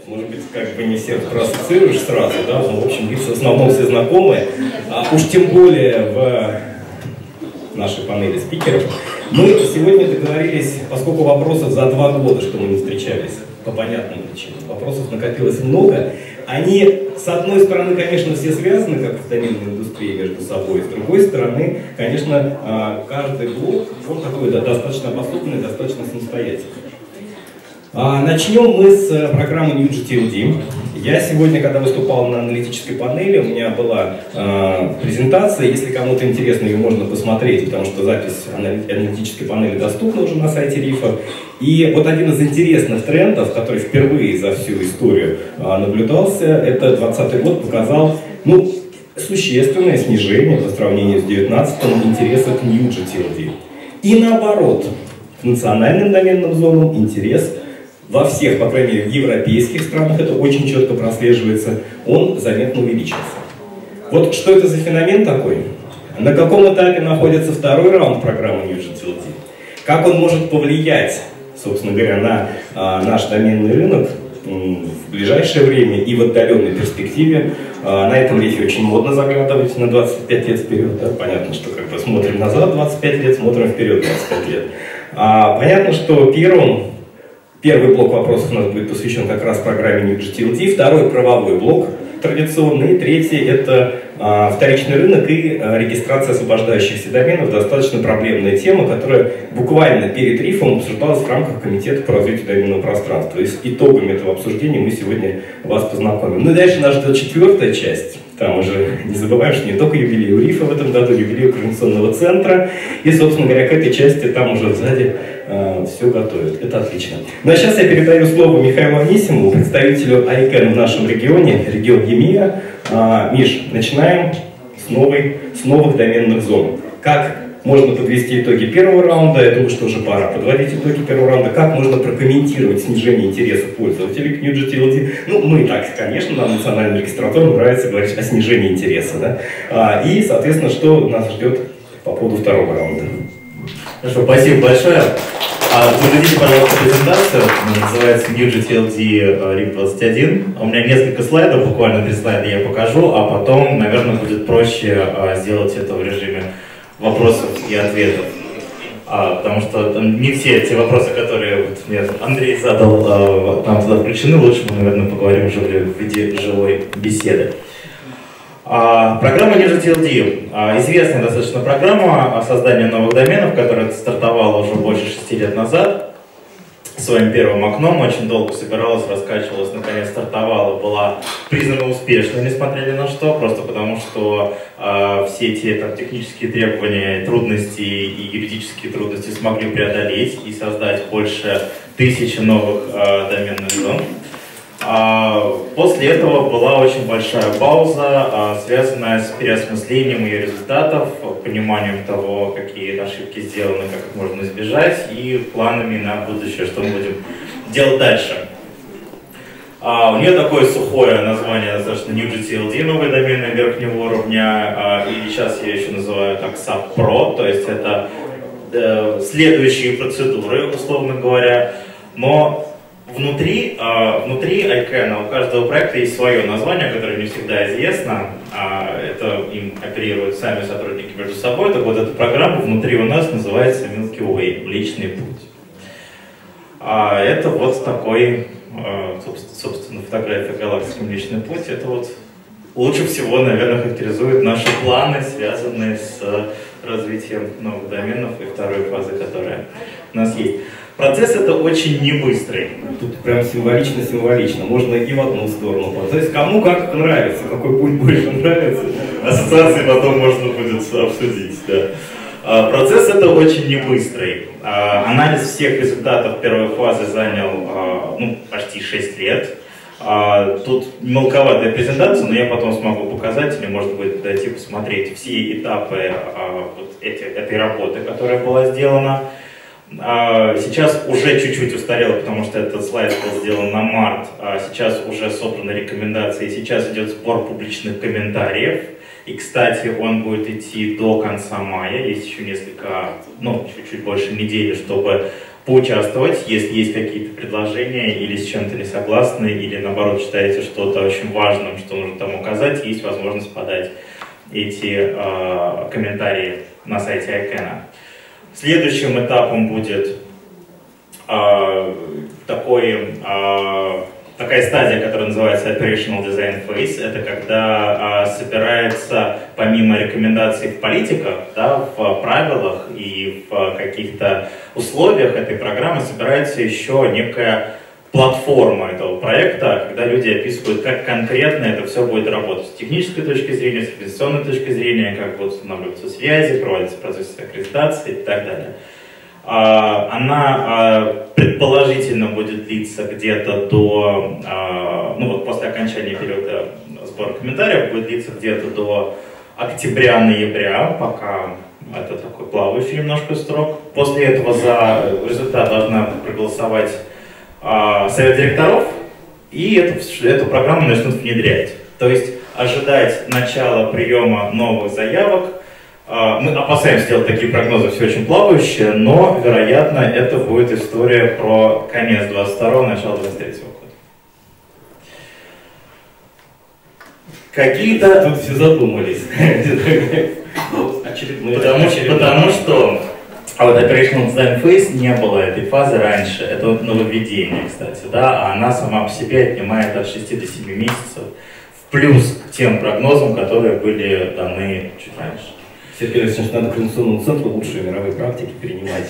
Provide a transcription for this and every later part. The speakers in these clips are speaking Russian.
Может быть, как бы не всех проассоциируешь сразу, да, но, в общем, лица в основном все знакомые. Уж тем более в нашей панели спикеров. Мы сегодня договорились, поскольку вопросов за 2 года, что мы не встречались, по понятным причинам, вопросов накопилось много. Они, с одной стороны, конечно, все связаны, как в доменной индустрии, между собой. С другой стороны, конечно, каждый блок, он такой достаточно обособленный, достаточно самостоятельный. Начнем мы с программы NewGTLD. Я сегодня, когда выступал на аналитической панели, у меня была презентация. Если кому-то интересно, ее можно посмотреть, потому что запись аналитической панели доступна уже на сайте РИФа. И вот один из интересных трендов, который впервые за всю историю наблюдался, это 2020 год показал существенное снижение по сравнению с 2019 интереса к NewGTLD. И наоборот, к национальным доменным зонам интерес во всех, по крайней мере, в европейских странах, это очень четко прослеживается, он заметно увеличился. Вот что это за феномен такой? На каком этапе находится второй раунд программы NewGTLD? Как он может повлиять, собственно говоря, на наш доменный рынок в ближайшее время и в отдаленной перспективе? На этом рифе очень модно заглядывать на 25 лет вперед. Да? Понятно, что как бы смотрим назад 25 лет, смотрим вперед 25 лет. Понятно, что первый блок вопросов у нас будет посвящен как раз программе NewGTLD, второй правовой блок традиционный, и третий это вторичный рынок и регистрация освобождающихся доменов, достаточно проблемная тема, которая буквально перед рифом обсуждалась в рамках Комитета по развитию доменного пространства. И с итогами этого обсуждения мы сегодня вас познакомим. Ну и дальше нас ждет 4-я часть. Там уже не забываем, что не только юбилей у РИФа в этом году, юбилей Координационного центра. И, собственно говоря, к этой части там уже сзади все готовят. Это отлично. Ну а сейчас я передаю слово Михаилу Анисимову, представителю ICANN в нашем регионе, регион EMEA. Миш, начинаем с новых доменных зон. Как можно подвести итоги первого раунда? Я думаю, что уже пора подводить итоги первого раунда. Как можно прокомментировать снижение интереса пользователей к NewGTLD? Мы так, конечно, нам национальным регистраторам нравится говорить о снижении интереса. Да? И, соответственно, что нас ждет по поводу второго раунда? Хорошо, спасибо большое. Загрузите, пожалуйста, презентацию. Она называется NewGTLD RIF21. У меня несколько слайдов, буквально 3 слайда я покажу, а потом, наверное, будет проще сделать это в режиме вопросов и ответов. Потому что не все те вопросы, которые мне Андрей задал, там туда включены. Лучше мы, наверное, поговорим уже в виде живой беседы. Программа NewGTLD. Известная достаточно программа создания новых доменов, которая стартовала уже больше 6 лет назад. Своим первым окном очень долго собиралась, раскачивалась, наконец стартовала, была признана успешной, несмотря ни на что, просто потому что все те технические требования, трудности и юридические трудности смогли преодолеть и создать больше 1000 новых доменных зон. После этого была очень большая пауза, связанная с переосмыслением ее результатов, пониманием того, какие ошибки сделаны, как их можно избежать, и планами на будущее, что мы будем делать дальше. У нее такое сухое название, достаточно NewGTLD, новые домены верхнего уровня, и сейчас я еще называю так SAP Pro, то есть это следующие процедуры, условно говоря, но внутри ICANN у каждого проекта есть свое название, которое не всегда известно. Это им оперируют сами сотрудники между собой. Так вот, эта программа внутри у нас называется Milky Way, личный путь. Это вот такой, собственно, фотография галактики «Личный путь». Это вот лучше всего, наверное, характеризует наши планы, связанные с развитием новых доменов и второй фазы, которая у нас есть. Процесс это очень не быстрый. Тут прям символично. Можно и в одну сторону. То есть кому как нравится, какой путь больше нравится. Ассоциации потом можно будет обсудить. Да. Процесс это очень не быстрый. Анализ всех результатов первой фазы занял почти 6 лет. Тут мелковатая презентация, но я потом смогу показать, или можно будет дойти посмотреть все этапы этой работы, которая была сделана. Сейчас уже чуть-чуть устарело, потому что этот слайд был сделан на март. Сейчас уже собраны рекомендации, сейчас идет сбор публичных комментариев. И, кстати, он будет идти до конца мая. Есть еще несколько, чуть-чуть больше недели, чтобы поучаствовать, если есть какие-то предложения или с чем-то не согласны, или наоборот считаете что-то очень важным, что нужно там указать, есть возможность подать эти комментарии на сайте ICANN. Следующим этапом будет такая стадия, которая называется Operational Design Phase. Это когда собирается, помимо рекомендаций в политиках, да, в правилах и в каких-то условиях этой программы, собирается еще некая платформа этого проекта, когда люди описывают, как конкретно это все будет работать с технической точки зрения, с организационной точки зрения, как будут устанавливаться связи, проводятся процессы аккредитации и так далее. Она предположительно будет длиться где-то до, ну вот после окончания периода сбора комментариев, будет длиться где-то до октября-ноября, пока это такой плавающий немножко срок. После этого за результат должна проголосовать совет директоров, и эту программу начнут внедрять. То есть ожидать начала приема новых заявок. Мы опасаемся делать такие прогнозы, все очень плавающие, но, вероятно, это будет история про конец 22-го, начало 23-го года. Какие-то... Тут все задумались. Потому что вот Operational Design Phase не было этой фазы раньше. Это нововведение, кстати, да, а она сама по себе отнимает от 6 до 7 месяцев, в плюс к тем прогнозам, которые были даны чуть раньше. Сергей Александрович, надо Координационному центру лучшие мировые практики перенимать.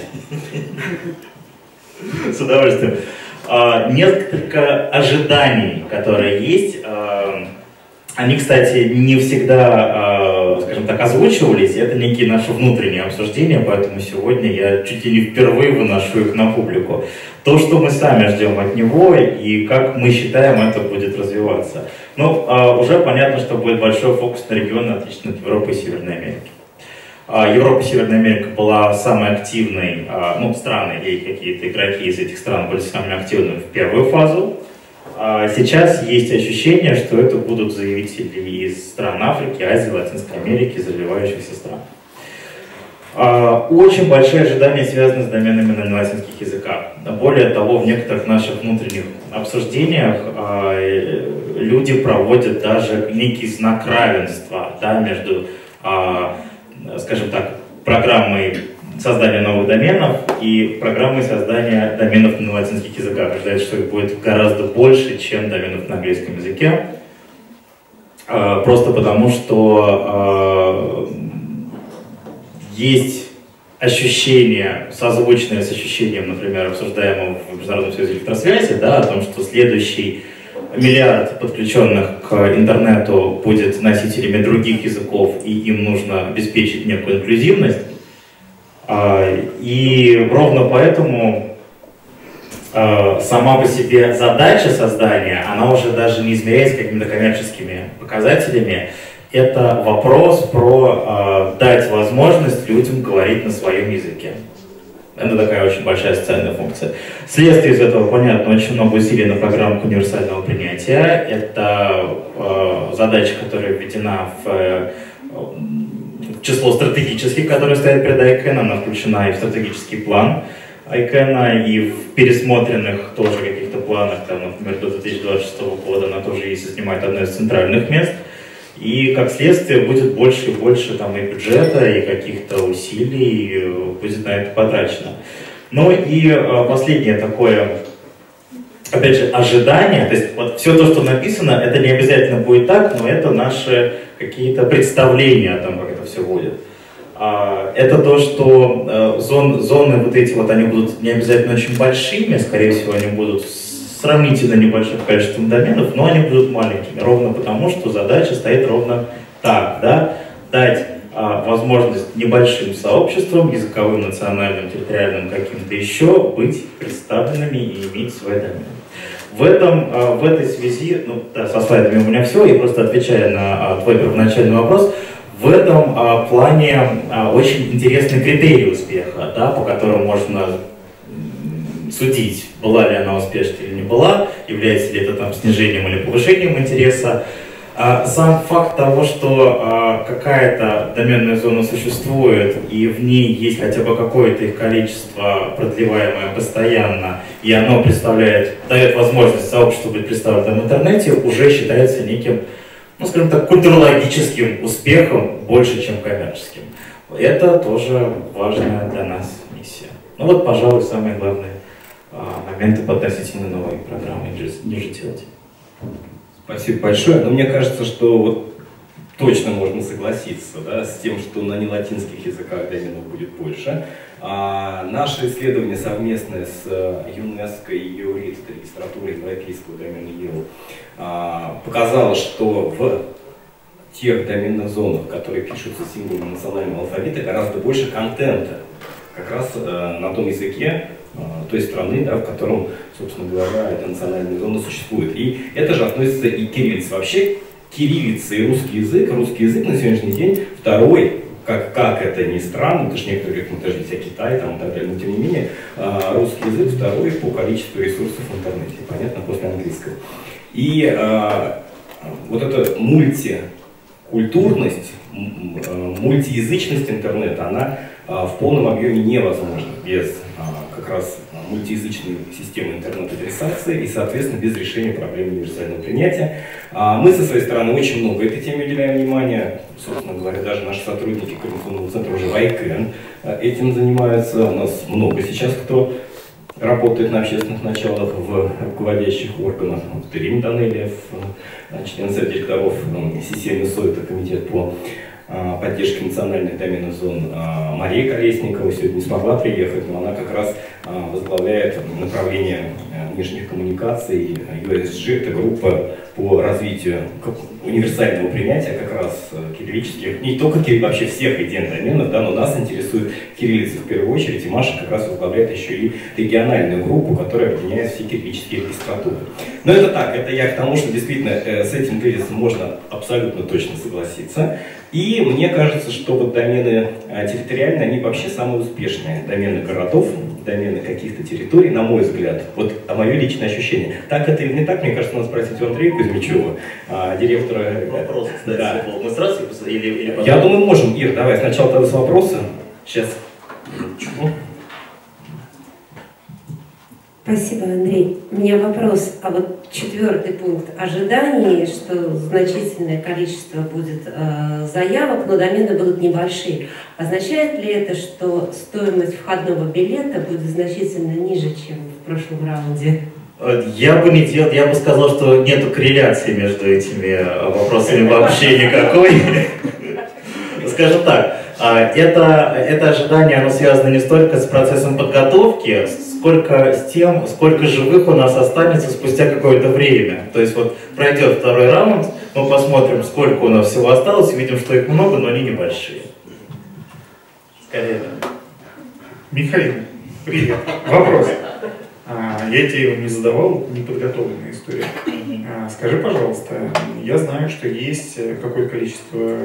С удовольствием. Несколько ожиданий, которые есть, они, кстати, не всегда, скажем так, озвучивались, это некие наши внутренние обсуждения, поэтому сегодня я чуть ли не впервые выношу их на публику. То, что мы сами ждем от него и как мы считаем, это будет развиваться. Ну, уже понятно, что будет большой фокус на регионы, отлично от Европы и Северной Америки. Европа и Северная Америка была самой активной, ну, страны и какие-то игроки из этих стран были самыми активными в первую фазу. Сейчас есть ощущение, что это будут заявители из стран Африки, Азии, Латинской Америки, из развивающихся стран. Очень большие ожидания связаны с доменами на нелатинских языках. Более того, в некоторых наших внутренних обсуждениях люди проводят даже некий знак равенства, да, между, скажем так, программой создания новых доменов и программой создания доменов на латинских языках. Ожидается, что их будет гораздо больше, чем доменов на английском языке. Просто потому, что есть ощущение, созвучное с ощущением, например, обсуждаемого в Международном союзе электросвязи, да, о том, что следующий миллиард подключенных к интернету будет носителями других языков, и им нужно обеспечить некую инклюзивность. И ровно поэтому сама по себе задача создания, она уже даже не измеряется какими-то коммерческими показателями. Это вопрос про дать возможность людям говорить на своем языке. Это такая очень большая социальная функция. Следствие из этого, понятно, очень много усилий на программу универсального принятия. Это задача, которая введена в число стратегических, которые стоят перед ICANN. Она включена и в стратегический план ICANN, и в пересмотренных тоже каких-то планах, там, например, до 2026 года она тоже есть и занимает одно из центральных мест. И как следствие будет больше и больше там и бюджета, и каких-то усилий будет на это потрачено. Ну и последнее такое, опять же, ожидание. То есть вот все то, что написано, это не обязательно будет так, но это наши какие-то представления о том, как это все будет. Это то, что зоны вот эти вот, они будут не обязательно очень большими, скорее всего, они будут сравнительно небольшим количеством доменов, но они будут маленькими, ровно потому, что задача стоит ровно так, да, дать возможность небольшим сообществам, языковым, национальным, территориальным, каким-то еще, быть представленными и иметь свой домен. В этой связи, ну, да, со слайдами у меня все, и просто отвечая на твой первоначальный вопрос, в этом плане очень интересный критерий успеха, да, по которому можно судить, была ли она успешной или не была, является ли это там снижением или повышением интереса. Сам факт того, что какая-то доменная зона существует, и в ней есть хотя бы какое-то их количество, продлеваемое постоянно, и оно дает возможность сообществу быть представленным в интернете, уже считается неким, ну, скажем так, культурологическим успехом больше, чем коммерческим. Это тоже важная для нас миссия. Ну вот, пожалуй, самые главные моменты относительно новой программы NewJTLD. Спасибо большое. Но мне кажется, что вот точно можно согласиться, да, с тем, что на нелатинских языках доменов будет больше. Наше исследование совместное с ЮНЕСКО и ЕУРИСТ, регистратурой европейского домена ЕУ, показало, что в тех доменных зонах, которые пишутся символами национального алфавита, гораздо больше контента, как раз на том языке той страны, да, в котором, собственно говоря, эта национальная зона существует. И это же относится и к кириллице. Вообще, кириллица и русский язык на сегодняшний день второй, как это ни странно, потому что некоторые говорят, ну, подождите, Китай там, и так далее, но тем не менее, русский язык второй по количеству ресурсов в интернете, понятно, после английского. И вот эта мультикультурность, мультиязычность интернета, она в полном объеме невозможна без как раз мультиязычной системы интернет-адресации и, соответственно, без решения проблемы универсального принятия. Мы со своей стороны очень много этой теме уделяем внимания. Собственно говоря, даже наши сотрудники Координационного центра уже в ICANN этим занимаются. У нас много сейчас кто работает на общественных началах в руководящих органах. Вот Ирина Данелиев, член совета директоров системы СО, это комитет по поддержки национальных доменных зон. Мария Колесникова сегодня не смогла приехать, но она как раз возглавляет направление внешних коммуникаций. USG — это группа по развитию универсального принятия как раз кириллических, не только вообще всех идей доменов, да, но нас интересует кириллица в первую очередь, и Маша как раз возглавляет еще и региональную группу, которая объединяет все кириллические регистратуры. Но это так, это я к тому, что действительно с этим тезисом можно абсолютно точно согласиться. И мне кажется, что вот домены территориальные, они вообще самые успешные. Домены городов, домены каких-то территорий, на мой взгляд. Вот мое личное ощущение. Так это или не так, мне кажется, надо спросить у Андрея Кузьмичева, директора. Вопрос, кстати, да. Мы сразу или потом? Я думаю, можем. Ир, давай сначала тогда с вопроса. Сейчас. Спасибо, Андрей. У меня вопрос. А вот 4-й пункт ожидания, что значительное количество будет заявок, но домены будут небольшие. Означает ли это, что стоимость входного билета будет значительно ниже, чем в прошлом раунде? Я бы не делал, я бы сказал, что нет корреляции между этими вопросами вообще никакой. Скажем так, это ожидание, оно связано не столько с процессом подготовки, сколько с тем, сколько живых у нас останется спустя какое-то время. То есть вот пройдет второй раунд, мы посмотрим, сколько у нас всего осталось, увидим, что их много, но они небольшие. Скорее, да. Михаил, привет. Вопрос. Я тебе его не задавал, неподготовленная история. Скажи, пожалуйста, я знаю, что есть какое-то количество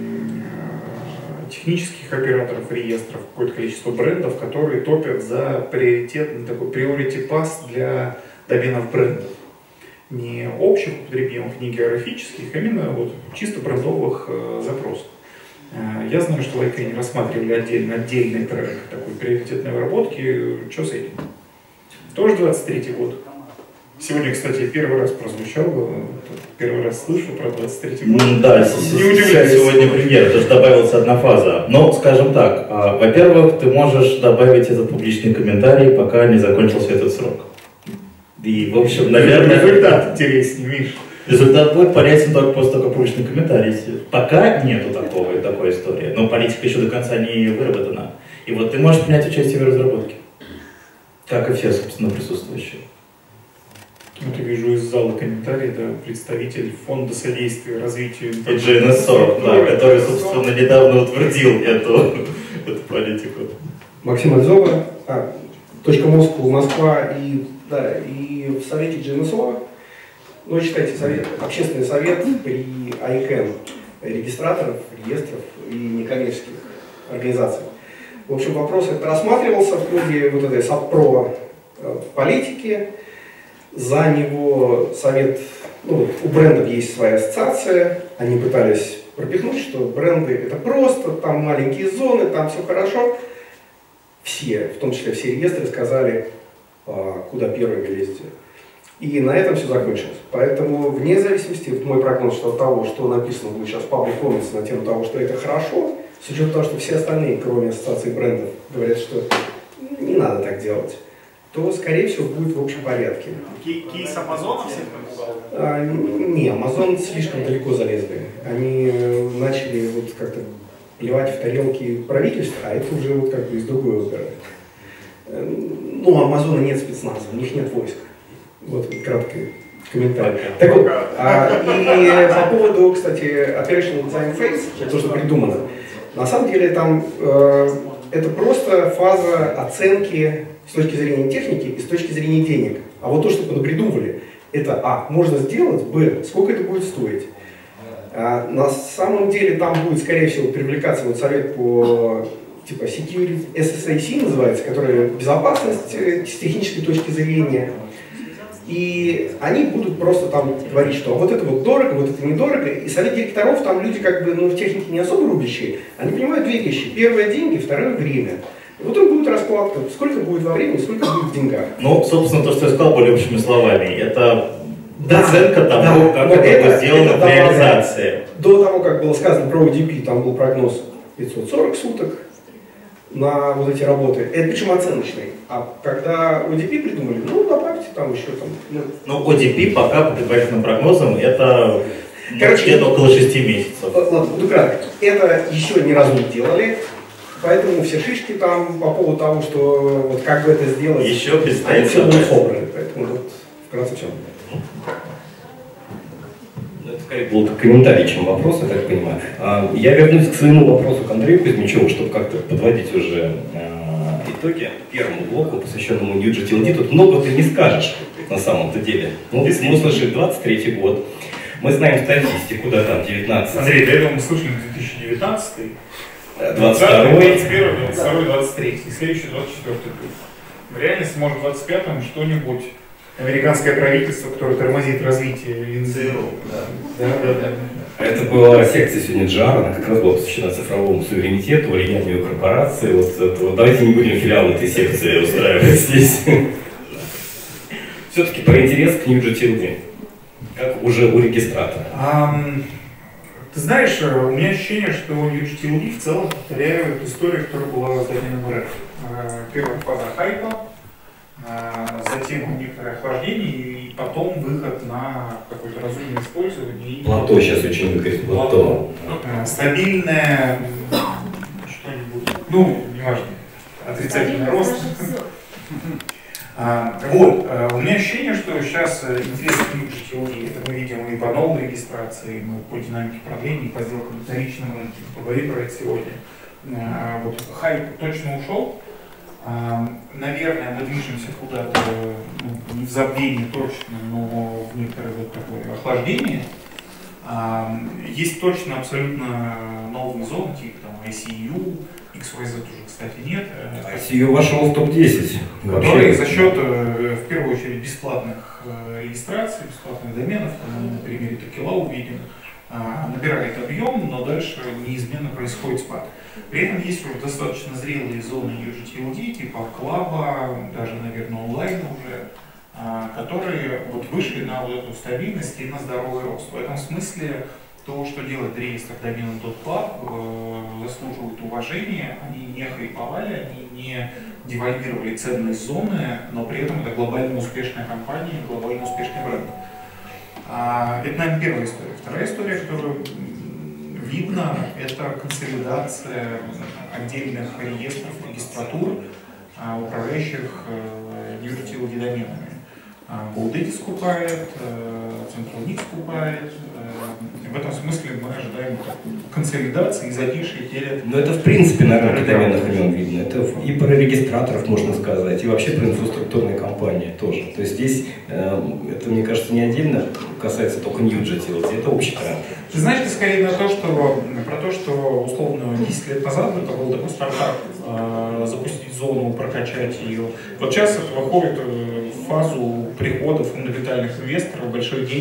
технических операторов реестров, какое-то количество брендов, которые топят за приоритетный такой priority pass для доменов брендов. Не общих употребимых, не географических, а именно вот чисто брендовых запросов. Я знаю, что в ICANN рассматривали отдельный трек такой приоритетной обработки. Что с этим? Тоже 23-й год. Сегодня, кстати, первый раз прозвучал, первый раз слышу про 23-й год. Да, не удивляюсь. Сегодня премьера, потому что добавилась одна фаза. Но, скажем так, во-первых, ты можешь добавить этот публичный комментарий, пока не закончился этот срок. И, в общем, наверное... Результат интереснее, Миш. Результат будет понятен только после того, как публичный комментарий. Пока нету такой истории, но политика еще до конца не выработана. И вот ты можешь принять участие в разработке. Как и все, собственно, присутствующие. Вот я вижу из зала комментарий, да, представитель фонда содействия развитию... И GNSO, да, который, собственно, недавно утвердил эту политику. Максим Альзова, .Москва, Москва и в совете GNSO, ну, читайте совет, общественный совет при ICANN, регистраторов, реестров и некоммерческих организаций. В общем, вопрос этот рассматривался в круге вот этой САППРО политики. За него совет Ну, вот, у брендов есть своя ассоциация, они пытались пропихнуть, что бренды это просто, там маленькие зоны, там все хорошо. Все, в том числе все реестры, сказали, куда первыми лезете. И на этом все закончилось. Поэтому, вне зависимости, мой прогноз от того, что написано будет сейчас в Public Comments на тему того, что это хорошо, с учетом того, что все остальные, кроме ассоциации брендов, говорят, что не надо так делать, то, скорее всего, будет в общем порядке. Кейс Амазона всех напугал? Не, Amazon слишком далеко залезли. Они начали вот как-то плевать в тарелки правительства, а это уже вот как бы из другой оперы. Ну, у Амазона нет спецназа, у них нет войск. Вот краткий комментарий. Так вот, и по поводу, кстати, Operational Design Phase, то, что придумано, на самом деле там это просто фаза оценки с точки зрения техники и с точки зрения денег. А вот то, что вы придумали, это можно сделать, сколько это будет стоить. На самом деле там будет, скорее всего, привлекаться вот совет по типа Security, SSAC называется, который безопасность с технической точки зрения. И они будут просто там говорить, что вот это вот дорого, вот это недорого. И совет директоров, там люди как бы в технике не особо рубящие. Они понимают две вещи. Первое – деньги, второе – время. И вот он будет раскладка, сколько будет во времени, сколько будет в деньгах. Ну, собственно, то, что я сказал более общими словами, это оценка того, как это было сделано в реализации. До того, как было сказано про ODP, там был прогноз 540 суток на вот эти работы. Это причем оценочный. А когда ODP придумали, добавьте там еще там. Ну, ODP пока по предварительным прогнозам это где-то около 6 месяцев. Ладно, буду кратко. Это еще ни разу не делали. Поэтому все шишки там по поводу того, что вот как бы это сделать, еще предстоит все будут собраны. Поэтому вот вкратце все. Это скорее был комментарий, чем вопрос, я так понимаю. Я вернусь к своему вопросу к Андрею Кузьмичеву, чтобы как-то подводить уже итоги первому блоку, посвященному NewJetLD. Тут много ты не скажешь на самом-то деле. Ну, мы слышали 23-й год. Мы знаем статистику, да, там 19. Андрей, до этого мы слышали 2019 22-й, 21, 22, 23 и следующий 24 год. В реальности, может, в 25-м что-нибудь американское правительство, которое тормозит развитие линзировок. Да. Это была секция сегодня Джара, она как раз была посвящена цифровому суверенитету, влиянию корпорации. Вот давайте не будем филиал этой секции устраивать здесь. Все-таки про интерес к NewJetLD, как уже у регистратора. Ты знаешь, у меня ощущение, что NewJetLD в целом повторяют историю, которая была с Domain РФ. Первая фаза хайпа, затем некоторое охлаждение и потом выход на какое-то разумное использование. Плато сейчас очень выглядит, плато. Стабильное что-нибудь, неважно, отрицательный рост. У меня ощущение, что сейчас интерес к NewJetLD, это мы видим и по новой регистрации, мы по динамике продлений, по сделкам на вторичном рынке, поговорим про это сегодня. Хайп точно ушел. Наверное, мы движемся куда-то, не в забвение точно, но в некоторое такое охлаждение. Есть точно абсолютно новые зоны, типа там ICU, XYZ уже, кстати, нет. ICU вошел в топ-10. Которые за счет, в первую очередь, бесплатных регистраций, бесплатных доменов, мы на примере Токила увидим, набирает объем, но дальше неизменно происходит спад. При этом есть уже достаточно зрелые зоны NewJetLD, типа клаба, даже, наверное, онлайн уже, которые вот вышли на вот эту стабильность и на здоровый рост. В этом смысле то, что делает реестр доменов .club, заслуживает уважения. Они не хайповали, они не девальвировали ценные зоны, но при этом это глобально успешная компания, глобально успешный бренд. Это, наверное, первая история. Вторая история, которую видно, это консолидация отдельных реестров, регистратур, управляющих NewJetLD доменами. GoDaddy скупает, CentralNix скупает. В этом смысле мы ожидаем консолидации и затишья перед... Но это в принципе на рынке доменных имен видно. Это и про регистраторов можно сказать, и вообще про инфраструктурные компании тоже. То есть здесь, это, мне кажется, не отдельно касается только NewJetLD, это общий тренд. Ты знаешь, это скорее про то, что условно 10 лет назад это был такой стартап, запустить зону, прокачать ее. Вот сейчас это выходит в фазу прихода фундаментальных инвесторов, больших денег,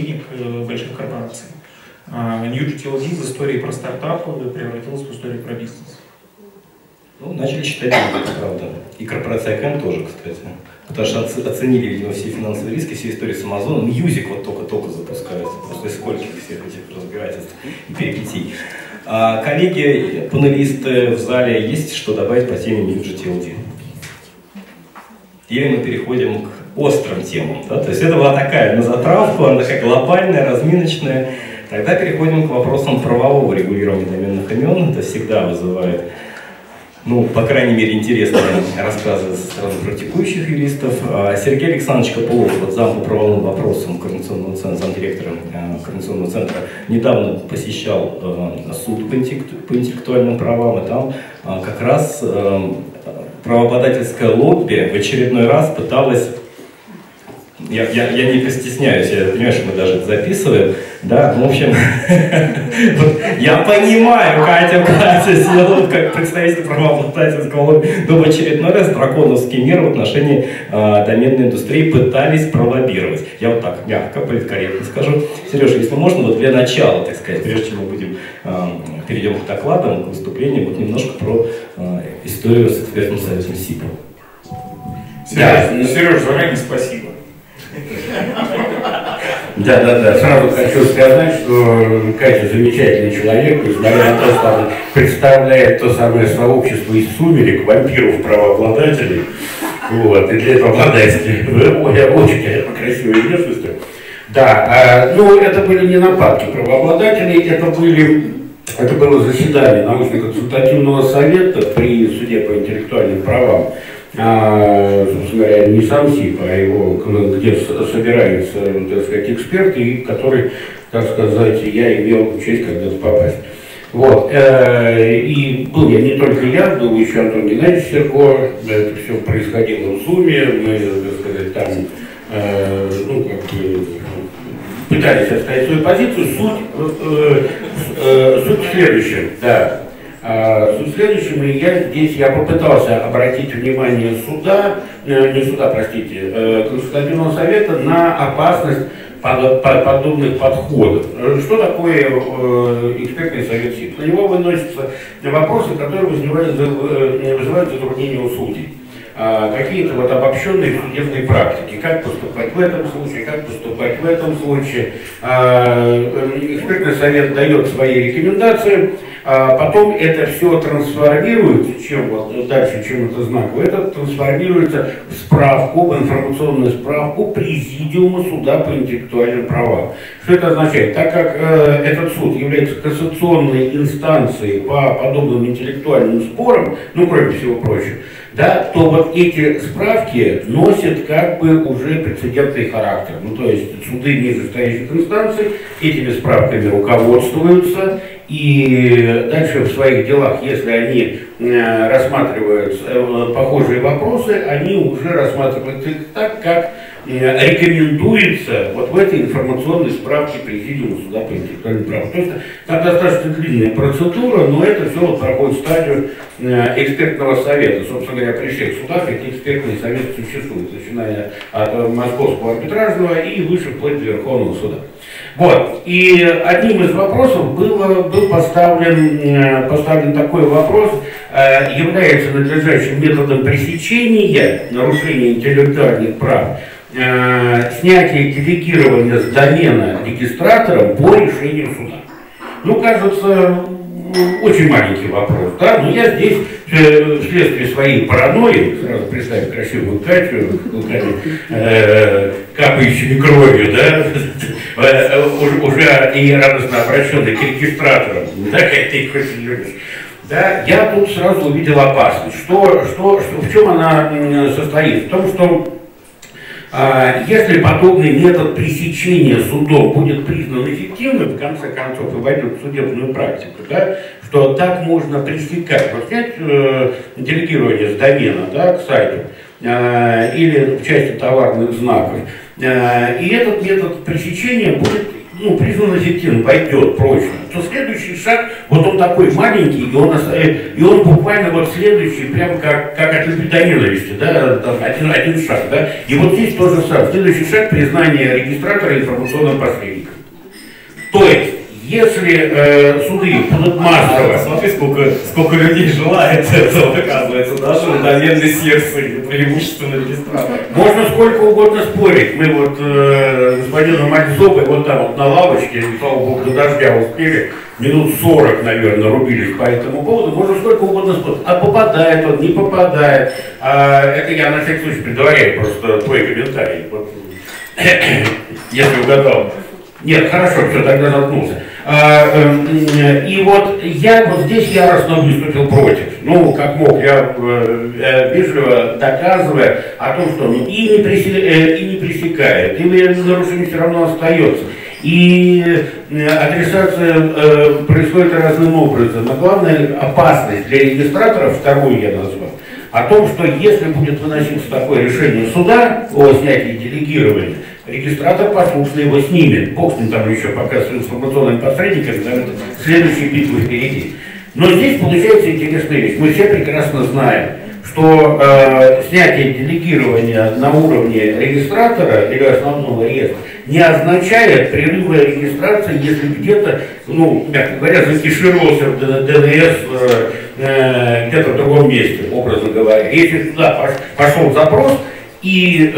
денег больших корпораций. NewGTLD в истории про стартапы превратилась в историю про бизнес. Ну, начали считать деньги, это правда. И корпорация ICANN тоже, кстати. Потому что оценили, видимо, все финансовые риски, все истории с Amazon. Music вот только-только запускается. После скольких всех этих разбирательств и перипетий. Коллеги, панелисты в зале, есть что добавить по теме NewGTLD? Или мы переходим к острым темам? Да? То есть это была такая на затравку, она такая глобальная, разминочная. Тогда переходим к вопросам правового регулирования доменных имен. Это всегда вызывает, ну, по крайней мере, интересные рассказы со стороны практикующих юристов. Сергей Александрович Копылов, вот зам по правовым вопросам Координационного центра, замдиректора Координационного центра, недавно посещал суд по интеллектуальным правам, и там как раз правообладательское лобби в очередной раз пыталось, я не постесняюсь, я понимаю, что мы даже это записываем, да, в общем, я понимаю, Катя сидела как представитель правообладательского лобби, но в очередной раз драконовские меры в отношении доменной индустрии пытались пролоббировать. Я вот так мягко, политкорректно скажу. Сережа, если можно, вот для начала, так сказать, прежде чем мы перейдем к докладам, к выступлениям, вот немножко про историю с экспертным советом СИПа. Сереж, заранее спасибо. Да. Сразу хочу сказать, что Катя замечательный человек, несмотря на то, что она представляет то самое сообщество из сумерек, вампиров, правообладателей. Вот, и для этого обладает очень красивой внешностью. Да, ну это были не нападки правообладателей, это было заседание научно-консультативного совета при суде по интеллектуальным правам. Собственно говоря, не сам СИП, а его, где собираются, так сказать, эксперты, и который, так сказать, я имел честь когда-то попасть. Вот. И был я не только я, был еще Антон Геннадьевич Серко, это все происходило в Зуме, мы, так сказать, там, ну, как бы, пытались отстоять свою позицию. Суть в следующем, да. Суть в следующем, и я попытался обратить внимание консультативного совета на опасность подобных подходов. Что такое экспертный совет СИП? На него выносятся вопросы, которые вызывают затруднения у судей. Какие-то вот обобщенные судебные практики, как поступать в этом случае, как поступать в этом случае. Экспертный совет дает свои рекомендации, потом это все трансформируется, дальше, чем это знаково, это трансформируется в справку, в информационную справку Президиума суда по интеллектуальным правам. Что это означает? Так как этот суд является кассационной инстанцией по подобным интеллектуальным спорам, ну, кроме всего прочего, да, то вот эти справки носят как бы уже прецедентный характер. Ну, то есть суды нижестоящих инстанций этими справками руководствуются, и дальше в своих делах, если они рассматривают похожие вопросы, они уже рассматривают их так, как рекомендуется вот в этой информационной справке Президиума суда по интеллектуальным правам. То есть там достаточно длинная процедура, но это все вот проходит стадию экспертного совета. Собственно говоря, при всех судах эти экспертные советы существуют, начиная от Московского арбитражного и выше вплоть до Верховного суда. Вот. И одним из вопросов был поставлен такой вопрос, является надлежащим методом пресечения нарушения интеллектуальных прав снятие делегирования с домена регистратором по решению суда. Ну, кажется, очень маленький вопрос, да, но я здесь вследствие своей паранойи, сразу представив красивую Катю, капающими кровью, да, уже и радостно обращенный к регистраторам, да, как ты их очень любишь. Да, я тут сразу увидел опасность. В чем она состоит? В том, что если подобный метод пресечения судом будет признан эффективным, в конце концов, и войдет в судебную практику, да, что так можно пресекать, вот снять делегирование с домена, да, к сайту, или в части товарных знаков, и этот метод пресечения будет признан эффективным, пойдет прочно, то следующий шаг, вот он такой маленький, и он буквально вот следующий, прямо как от любви ненависти, да, там, один шаг, да, и вот здесь тоже самое, следующий шаг — признание регистратора информационным посредником. То есть, если суды будут массово... Смотри, сколько людей желает этого, оказывается, даже мгновенный сердце, преимущественно регистратор. Можно сколько угодно спорить. Мы вот господину Мальцовой вот там вот на лавочке, слава богу, до дождя успели, минут 40, наверное, рубились по этому поводу. Можно сколько угодно спорить. А попадает он, не попадает. Это я на всякий случай предваряю просто твой комментарий. Вот, если угадал. Нет, хорошо, все, тогда заткнулся. И вот я вот здесь яростно выступил против. Ну, как мог, я вежливо доказывая о том, что и не пресекает, и нарушение все равно остается. И адресация происходит разным образом. Но главная опасность для регистраторов, вторую я назвал, о том, что если будет выноситься такое решение суда о снятии делегирования, регистратор послушно его снимет. Бог с ним там еще пока с информационным посредником, следующие битвы впереди. Но здесь получается интересная вещь. Мы все прекрасно знаем, что снятие делегирования на уровне регистратора или основного реестра не означает прерыва регистрации, если где-то, ну, мягко говоря, закишировался в ДНС где-то в другом месте, образно говоря. Если туда пошел запрос, и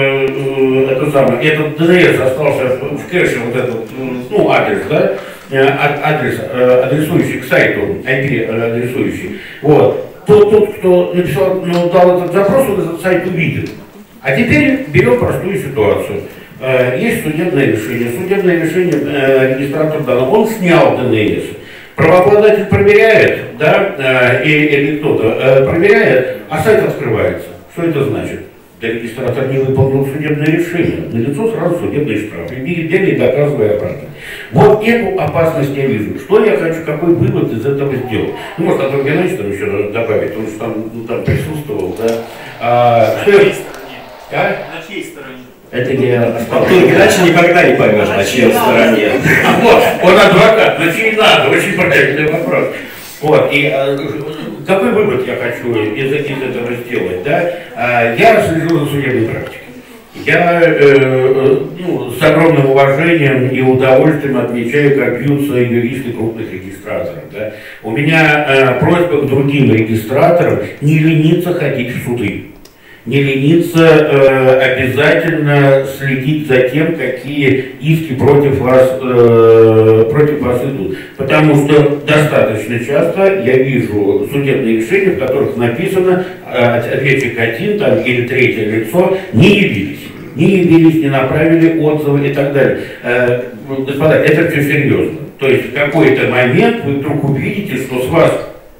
этот ДНС остался в кэше, вот этот, ну, адрес, да, адресующий к сайту, IP-адресующий, вот, то тот, кто написал, ну, дал этот запрос, он этот сайт увидел. А теперь берем простую ситуацию. Есть судебное решение. Судебное решение регистратор дал, он снял ДНС. Правообладатель проверяет, да, или кто-то проверяет, а сайт открывается. Что это значит? Да, регистратор не выполнил судебное решение. Налицо сразу судебный штраф. И бегай, доказывая обратно. Вот эту опасность я вижу. Что я хочу, какой вывод из этого сделать? Ну, может, Антон Геннадьевич там еще надо добавить, потому что там, ну, там присутствовал, да. На чьей стороне? Это я... Антон Геннадьевич никогда не поймешь, на чьей стороне. Вот, он адвокат, на чьей надо, очень правильный вопрос. Вот, и какой вывод я хочу из этого сделать, да? Я слежу за судебной практикой. Я с огромным уважением и удовольствием отмечаю, как бьются юристы крупных регистраторов. Да? У меня просьба к другим регистраторам не лениться ходить в суды. Не лениться обязательно следить за тем, какие иски против вас идут. Потому что достаточно часто я вижу судебные решения, в которых написано ответчик один там, или третье лицо не явились, не направили отзывы и так далее. Господа, это все серьезно. То есть в какой-то момент вы вдруг увидите, что с вас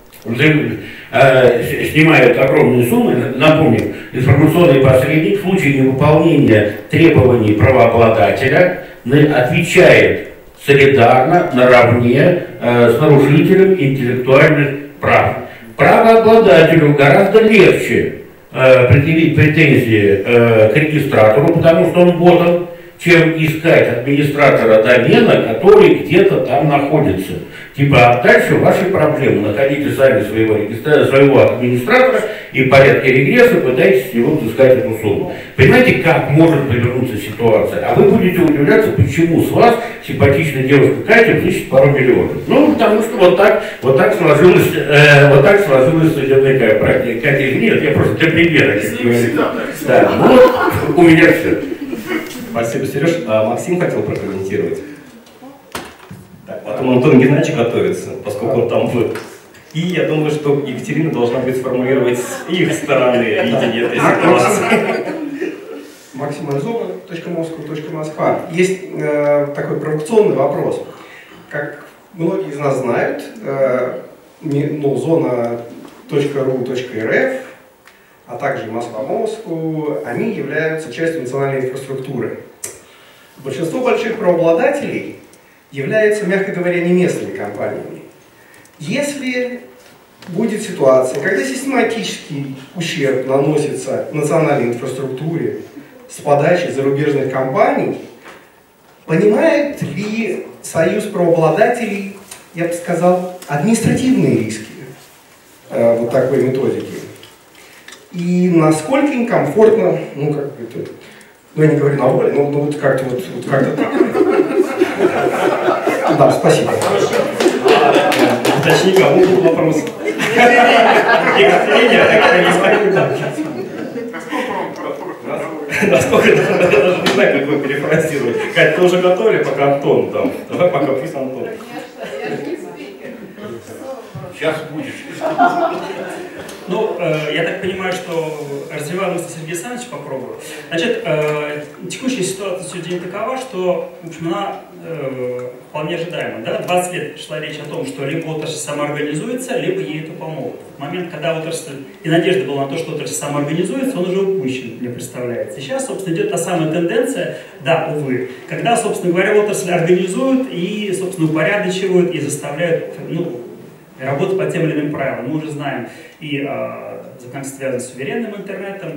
снимают огромные суммы. Напомню, информационный посредник в случае невыполнения требований правообладателя отвечает солидарно, наравне с нарушителем интеллектуальных прав. Правообладателю гораздо легче предъявить претензии к регистратору, потому что он ботан, чем искать администратора домена, который где-то там находится. Типа, а дальше ваши проблемы. Находите сами своего администратора и в порядке регресса пытайтесь с него взыскать эту сумму. Понимаете, как может повернуться ситуация? А вы будете удивляться, почему с вас симпатичная девушка Катя взыщет пару миллионов. Ну, потому что вот так сложилась судебная практика. Катя, нет, я просто для примера. Да, вот у меня все. Спасибо, Сереж. Максим хотел прокомментировать. Так, потом Антон Геннадьевич готовится, поскольку он там был. И я думаю, что Екатерина должна будет сформулировать с их стороны видение этой ситуации. Максим Альзова, .moscow.Москва. Есть такой провокационный вопрос. Как многие из нас знают, зона .ru.rf, а также Москва-Москву, они являются частью национальной инфраструктуры. Большинство больших правообладателей являются, мягко говоря, не местными компаниями. Если будет ситуация, когда систематический ущерб наносится национальной инфраструктуре с подачи зарубежных компаний, Понимает ли Союз правообладателей, я бы сказал, административные риски вот такой методики? И насколько им комфортно, ну как это, ну я не говорю на воле, но вот как-то как-то так. Да, спасибо. Точнее, кому был вопрос? Насколько, я даже не знаю, как вы перефразировать. Кать, ты уже готовили, пока Антон там. Давай пока пусть Антон. Сейчас будешь. Ну, я так понимаю, что развивая мысль Сергея Александровича, попробую. Значит, текущая ситуация сегодня такова, что, в общем, она вполне ожидаема. Да? 20 лет шла речь о том, что либо отрасль самоорганизуется, либо ей это помогут. В момент, когда отрасль, и надежда была на то, что отрасль самоорганизуется, он уже упущен, мне представляется. И сейчас, собственно, идет та самая тенденция, да, увы, когда, собственно говоря, отрасль организуют и, собственно, упорядочивают и заставляют, ну, работать по тем или иным правилам. Мы уже знаем и законодательство, связанное с суверенным интернетом,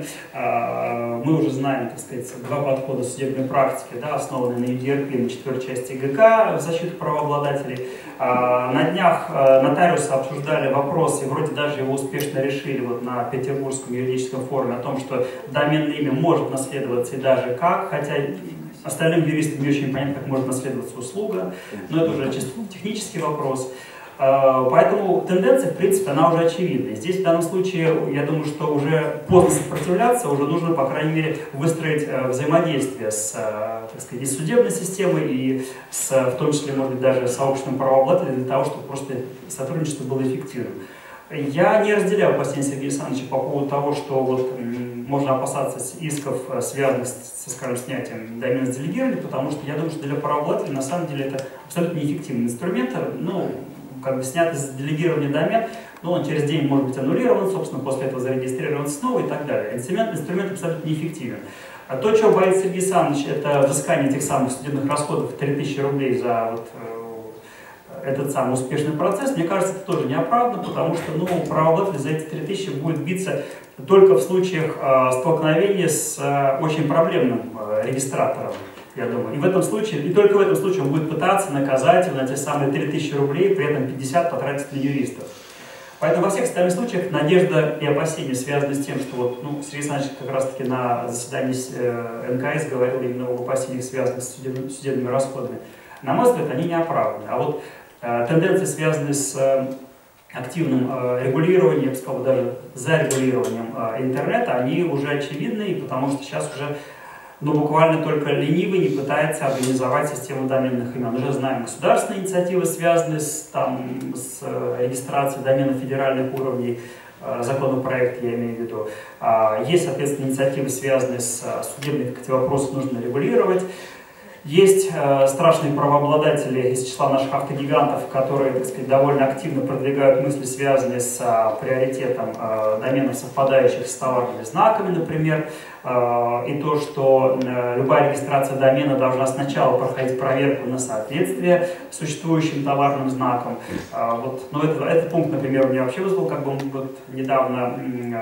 мы уже знаем, так сказать, два подхода судебной практики, да, основанные на ЮДРП, на 4 части ГК в защиту правообладателей. На днях нотариусы обсуждали вопрос, и вроде даже его успешно решили вот на Петербургском юридическом форуме, о том, что доменное имя может наследоваться и даже как, хотя остальным юристам не очень понятно, как может наследоваться услуга, но это уже чисто технический вопрос. Поэтому тенденция, в принципе, она уже очевидна. Здесь в данном случае, я думаю, что уже поздно сопротивляться, уже нужно, по крайней мере, выстроить взаимодействие с, так сказать, и судебной системой, и с, в том числе, может быть, даже сообществом правообладателей, для того, чтобы просто сотрудничество было эффективным. Я не разделяю опасения Сергея Александровича по поводу того, что вот можно опасаться исков, связанных со, скажем, снятием домена с делегирования, потому что я думаю, что для правообладателя на самом деле это абсолютно неэффективный инструмент. Ну, как бы снят из делегирования домен, но он через день может быть аннулирован, собственно, после этого зарегистрирован снова и так далее. Инструмент абсолютно неэффективен. А то, чего боится Сергей Александрович, это взыскание тех самых судебных расходов 3000 рублей за вот, этот самый успешный процесс. Мне кажется, это тоже неоправданно, потому что, ну, правообладатель за эти 3000 будет биться только в случаях столкновения с очень проблемным регистратором. Я думаю. И в этом случае, и только в этом случае он будет пытаться наказать его на те самые 3000 рублей, при этом 50 потратить на юристов. Поэтому во всех остальных случаях надежда и опасения связаны с тем, что вот, ну, Сергей Александрович как раз таки на заседании НКС говорил именно об опасениях, связанных с судебными расходами. На мой взгляд, они не оправданы. А вот тенденции, связанные с активным регулированием, я бы сказал, даже зарегулированием интернета, они уже очевидны, потому что сейчас уже, но буквально только ленивый не пытается организовать систему доменных имен. Уже знаем государственные инициативы, связанные с регистрацией доменов федеральных уровней, законопроект я имею в виду. Есть, соответственно, инициативы, связанные с судебными, как эти вопросы нужно регулировать. Есть страшные правообладатели из числа наших автогигантов, которые, так сказать, довольно активно продвигают мысли, связанные с приоритетом доменов, совпадающих с товарными знаками, например, и то, что любая регистрация домена должна сначала проходить проверку на соответствие существующим товарным знакам. Вот, но этот пункт, например, у меня вообще вызвал как бы вот недавно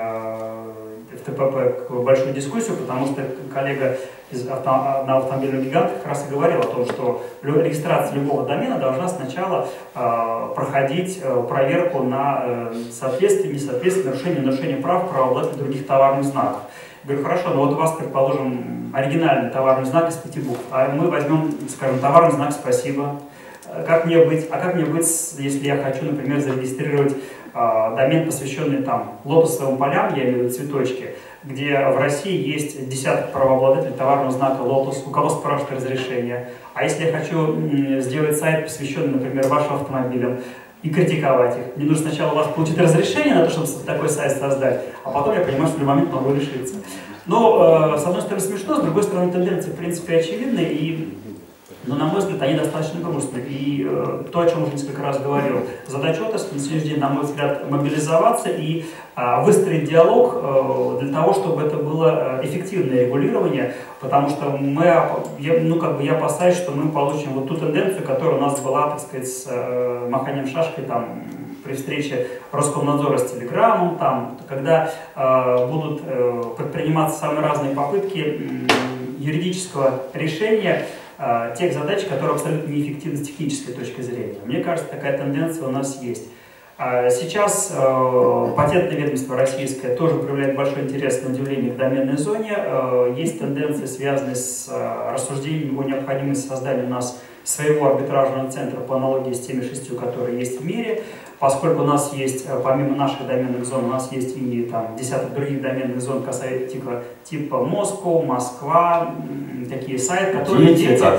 в ТПП большую дискуссию, потому что коллега на автомобильном гиганте как раз и говорил о том, что регистрация любого домена должна сначала проходить проверку на соответствие, несоответствие, нарушение прав правообладателей других товарных знаков. Я говорю, хорошо, но вот у вас, предположим, оригинальный товарный знак из 5 букв, а мы возьмем, скажем, товарный знак «Спасибо». Как мне быть, если я хочу, например, зарегистрировать домен, посвященный там лотосовым полям, я имею в виду цветочки, где в России есть десяток правообладателей товарного знака «Лотос», у кого спрашивают разрешение. А если я хочу сделать сайт, посвященный, например, вашим автомобилям, и критиковать их, мне нужно сначала у вас получить разрешение на то, чтобы такой сайт создать, а потом я понимаю, что в любой момент могу решиться. Но, с одной стороны, смешно, с другой стороны, тенденции, в принципе, очевидны, но, на мой взгляд, они достаточно грустны. И то, о чем уже несколько раз говорил, задача отрасли на сегодняшний день, на мой взгляд, мобилизоваться и выстроить диалог для того, чтобы это было эффективное регулирование, потому что я опасаюсь, что мы получим вот ту тенденцию, которая у нас была, так сказать, с маханием шашкой там, при встрече Роскомнадзора с Телеграмом, там, когда будут предприниматься самые разные попытки юридического решения тех задач, которые абсолютно неэффективны с технической точки зрения. Мне кажется, такая тенденция у нас есть. Сейчас патентное ведомство российское тоже проявляет большой интерес на удивление к доменной зоне. Есть тенденции, связанные с рассуждением о необходимости создания у нас своего арбитражного центра по аналогии с теми 6, которые есть в мире. Поскольку у нас есть, помимо наших доменных зон, у нас есть и там десяток других доменных зон, касающихся типа Москва, Москва, такие сайты, которые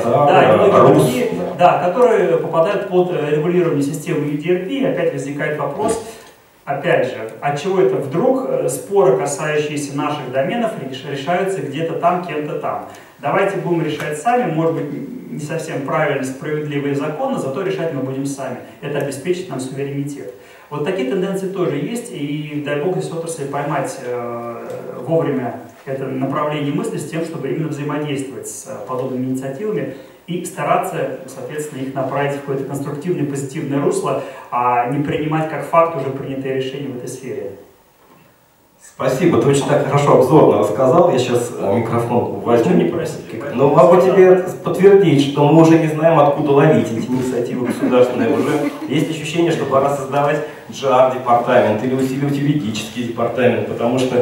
которые попадают под регулирование системы UDRP, и опять возникает вопрос, опять же, от чего это вдруг споры, касающиеся наших доменов, решаются где-то там, кем-то там. Давайте будем решать сами, может быть, не совсем правильно, справедливые законы, зато решать мы будем сами. Это обеспечит нам суверенитет. Вот такие тенденции тоже есть, и дай бог из отрасли поймать вовремя это направление мысли с тем, чтобы именно взаимодействовать с подобными инициативами и стараться, соответственно, их направить в какое-то конструктивное, позитивное русло, а не принимать как факт уже принятые решения в этой сфере. Спасибо, ты очень так хорошо обзорно рассказал. Я сейчас микрофон возьму. Не просить. Но могу тебе подтвердить, что мы уже не знаем, откуда ловить эти инициативы государственные. Уже есть ощущение, что пора создавать JAR-департамент или усиливать юридический департамент, потому что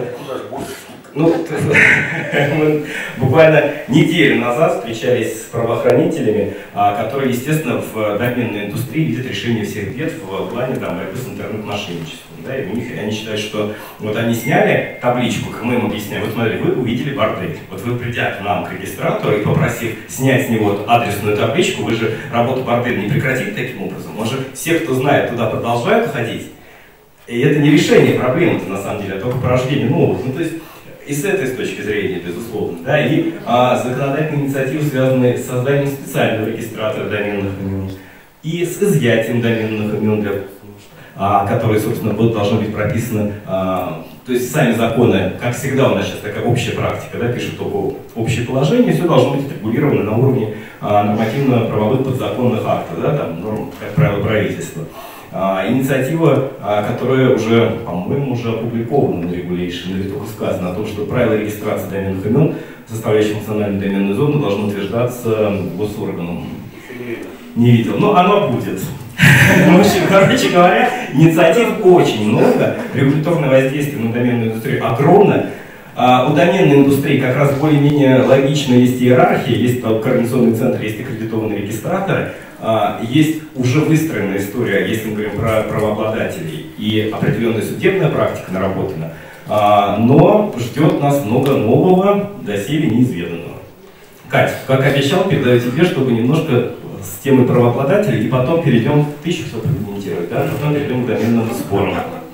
мы буквально неделю назад встречались с правоохранителями, которые, естественно, в доменной индустрии видят решение всех бед в плане борьбы с интернет-мошенничеством. Да, и у них они считают, что вот они сняли табличку, как мы им объясняем, вот смотри, вы увидели бордель, вот вы придя к нам, к регистратору, и попросив снять с него адресную табличку, вы же работу борделя не прекратите таким образом. Он же все, кто знает, туда продолжают ходить. И это не решение проблемы-то на самом деле, а только порождение новых. Ну, то есть, и с этой точки зрения, безусловно, да, и законодательные инициативы, связанные с созданием специального регистратора доменных имен, и с изъятием доменных имен, которые, собственно, должны быть прописаны, то есть сами законы, как всегда у нас сейчас такая общая практика, да, пишут только общее положение, все должно быть отрегулировано на уровне нормативно-правовых подзаконных актов, да, там, норм, как правило, правительства. Инициатива, которая уже, по-моему, уже опубликована на Regulation, или только сказано о том, что правила регистрации доменных имен, составляющих национальную доменную зону, должны утверждаться госорганом. Не видел, но оно будет. В общем, короче говоря, инициатив очень много, регуляторное воздействие на доменную индустрию огромное. У доменной индустрии как раз более-менее логично есть иерархия, есть координационный центр, есть аккредитованные регистраторы, есть уже выстроенная история, если мы говорим про правообладателей, и определенная судебная практика наработана, но ждет нас много нового, доселе неизведанного. Кать, как обещал, передаю тебе, чтобы немножко с темой правообладателей, и потом перейдем, ты еще что прокомментировать, да? Потом перейдем к доменным спорам.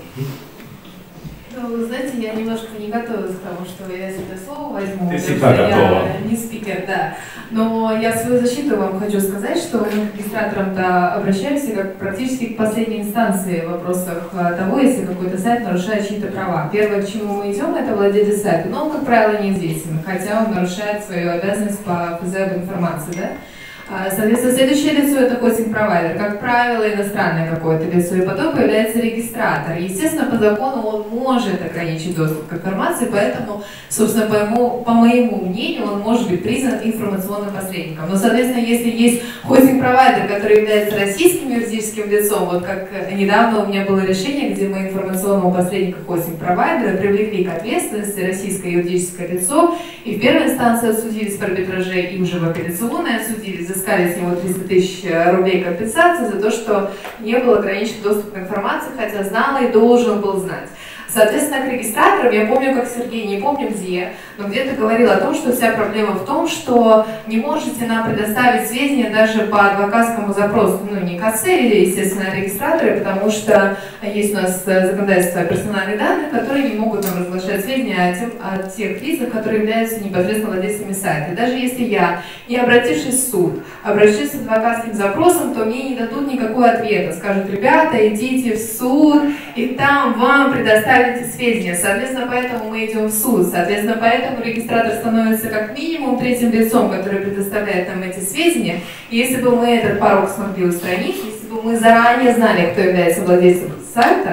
Ну, вы знаете, я немножко не готовилась к тому, что я сюда слово возьму. Ты всегда готова. Я не спикер, да. Но я в свою защиту вам хочу сказать, что мы к регистраторам-то обращаемся как практически к последней инстанции в вопросах того, если какой-то сайт нарушает чьи-то права. Первое, к чему мы идем, это владелец сайта. Но он, как правило, неизвестен, хотя он нарушает свою обязанность по ФЗ об информации, да? Соответственно, следующее лицо – это хостинг-провайдер, как правило, иностранное какое-то лицо, и потом появляется регистратор. Естественно, по закону он может ограничить доступ к информации, поэтому, собственно, по моему мнению, он может быть признан информационным посредником. Но, соответственно, если есть хостинг-провайдер, который является российским юридическим лицом, вот как недавно у меня было решение, где мы информационного посредника хостинг-провайдера привлекли к ответственности российское юридическое лицо, и в первой инстанции отсудились в арбитраже, и уже в апелляционной отсудились, взыскали с него 300 тысяч рублей компенсации за то, что не был ограничен доступ к информации, хотя знал и должен был знать. Соответственно, к регистраторам, я помню, как Сергей, не помню где, но где-то говорил о том, что вся проблема в том, что не можете нам предоставить сведения даже по адвокатскому запросу, ну не КС или, естественно, регистраторы, потому что есть у нас законодательство о персональных данных, которые не могут нам разглашать сведения о тех лицах, которые являются непосредственно владельцами сайта. И даже если я, не обратившись в суд, обращусь с адвокатским запросом, то мне не дадут никакого ответа. Скажут: ребята, идите в суд, и там вам предоставят эти сведения. Соответственно, поэтому мы идем в суд. Соответственно, поэтому регистратор становится как минимум третьим лицом, который предоставляет нам эти сведения. И если бы мы этот порог смогли устранить, если бы мы заранее знали, кто является владельцем сайта,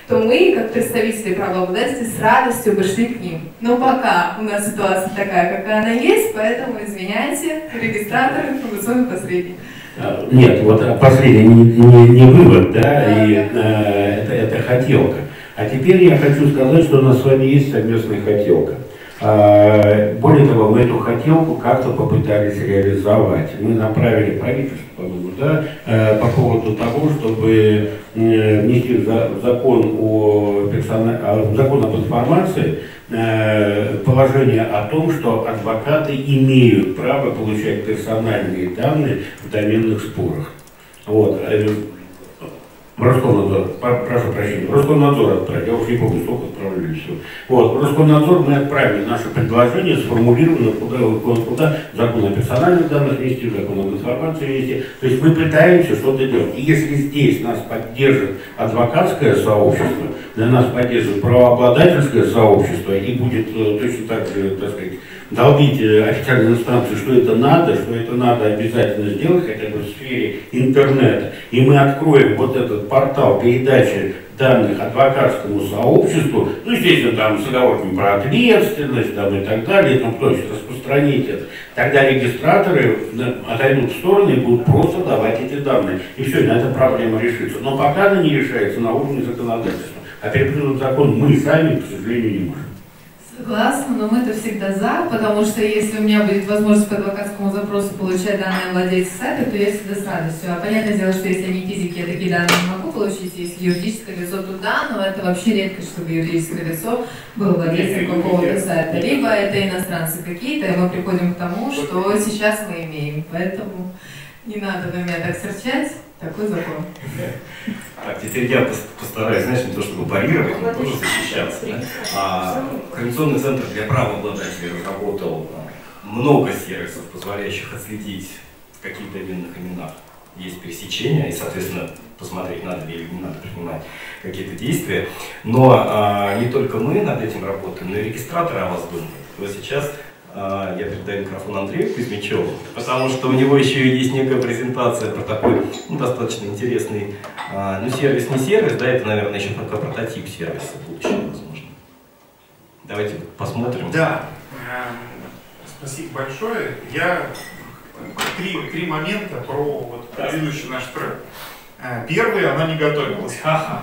то мы, как представители правообладателей, с радостью бы шли к ним. Но пока у нас ситуация такая, какая она есть, поэтому извиняйте, регистратор, информационный посредник. Нет, вот посредник не вывод, да, и это хотелка. А теперь я хочу сказать, что у нас с вами есть совместная хотелка. Более того, мы эту хотелку как-то попытались реализовать. Мы направили правительство, по-моему, да, по поводу того, чтобы внести в закон об информации положение о том, что адвокаты имеют право получать персональные данные в доменных спорах. Вот. Роскомнадзор, прошу прощения, Роскомнадзор отправил, я уже не помню, сколько отправили все. Вот, Роскомнадзор мы отправили наше предложение, сформулировано, куда закон о персональных данных вести, закон об информации вести. То есть мы пытаемся что-то делать. И если здесь нас поддержит адвокатское сообщество, для нас поддержит правообладательское сообщество и будет точно так же, так сказать, долбить официальные инстанции, что это надо обязательно сделать, хотя бы в сфере интернета. И мы откроем вот этот портал передачи данных адвокатскому сообществу, ну, естественно, там с оговорками про ответственность там, и так далее, ну, то есть распространить это. Тогда регистраторы отойдут в сторону и будут просто давать эти данные. И все, на эта проблема решится. Но пока она не решается на уровне законодательства. А перепринять закон мы сами, к сожалению, не можем. Согласна, но мы-то всегда за, потому что если у меня будет возможность по адвокатскому запросу получать данные владельца сайта, то я всегда с радостью. А понятное дело, что если они физики, я такие данные не могу получить, если юридическое лицо туда, но это вообще редко, чтобы юридическое лицо было владельцем какого-то сайта. Либо это иностранцы какие-то, и мы приходим к тому, что сейчас мы имеем. Поэтому не надо на меня так серчать. Такой закон. Так, теперь я постараюсь, знаешь, не то чтобы парировать, но тоже защищаться. Да? Координационный центр для правообладателей разработал много сервисов, позволяющих отследить, в каких доменных именах есть пересечения, и, соответственно, посмотреть, надо ли или не надо принимать какие-то действия. Но не только мы над этим работаем, но и регистраторы о вас думают. Вот сейчас я передаю микрофон Андрею Кузьмичеву, потому что у него еще есть некая презентация про такой достаточно интересный, сервис не сервис, да, это, наверное, еще пока прототип сервиса будущего, возможно. Давайте посмотрим. Да, спасибо большое. Я три момента про вот предыдущий наш трек. Первый, она не готовилась. Ха-ха.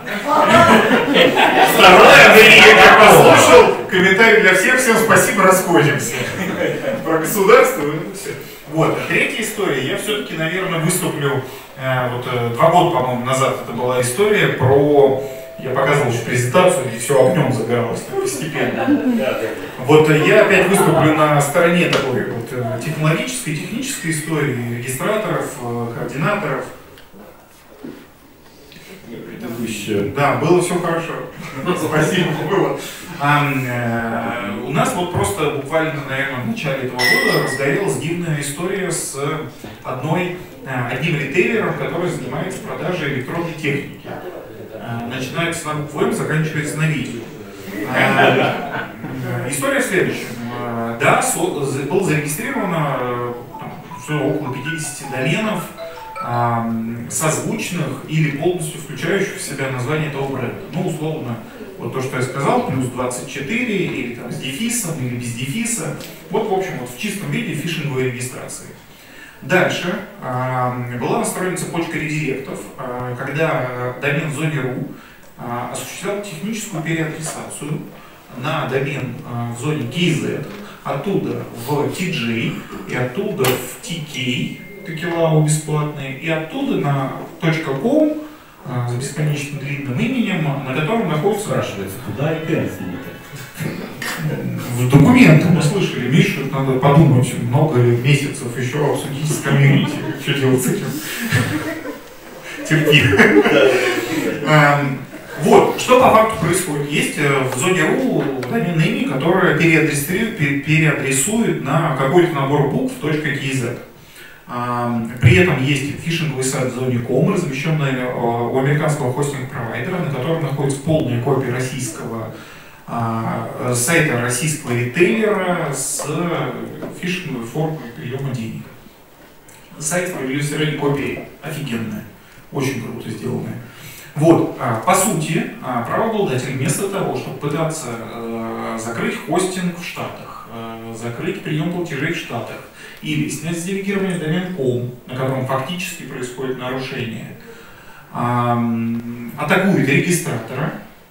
Второе, я послушал, комментарий для всех, всем спасибо, расходимся. Про государство, все. Вот, третья история, я все-таки, наверное, выступлю, 2 года, по-моему, назад это была история про, я показывал еще презентацию, где все огнем загоралось постепенно. Вот я опять выступлю на стороне такой вот технической истории регистраторов, координаторов. Да, было все хорошо. Спасибо, было. У нас вот просто буквально, наверное, в начале этого года разгорелась дивная история с одним ритейлером, который занимается продажей электронной техники. Начинается на букву М, заканчивается на видео. История следующая. Да, было зарегистрировано около 50 доменов, созвучных или полностью включающих в себя название этого бренда. Ну, условно, вот то, что я сказал, плюс 24, или там с дефисом, или без дефиса. Вот, в общем, вот в чистом виде фишинговой регистрации. Дальше была настроена цепочка редиректов, когда домен Zone.ru осуществлял техническую переадресацию на домен в зоне KZ, оттуда в TJ и оттуда в TK, Токелау бесплатные, и оттуда на .com с бесконечно длинным именем, на котором находится... Спрашивается, куда IPN снимет? В документы мы слышали, Миша, надо подумать много месяцев еще обсудить с комьюнити, что делать с этим. Терпи. Вот, что по факту происходит. Есть в Zone.ru доменное имя, которое переадресует на какой-то набор букв .kz. При этом есть фишинговый сайт Zone.com, размещенный у американского хостинг-провайдера, на котором находится полная копия российского сайта российского ритейлера с фишинговой формой приема денег. Сайт справедливости ради копии офигенная, очень круто сделанная. Вот, по сути, правообладатель вместо того, чтобы пытаться закрыть хостинг в Штатах, закрыть прием платежей в Штатах или снять с делегирования домен.com, на котором фактически происходит нарушение, атакует регистратора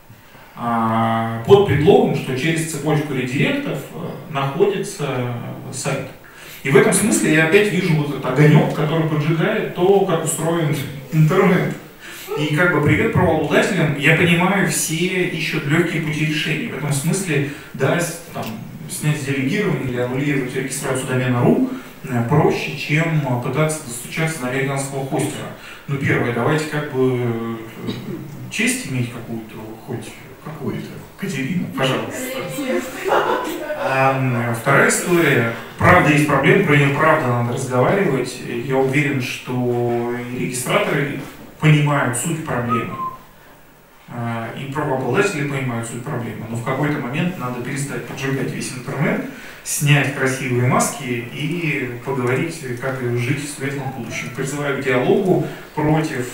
под предлогом, что через цепочку редиректов находится сайт. И в этом смысле я опять вижу вот этот огонек, который поджигает то, как устроен интернет. И как бы привет правообладателям, я понимаю, все ищут легкие пути решения. В этом смысле, да, там, снять делегирование или аннулировать регистрацию домена .ru проще, чем пытаться достучаться до американского хостера. Ну, первое, давайте как бы честь иметь какую-то, хоть какую-то. Катерина, пожалуйста. Вторая история. Правда, есть проблемы, про нее правда надо разговаривать. Я уверен, что регистраторы понимают суть проблемы. И правообладатели понимают суть проблемы. Но в какой-то момент надо перестать поджигать весь интернет, снять красивые маски и поговорить, как жить в светлом будущем. Призываю к диалогу против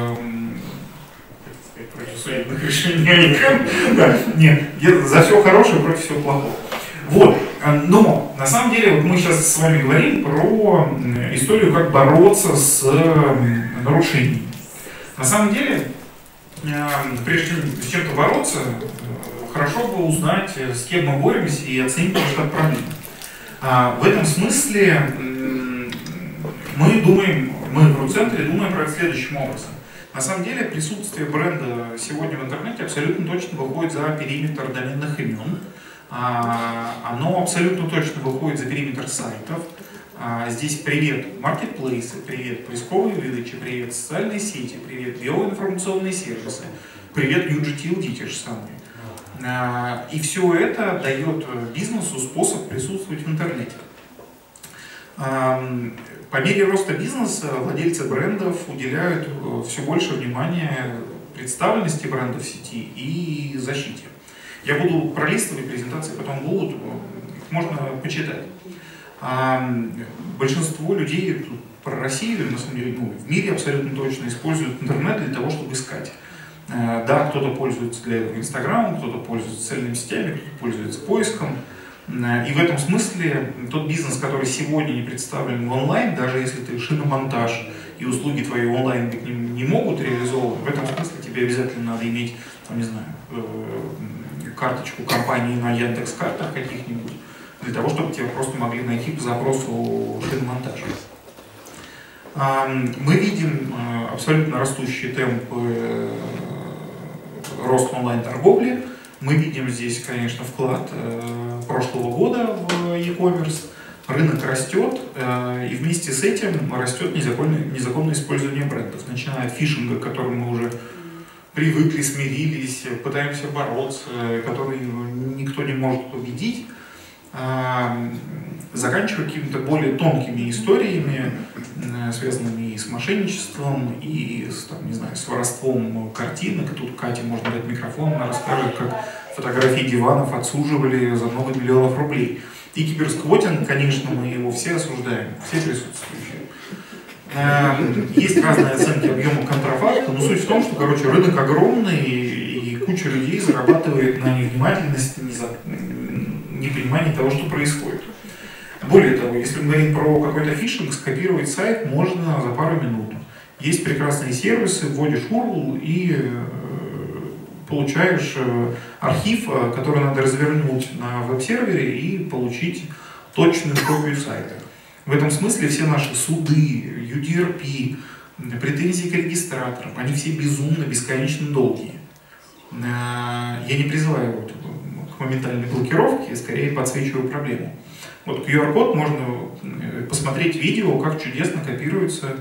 судебных решений. Да, нет, за все хорошее против всего плохого. Вот. Но на самом деле вот мы сейчас с вами говорим про историю, как бороться с нарушениями. На самом деле, прежде чем с чем-то бороться, хорошо бы узнать, с кем мы боремся, и оценить масштаб проблем. В этом смысле мы в RU-центре думаем про это следующим образом. На самом деле присутствие бренда сегодня в интернете абсолютно точно выходит за периметр доменных имен. Оно абсолютно точно выходит за периметр сайтов. Здесь привет маркетплейсы, привет поисковые выдачи, привет социальные сети, привет биоинформационные сервисы, привет UGTLD те же самые. И все это дает бизнесу способ присутствовать в интернете. По мере роста бизнеса владельцы брендов уделяют все больше внимания представленности бренда в сети и защите. Я буду пролистывать презентации, потом будут, их можно почитать. Большинство людей про Россию, на самом деле, в мире абсолютно точно используют интернет для того, чтобы искать. Да, кто-то пользуется для этого Инстаграмом, кто-то пользуется социальными сетями, кто-то пользуется поиском. И в этом смысле тот бизнес, который сегодня не представлен в онлайн, даже если ты шиномонтаж и услуги твои онлайн не могут реализованы, в этом смысле тебе обязательно надо иметь, там, не знаю, карточку компании на Яндекс.Картах каких-нибудь, для того, чтобы тебя просто могли найти по запросу шиномонтажа. Мы видим абсолютно растущие темпы роста онлайн-торговли. Мы видим здесь, конечно, вклад прошлого года в e-commerce. Рынок растет, и вместе с этим растет незаконное использование брендов. Начиная от фишинга, к которому мы уже привыкли, смирились, пытаемся бороться, который никто не может победить, заканчивая какими-то более тонкими историями, связанными и с мошенничеством, и с, там, не знаю, с воровством картинок. И тут Кате можно дать микрофон, она расскажет, как фотографии диванов отсуживали за много миллионов рублей. И киберсквотинг, конечно, мы его все осуждаем, все присутствующие. Есть разные оценки объема контрафакта, но суть в том, что, короче, рынок огромный, и куча людей зарабатывает на невнимательности, непонимании того, что происходит. Более того, если мы говорим про какой-то фишинг, скопировать сайт можно за пару минут. Есть прекрасные сервисы, вводишь URL и получаешь архив, который надо развернуть на веб-сервере и получить точную копию сайта. В этом смысле все наши суды, UDRP, претензии к регистраторам, они все безумно, бесконечно долгие. Я не призываю к моментальной блокировке, скорее подсвечиваю проблему. Вот QR-код можно посмотреть видео, как чудесно копируется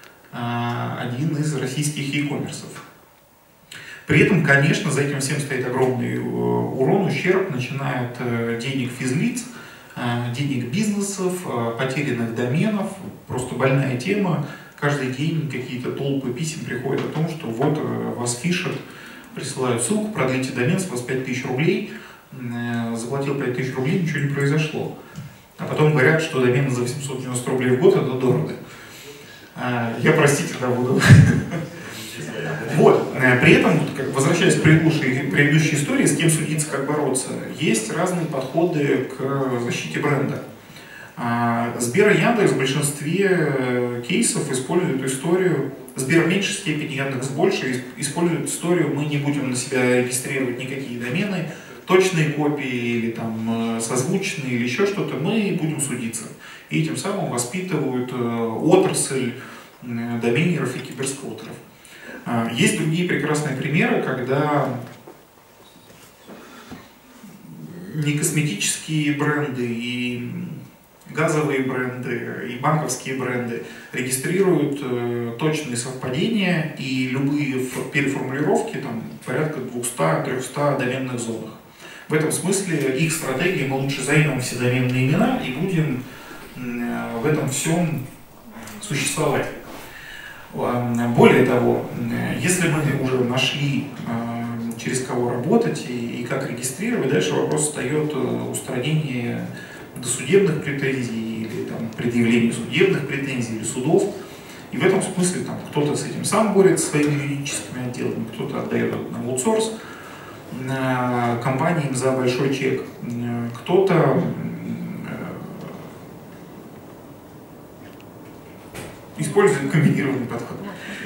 один из российских e-коммерсов. При этом, конечно, за этим всем стоит огромный урон, ущерб, начиная от денег физлиц, денег бизнесов, потерянных доменов. Просто больная тема. Каждый день какие-то толпы писем приходят о том, что вот вас фишат, присылают ссылку, продлите домен, с вас 5000 рублей, заплатил 5000 рублей, ничего не произошло. А потом говорят, что домен за 890 рублей в год это дорого. Я, простите, да, буду. Вот. При этом, возвращаясь к предыдущей истории, с кем судиться, как бороться, есть разные подходы к защите бренда. Сбер и Яндекс в большинстве кейсов используют историю, Сбер в меньшей степени, Яндекс больше, используют историю, мы не будем на себя регистрировать никакие домены, точные копии или там созвучные или еще что-то, мы будем судиться. И тем самым воспитывают отрасль доменеров и киберсквотеров. Есть другие прекрасные примеры, когда не косметические бренды и газовые бренды и банковские бренды регистрируют точные совпадения и любые переформулировки, там порядка 200-300 доменных зонах. В этом смысле их стратегии мы лучше займем все доменные имена и будем в этом всем существовать. Более того, если мы уже нашли, через кого работать и как регистрировать, дальше вопрос встает устранение досудебных претензий или там, предъявление судебных претензий или судов. И в этом смысле там, кто-то с этим сам борется своими юридическими отделами, кто-то отдает это на аутсорс компаниям за большой чек, кто-то использует комбинированный подход.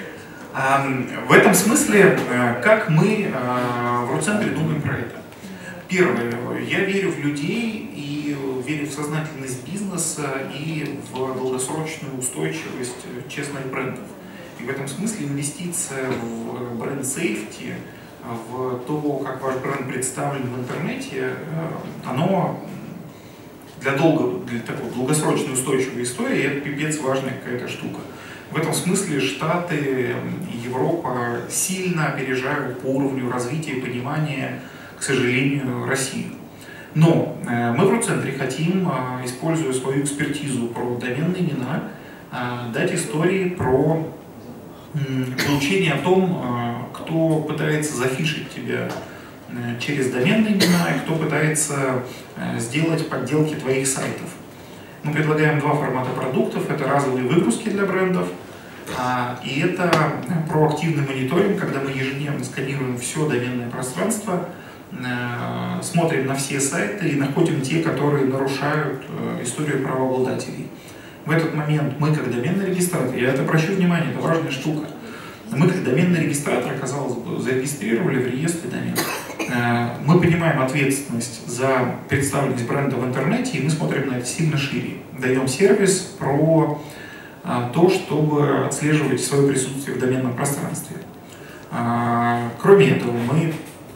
В этом смысле, как мы в Руцентре думаем про это? Первое, я верю в людей и верю в сознательность бизнеса и в долгосрочную устойчивость честных брендов. И в этом смысле инвестиция в бренд-сейфти, в то, как ваш бренд представлен в интернете, оно для такой долгосрочной устойчивой истории это пипец важная какая-то штука. В этом смысле Штаты и Европа сильно опережают по уровню развития и понимания, к сожалению, Россию. Но мы в Руцентре хотим, используя свою экспертизу про доменные имена, дать истории про получение о том, кто пытается зафишить тебя через доменные имена и кто пытается сделать подделки твоих сайтов. Мы предлагаем два формата продуктов. Это разовые выгрузки для брендов и это проактивный мониторинг, когда мы ежедневно сканируем все доменное пространство, смотрим на все сайты и находим те, которые нарушают историю правообладателей. В этот момент мы, как доменный регистратор, я это обращу внимание, это важная штука, мы, как доменный регистратор, казалось бы, зарегистрировали в реестре доменов. Мы понимаем ответственность за представленность бренда в интернете, и мы смотрим на это сильно шире. Даем сервис про то, чтобы отслеживать свое присутствие в доменном пространстве. Кроме этого, мы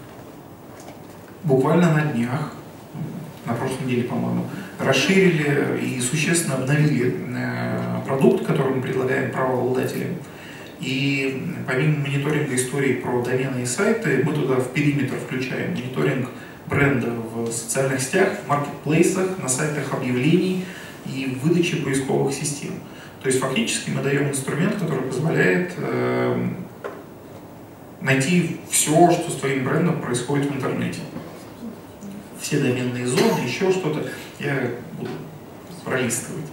буквально на днях, на прошлой неделе, по-моему, расширили и существенно обновили продукт, который мы предлагаем правообладателям. И помимо мониторинга истории про домены и сайты, мы туда в периметр включаем мониторинг бренда в социальных сетях, в маркетплейсах, на сайтах объявлений и в выдаче поисковых систем. То есть фактически мы даем инструмент, который позволяет найти все, что с твоим брендом происходит в интернете. Все доменные зоны, еще что-то. Я буду пролистывать.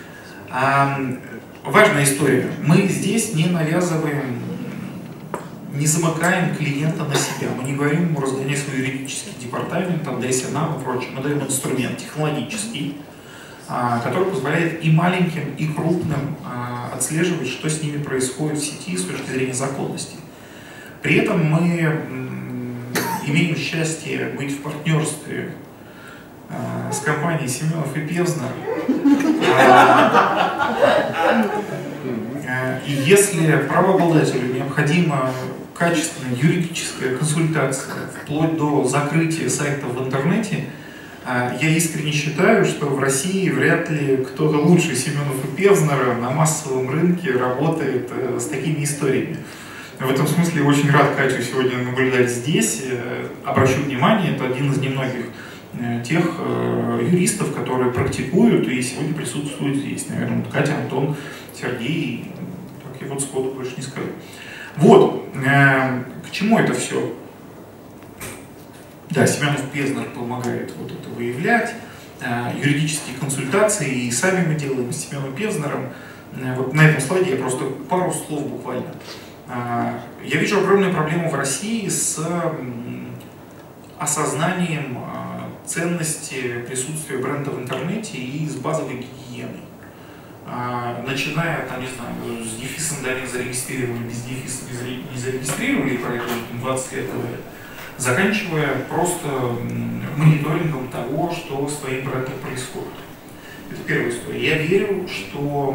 Важная история. Мы здесь не навязываем, не замыкаем клиента на себя. Мы не говорим ему разгонять свой юридический департамент, отдайся нам и прочее. Мы даем инструмент технологический, который позволяет и маленьким, и крупным отслеживать, что с ними происходит в сети с точки зрения законности. При этом мы имеем счастье быть в партнерстве с компанией Семенов и Певзнер. И если правообладателю необходима качественная юридическая консультация вплоть до закрытия сайтов в интернете, я искренне считаю, что в России вряд ли кто-то лучше Семенов и Певзнера на массовом рынке работает с такими историями. В этом смысле очень рад Катю сегодня наблюдать здесь. Обращу внимание, это один из немногих тех юристов, которые практикуют и сегодня присутствуют здесь. Наверное, Катя, Антон, Сергей, так я вот сходу больше не скажу. Вот, к чему это все? Да, Семенов Певзнер помогает вот это выявлять, юридические консультации, и сами мы делаем с Семеном Певзнером. Вот на этом слайде я просто пару слов буквально. Я вижу огромную проблему в России с осознанием ценности присутствия бренда в интернете и с базовой гигиеной. Начиная, там, не знаю, с дефисом домен зарегистрировали, без дефиса не зарегистрировали, проехали 20 лет, заканчивая просто мониторингом того, что с твоим брендом происходит. Это первая история. Я верю, что,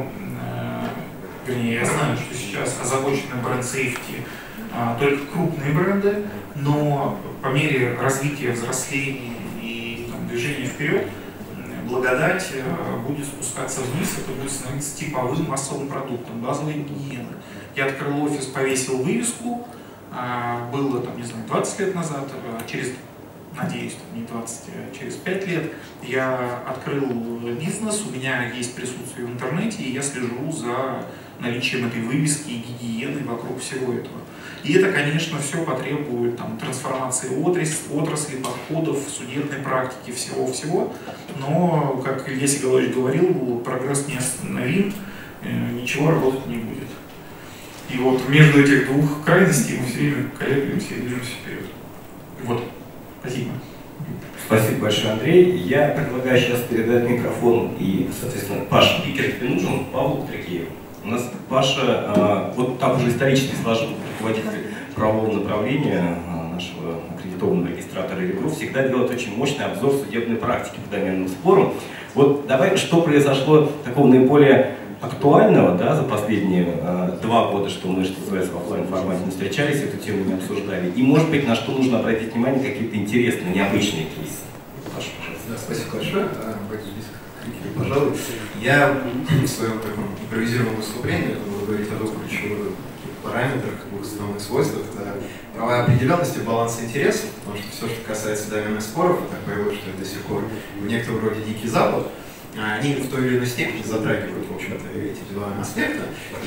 вернее, я знаю, что сейчас озабочены бренд-сейфти только крупные бренды, но по мере развития, взросления и там, движения вперед, благодать будет спускаться вниз, это будет становиться типовым массовым продуктом, базовой гигиены. Я открыл офис, повесил вывеску, было, там, не знаю, 20 лет назад, через, надеюсь, не 20, а через 5 лет я открыл бизнес, у меня есть присутствие в интернете, и я слежу за наличием этой вывески и гигиены вокруг всего этого. И это, конечно, все потребует там, трансформации отрасли, подходов, судебной практики, всего-всего. Но, как Илья Сегалович говорил, прогресс не остановим, ничего работать не будет. И вот между этих двух крайностей мы все время колеблемся и движемся вперед. Вот. Спасибо. Спасибо большое, Андрей. Я предлагаю сейчас передать микрофон и, соответственно, Паша Пикер тебе нужен, Павлу Трекееву. У нас Паша, вот так уже исторически сложил, руководитель правового направления нашего аккредитованного регистратора РИГРУ, всегда делает очень мощный обзор судебной практики по доменным спорам. Вот давай, что произошло такого наиболее актуального, да, за последние 2 года, что мы, что называется, в офлайн формате не встречались, эту тему не обсуждали, и, может быть, на что нужно обратить внимание, какие-то интересные, необычные кейсы. Паша, пожалуйста. Да, спасибо большое. Пожалуй, я в своем таком импровизированном выступлении буду говорить о 2 ключевых параметрах, 2 основных свойствах. Это правовая определенность и баланс интересов, потому что все, что касается доменных споров, так появилось, что это до сих пор в некотором роде дикий запад, они в той или иной степени затрагивают, в общем-то, эти 2 аспекта.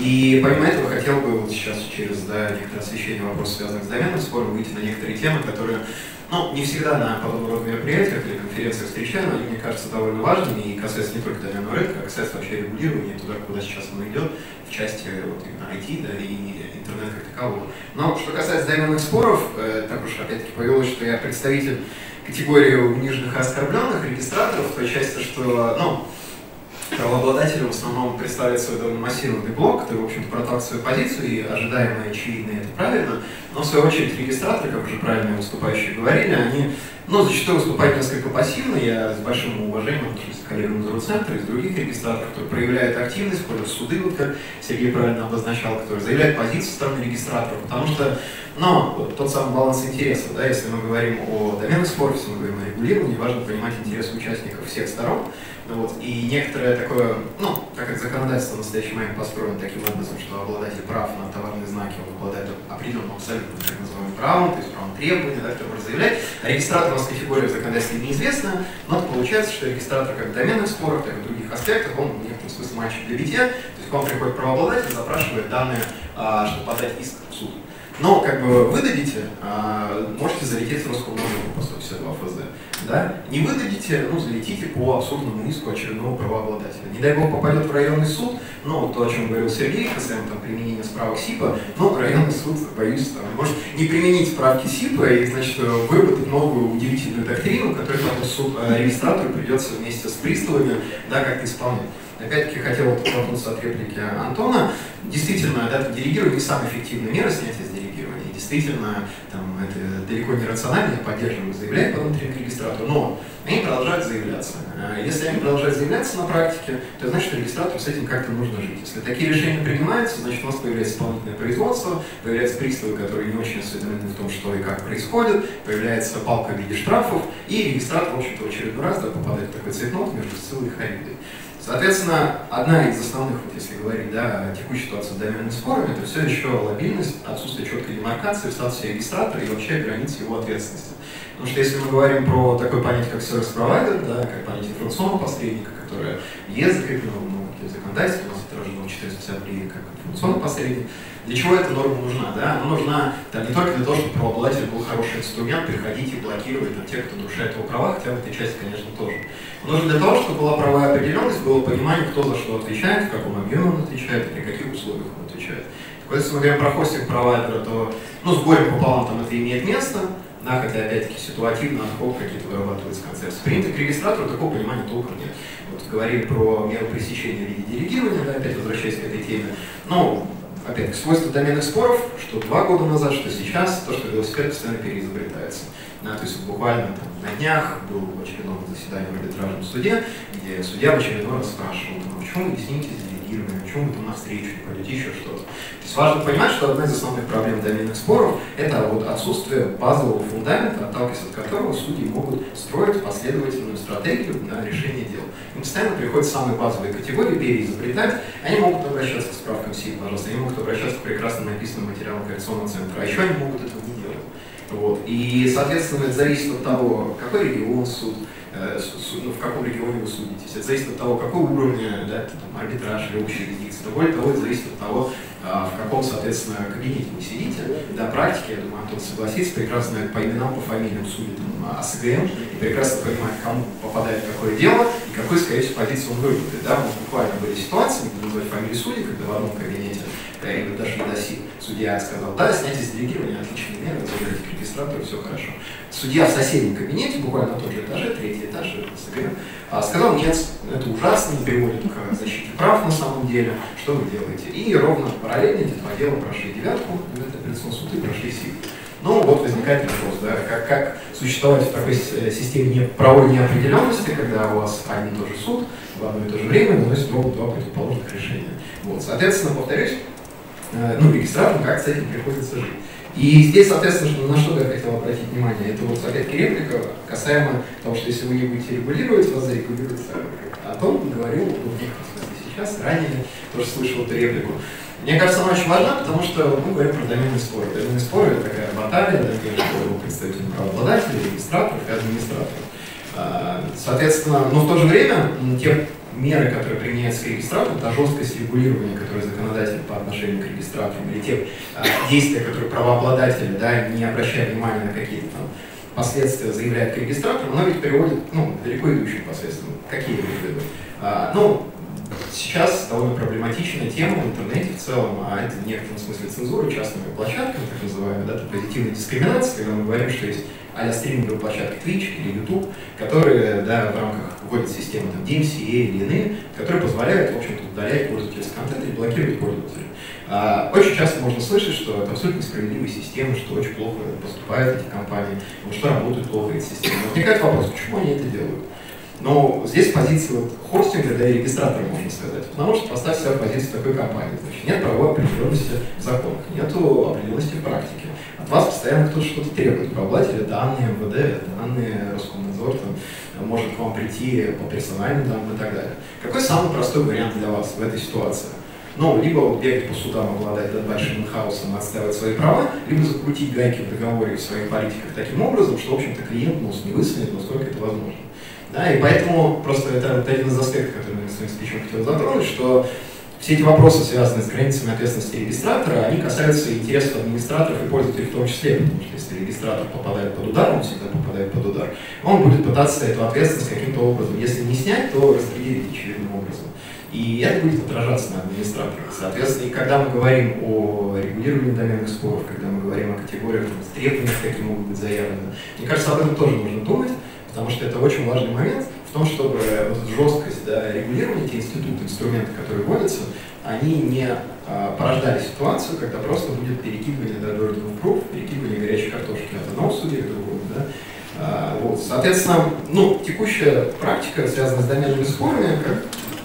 И помимо этого хотел бы вот сейчас через некоторое освещение вопросов, связанных с доменным спором, выйти на некоторые темы, которые не всегда на подобного рода мероприятиях или конференциях встречаем, они, мне кажется, довольно важными и касаются не только доменного рынка, а касаются вообще регулирования туда, куда сейчас оно идет, в части вот, именно IT, да, и интернета как такового. Но что касается доменных споров, так уж опять-таки повелось, что я представитель категории униженных и оскорбленных регистраторов, в той части, что правообладатель в основном представляет свой довольно массированный блок, который, в общем-то, проталкивает свою позицию, и ожидаемо и очевидно это правильно, но в свою очередь регистраторы, как уже правильно выступающие говорили, они зачастую выступают несколько пассивно. Я с большим уважением отношусь к коллегам из Руцентра, из других регистраторов, которые проявляют активность, ходят в суды, вот как Сергей правильно обозначал, которые заявляют позицию со стороны регистраторов, потому что вот тот самый баланс интересов, да, если мы говорим о доменных спорах, если мы говорим о регулировании, важно понимать интересы участников всех сторон. Вот, и некоторое такое, так как законодательство в настоящий момент построено таким образом, что обладатель прав на товарные знаки, он обладает определенным абсолютно так называемым правом, то есть правом требования, да, который может заявлять. А регистратор у нас категория в законодательстве неизвестна, но это получается, что регистратор как в доменных спорах, так и в других аспектах, он в некотором смысле мальчик для битья, то есть к вам приходит правообладатель, запрашивает данные, чтобы подать иск в суд. Но, как бы, выдадите, можете залететь в Роскомнадзор по 152 ФЗ. Да? Не выдадите, залетите по абсурдному иску очередного правообладателя. Не дай бог попадет в районный суд, то, о чем говорил Сергей, касаемо применения справок СИПа, районный суд, боюсь, может не применить справки СИПа и, значит, выработать новую удивительную доктрину, которую потом суд регистратору придется вместе с приставами, да, как-то исполнять. Опять-таки хотел оттолкнуться от реплики Антона. Действительно, делегирование не самая эффективная мера снятия с делегирования. Действительно, это далеко не рационально, я поддерживаю, заявляю по внутреннему регистратору, но они продолжают заявляться. Если они продолжают заявляться на практике, то значит, что регистратору с этим как-то нужно жить. Если такие решения принимаются, значит, у нас появляется исполнительное производство, появляются приставы, которые не очень осведомлены в том, что и как происходит, появляется палка в виде штрафов, и регистратор, в общем-то, в очередной раз попадает в такой цветнот между Сциллой и Харибдой. Соответственно, одна из основных, если говорить, о текущей ситуации с доменными спорами, это все еще лобильность, отсутствие четкой демаркации в статусе регистратора и вообще границы его ответственности. Потому что если мы говорим про такое понятие, как сервис-провайдер, как понятие информационного посредника, которое есть закреплено в законодательстве, у нас отражено в 453 как информационный посредник, для чего эта норма нужна? Она нужна не только для того, чтобы правообладатель был хороший инструмент переходить и блокировать тех, кто нарушает его права, хотя в этой части, конечно, тоже. Но нужно для того, чтобы была правовая определенность, было понимание, кто за что отвечает, в каком объеме он отвечает и при каких условиях он отвечает. Вот если мы говорим про хостинг-провайдера, то, ну, с горем пополам там это имеет место, да, хотя, опять-таки, ситуативно, отход какие-то вырабатываются концепции. Принято к регистратору, такого понимания толком нет. Вот говорили про меру пресечения в виде делегирования, да, опять возвращаясь к этой теме. Но, опять-таки, свойство доменных споров, что 2 года назад, что сейчас, то, что велосипед постоянно переизобретается. Да, то есть буквально там, на днях был в очередном заседании в арбитражном суде, где судья в очередной раз спрашивал, ну, почему вы не снимете делегирование, почему вы там навстречу не пойдете, еще что-то. То есть важно понимать, что одна из основных проблем доменных споров – это вот отсутствие базового фундамента, отталкиваясь от которого судьи могут строить последовательную стратегию на решение дел. Им постоянно приходят самые базовые категории переизобретать, они могут обращаться к справкам СИД, пожалуйста, они могут обращаться к прекрасно написанным материалам коррекционного центра, а еще они могут этого не делать. Вот. И, соответственно, это зависит от того, какой регион суд, ну, в каком регионе вы судитесь. Это зависит от того, какой уровень, да, там, арбитраж или общая юрисдикция. Более того, это зависит от того, в каком, соответственно, кабинете вы сидите. Да, практики, я думаю, Антон согласится, прекрасно по именам, по фамилиям судит АСГМ, и прекрасно понимает, кому попадает какое дело и какую, скорее всего, позицию он выработает. Да, вот буквально были ситуации, не буду называть фамилии судей, когда в одном кабинете, или даже не досил, судья сказал, да, снятие с делегирования, отличные меры, возвращайте к регистратору, все хорошо. Судья в соседнем кабинете, буквально на том же этаже, 3-й этаж, сказал, нет, это ужасно, не приводит к защите прав на самом деле, что вы делаете? И ровно параллельно эти 2 дела прошли 9-ку, апелляционный суд, и прошли СИД. Ну вот возникает вопрос, да, как существовать в такой системе правовой неопределенности, когда у вас один и тот же суд в одно и то же время выносит ровно 2 противоположных решения. Вот, соответственно, повторюсь, ну, регистратору как с этим приходится жить. И здесь, соответственно, на что я хотел обратить внимание, это вот опять-таки реплика касаемо того, что если вы не будете регулировать, вас зарегулирует Антон говорил, сейчас, ранее, тоже слышал эту реплику. Мне кажется, она очень важна, потому что мы говорим про доменные споры. Доменные споры – это такая баталия, да, между представителями правообладателей, регистраторов и администраторов. Соответственно, но в то же время те меры, которые применяются к регистратору, та жесткость регулирования, которую законодатель по отношению к регистраторам, или те действия, которые правообладатели, да, не обращая внимания на какие-то там последствия, заявляют к регистратору, оно ведь приводит, ну, далеко идущим последствиям. Какие я имею в виду? Ну, сейчас довольно проблематичная тема в интернете в целом, а это в некотором смысле цензура частными площадками, так называемая, да, позитивная дискриминация, когда мы говорим, что есть а-ля стриминговые площадки Twitch или YouTube, которые, да, в рамках вводят системы там, DMCA или иные, которые позволяют, в общем-то, удалять пользовательский контент и блокировать пользователей. Очень часто можно слышать, что это абсолютно несправедливая система, что очень плохо поступают эти компании, что работают плохо эти системы. Возникает вопрос, почему они это делают? Но здесь позиция вот хостинга, да, и регистратора, можно сказать. Потому что поставь себя в позицию такой компании. Значит, нет правовой определенности в законах, нет определенности в практике. От вас постоянно кто-то что-то требует. Правообладатели, данные МВД, данные Роскомнадзор, там, может к вам прийти по персональным данным и так далее. Какой самый простой вариант для вас в этой ситуации? Ну, либо вот бегать по судам, обладать большим инхаусом, отстаивать свои права, либо закрутить гайки в договоре в своих политиках таким образом, что, в общем-то, клиент нос не высунет, насколько это возможно. Да, и поэтому просто это вот один из аспектов, который мы с своим спичем хотел затронуть, что все эти вопросы, связанные с границами ответственности регистратора, они касаются интересов администраторов и пользователей в том числе, потому что если регистратор попадает под удар, он всегда попадает под удар, он будет пытаться эту ответственность каким-то образом, если не снять, то распределить очевидным образом. И это будет отражаться на администраторах. Соответственно, и когда мы говорим о регулировании доменных споров, когда мы говорим о категориях требований, какие могут быть заявлены, мне кажется, об этом тоже нужно думать, потому что это очень важный момент в том, чтобы вот эта жесткость, да, регулирования, те институты, инструменты, которые вводятся, они не порождали ситуацию, когда просто будет перекидывание, да, burden of proof, перекидывание горячей картошки от одного судьи к другому. Да. Вот. Соответственно, ну, текущая практика, связанная с доменными спорами, как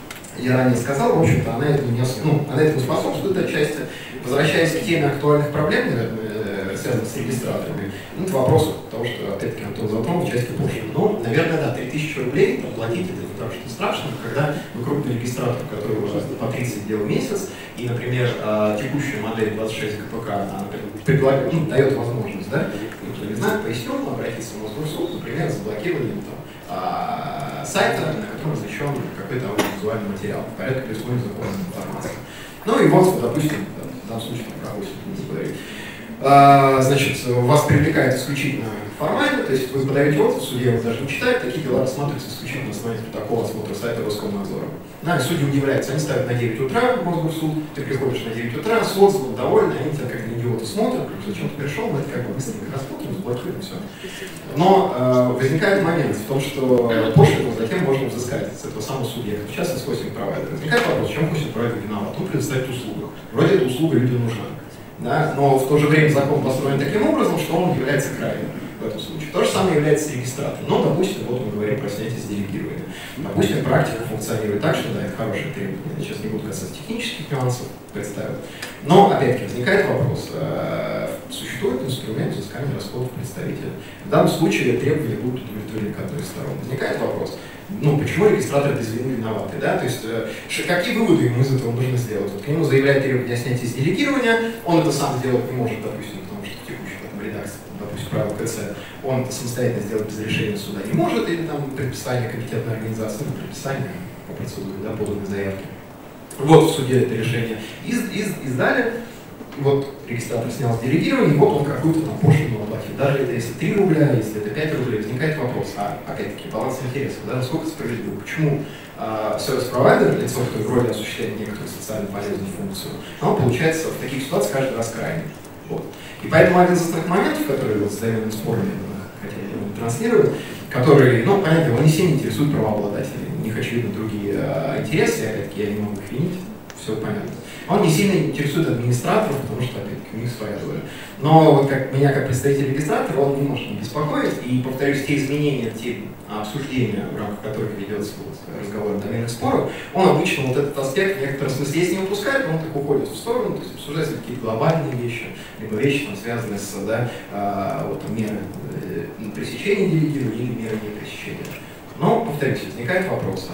я ранее сказал, в общем-то, она этому не способствует отчасти. Возвращаясь к теме актуальных проблем, наверное, связанных с регистраторами, это вопрос того, что, опять-таки, Антон затронул в части позже. Но, наверное, да, 3000 рублей платить это не так что страшно, когда вы крупный регистратор, который у вас по 30 дел в месяц, и, например, текущая модель 26 КПК, она дает возможность, да, кто не знает, поясню, обратиться в Мосгорсуд, например, с заблокированием сайта, на котором размещен какой-то аудиовизуальный материал, в порядке происходит законной информации. Ну и вот, допустим, в данном случае про 80 не говорить. значит, вас привлекает исключительно формально, то есть вы подаете отзыв, судья его даже не читает, такие дела рассматриваются исключительно на основании протокола осмотра сайта Роскомнадзора. Да, и судьи удивляются, они ставят на 9 утра Мосгорсуд, ты приходишь на 9 утра с отзывом, довольны, они тебя как идиота смотрят, зачем ты пришел, мы это как бы быстренько рассмотрим, заблокируем, все. Но возникает момент в том, что пошлину затем можно взыскать с этого самого субъекта, в частности, хостинг-провайдера. Возникает вопрос, чем хостинг-провайдер виноват? Он предоставит услугу. Вроде эта услуга людям нужна. Да? Но в то же время закон построен таким образом, что он является крайним в этом случае. То же самое является регистратором. Но, допустим, вот мы говорим про снятие с делегирования. Допустим, практика функционирует так, что да, это хорошее требование. Я сейчас не буду касаться технических нюансов, представить. Но, опять-таки, возникает вопрос. Существует инструмент взыскания расходов представителя. В данном случае требования будут удовлетворены к одной из сторон. Возникает вопрос. Ну, почему регистратор без вины виноваты, да? То есть, какие выводы ему из этого нужно сделать? Вот к нему заявляют требования о снятии с делегирования, он это сам сделать не может, допустим, потому что в текущей редакции, допустим, правил КЦ, он это самостоятельно сделать без решения суда не может, или там предписание компетентной организации, предписание по процедуре, да, поданной заявки. Вот в суде это решение издали. Вот регистратор снял с делегирования, и вот он какую-то там пошлину оплатил. Даже это если 3 рубля, если это 5 рублей, возникает вопрос, опять-таки, баланс интересов, да, насколько справедливо, почему сервис-провайдер, лицо, которое вроде осуществляет некоторую социально полезную функцию, он получается в таких ситуациях каждый раз крайний. Вот. И поэтому один из основных моментов, который вот с доменными спорами хотели транслировать, который, ну, понятно, его не сильно интересует правообладателей, у них, очевидно, другие интересы, опять-таки, я не могу их винить, все понятно. Он не сильно интересует администраторов, потому что, опять-таки, у них своя доля. Но вот как меня, как представитель регистратора, он не может не беспокоить. И, повторюсь, те изменения, те обсуждения, в рамках которых ведется вот разговор о доменных спорах, он обычно вот этот аспект в некотором смысле, если не упускает, он так уходит в сторону, то есть обсуждаются какие-то глобальные вещи, либо вещи, там, связанные с вот, меры пресечения делегирования или меры не пресечения. Но, повторюсь, возникает вопрос,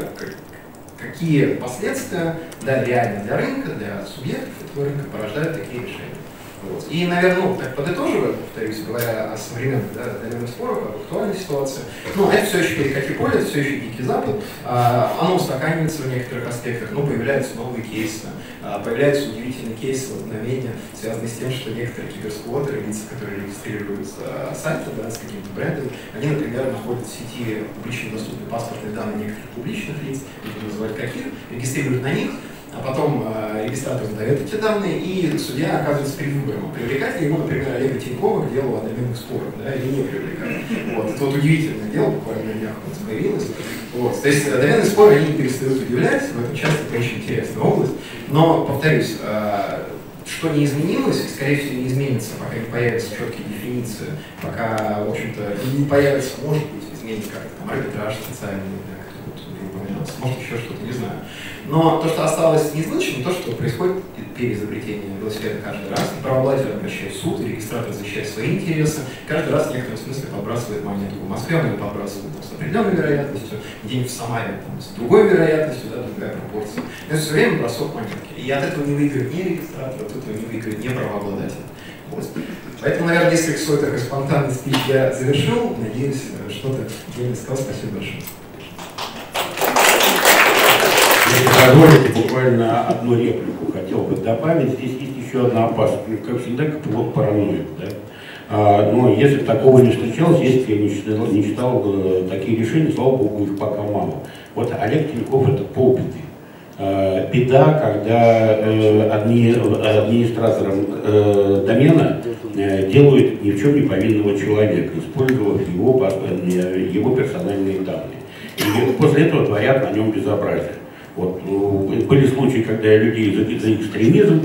какие последствия, да, реально для рынка, для субъектов этого рынка порождают такие решения. Вот. И, наверное, ну, так подытоживая, повторюсь, говоря о современных, да, доменных спорах, об актуальной ситуации, ну, это все еще перекати поле, это все еще Дикий Запад, оно устаканивается в некоторых аспектах, но появляются новые кейсы, появляются удивительные кейсы, мгновения, связанные с тем, что некоторые киберсквотеры, лица, которые регистрируют сайты, да, с каким-то брендом, они, например, находят в сети публично доступные паспортные данные некоторых публичных лиц, будем называть каких, регистрируют на них, а потом регистратор выдает эти данные, и судья оказывается перед выбором. Привлекать ли ему, например, Олега Тинькова к делу о доменных спорах, да, или не привлекать. Вот. Это вот удивительное дело, буквально на днях появилось. Вот. То есть доменные споры, они не перестают удивлять, в этом часто это очень интересная область. Но, повторюсь, что не изменилось, и, скорее всего, не изменится, пока не появятся четкие дефиниции, пока, в общем-то, не появится, может быть, изменится как-то там арбитраж социальный, может еще что-то, не знаю. Но то, что осталось неизлученным, то, что происходит переизобретение велосипеда каждый раз, и правообладатель обращает в суд, и регистратор защищает свои интересы, каждый раз в некотором смысле подбрасывает монету. В Москве он ее подбрасывает с определенной вероятностью, где-нибудь в Самаре там, с другой вероятностью, да, другая пропорция. Это все время бросок монетки. И от этого не выиграет ни регистратор, от этого не выиграет ни правообладатель. Вот. Поэтому, наверное, несколько свой такой спонтанный спич я завершил. Надеюсь, что-то я не сказал. Спасибо большое. Если позволите, буквально одну реплику хотел бы добавить. Здесь есть еще одна опасность. Как всегда, капеллок параноик. Да? Но если бы такого не случалось, если я не читал такие решения, слава богу, их пока мало. Вот Олег Тиньков — это полбеды. Беда, когда администратором домена делают ни в чем не повинного человека, использовав его персональные данные. И после этого творят на нем безобразие. Вот. Были случаи, когда людей за экстремизм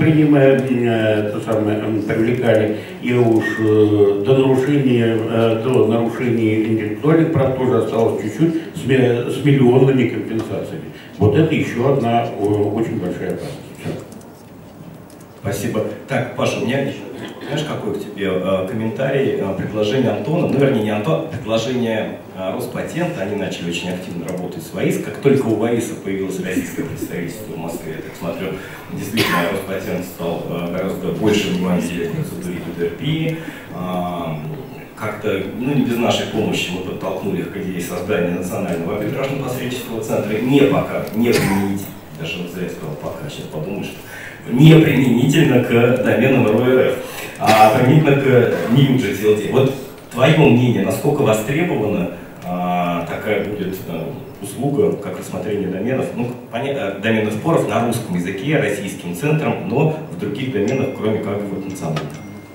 привлекали, и уж до нарушения интеллектуальных прав тоже осталось чуть-чуть с миллионными компенсациями. Вот это еще одна очень большая опасность. Спасибо. Так, Паша, у меня еще, знаешь, какой к тебе комментарий, предложение Антона, ну, вернее, не Антона, предложение Роспатента, они начали очень активно работать с ВАИС. Как только у ВАИСа появилось российское представительство в Москве, я так смотрю, действительно, Роспатент стал гораздо больше внимания уделять процедуре ЮДРП. Как-то, ну, не без нашей помощи мы подтолкнули их к идее создания национального арбитражного посреднического центра, не применить, даже зря сказал пока, сейчас подумаю, что не применительно к доменам РО РФ. применительно к New.js. Вот твое мнение, насколько востребована такая будет услуга, как рассмотрение доменов, ну, доменных споров на русском языке, российским центром, но в других доменах, кроме как вот национальных?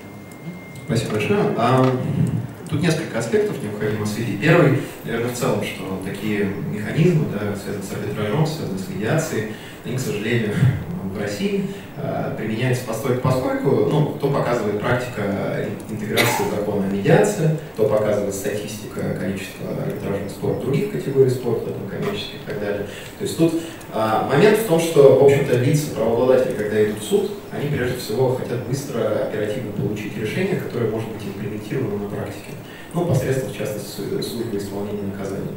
Спасибо большое. Тут несколько аспектов необходимо осветить. Первый, наверное, в целом, что такие механизмы, да, связанные с арбитражом, связанные с медиацией, они, к сожалению, в России применяются поскольку, ну, то показывает практика интеграции закона о медиации, то показывает статистика количества арбитражных споров других категорий спорта, там, коммерческих и так далее. То есть тут момент в том, что, в общем-то, лица, правообладатели, когда идут в суд, они прежде всего хотят быстро, оперативно получить решение, которое может быть имплементировано на практике. Ну, посредством, в частности, службы исполнения наказаний.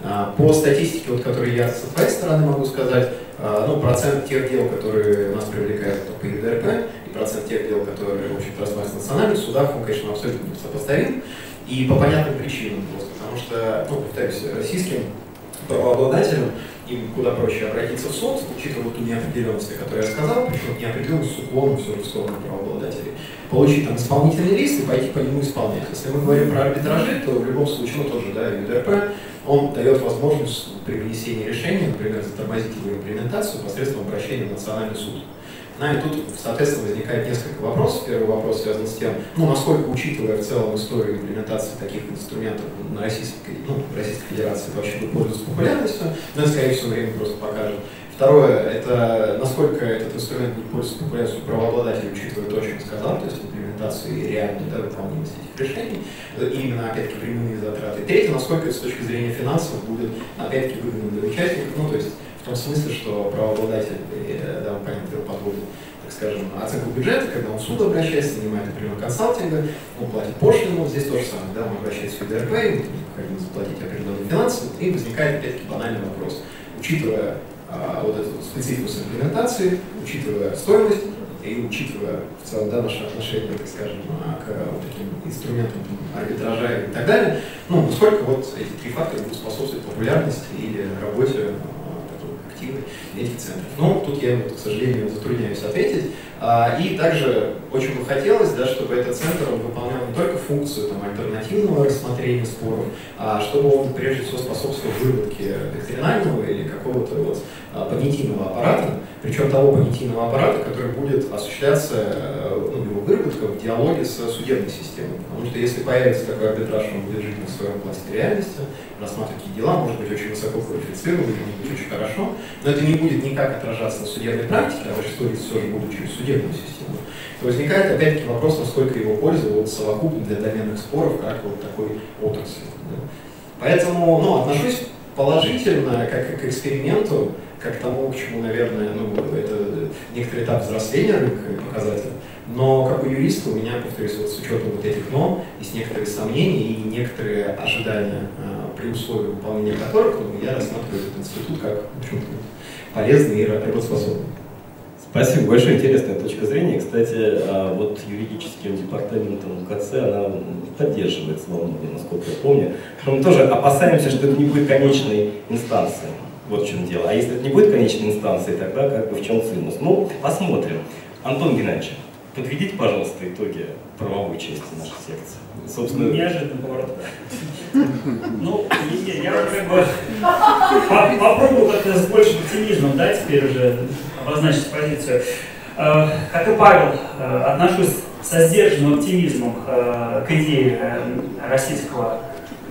По статистике, вот, которую я со своей стороны могу сказать, ну, процент тех дел, которые нас привлекают по ЕДРП, и процент тех дел, которые, в общем-то, рассматриваются в национальных судах, он, конечно, абсолютно сопоставим. И по понятным причинам просто. Потому что, ну, повторюсь, российским правообладателям им куда проще обратиться в суд, учитывая ту неопределенность, о которой я сказал, причем неопределенность с уклоном все же в сторону правообладателей, получить там исполнительный лист и пойти по нему исполнять. Если мы говорим про арбитражи, то в любом случае, ну, тоже, да, ЮДРП, он дает возможность при вынесении решения, например, затормозить его имплементацию посредством обращения в национальный суд. И тут, соответственно, возникает несколько вопросов. Первый вопрос связан с тем, ну, насколько, учитывая в целом историю имплементации таких инструментов на Российской Федерации, вообще будет пользоваться популярностью, но это, скорее всего, время просто покажет. Второе, это насколько этот инструмент будет пользоваться популярностью правообладателей, учитывая то, о чем я сказал, то есть имплементацию и реальную, да, выполнимость этих решений, именно, опять-таки, временные затраты. Третье, насколько это с точки зрения финансов будет, опять-таки, выгодно для участников, ну, то есть в том смысле, что правообладатель, да, он, понятно, подводит, так скажем, оценку бюджета, когда он в суд обращается, занимает, например, консалтинга, он платит пошлину, здесь то же самое, да, он обращается в ЮДРП, ему необходимо заплатить определенные финансы, и возникает, опять-таки, банальный вопрос. Учитывая вот эту специфику с имплементацией, учитывая стоимость и учитывая в целом, да, наше отношение, так скажем, к вот таким инструментам арбитража и так далее, ну, насколько вот эти три фактора будут способствовать популярности или работе активной этих центров. Но тут я, к сожалению, затрудняюсь ответить. И также очень бы хотелось, да, чтобы этот центр выполнял не только функцию там, альтернативного рассмотрения споров, а чтобы он прежде всего способствовал выработке доктринального или какого-то вот, понятийного аппарата, причем того понятийного аппарата, который будет осуществляться, ну, его выработка в диалоге с судебной системой. Потому что если появится такой арбитраж, он будет жить на своем пласте реальности, рассматривать такие дела, может быть очень высоко квалифицирован, может быть очень хорошо, но это не будет никак отражаться на судебной практике, а большинство лиц все же будут через судебную систему. То возникает опять-таки вопрос, насколько его польза вот, совокупна для доменных споров, как вот такой отрасли. Да. Поэтому, ну, отношусь положительно как к эксперименту, как к тому, к чему, наверное, ну, это некоторый этап взросления рынка показатель. Но как у юриста у меня, повторюсь, вот с учетом вот этих «но», есть некоторые сомнения и некоторые ожидания, при условии выполнения которых, ну, я рассматриваю этот институт как, в общем-то, полезный и работоспособный. Спасибо, большое, интересная точка зрения. Кстати, вот юридическим департаментом УКЦ она поддерживается во многом, насколько я помню. Но мы тоже опасаемся, что это не будет конечной инстанцией. Вот в чем дело. А если это не будет конечной инстанцией, тогда как бы в чем цимус? Ну, посмотрим. Антон Геннадьевич, подведите, пожалуйста, итоги правовой части нашей секции. Собственно, неожиданный поворот. Ну, я как бы попробую как-то с большим оптимизмом, да, теперь уже обозначить позицию. Как и Павел, отношусь со сдержанным оптимизмом к идее российского,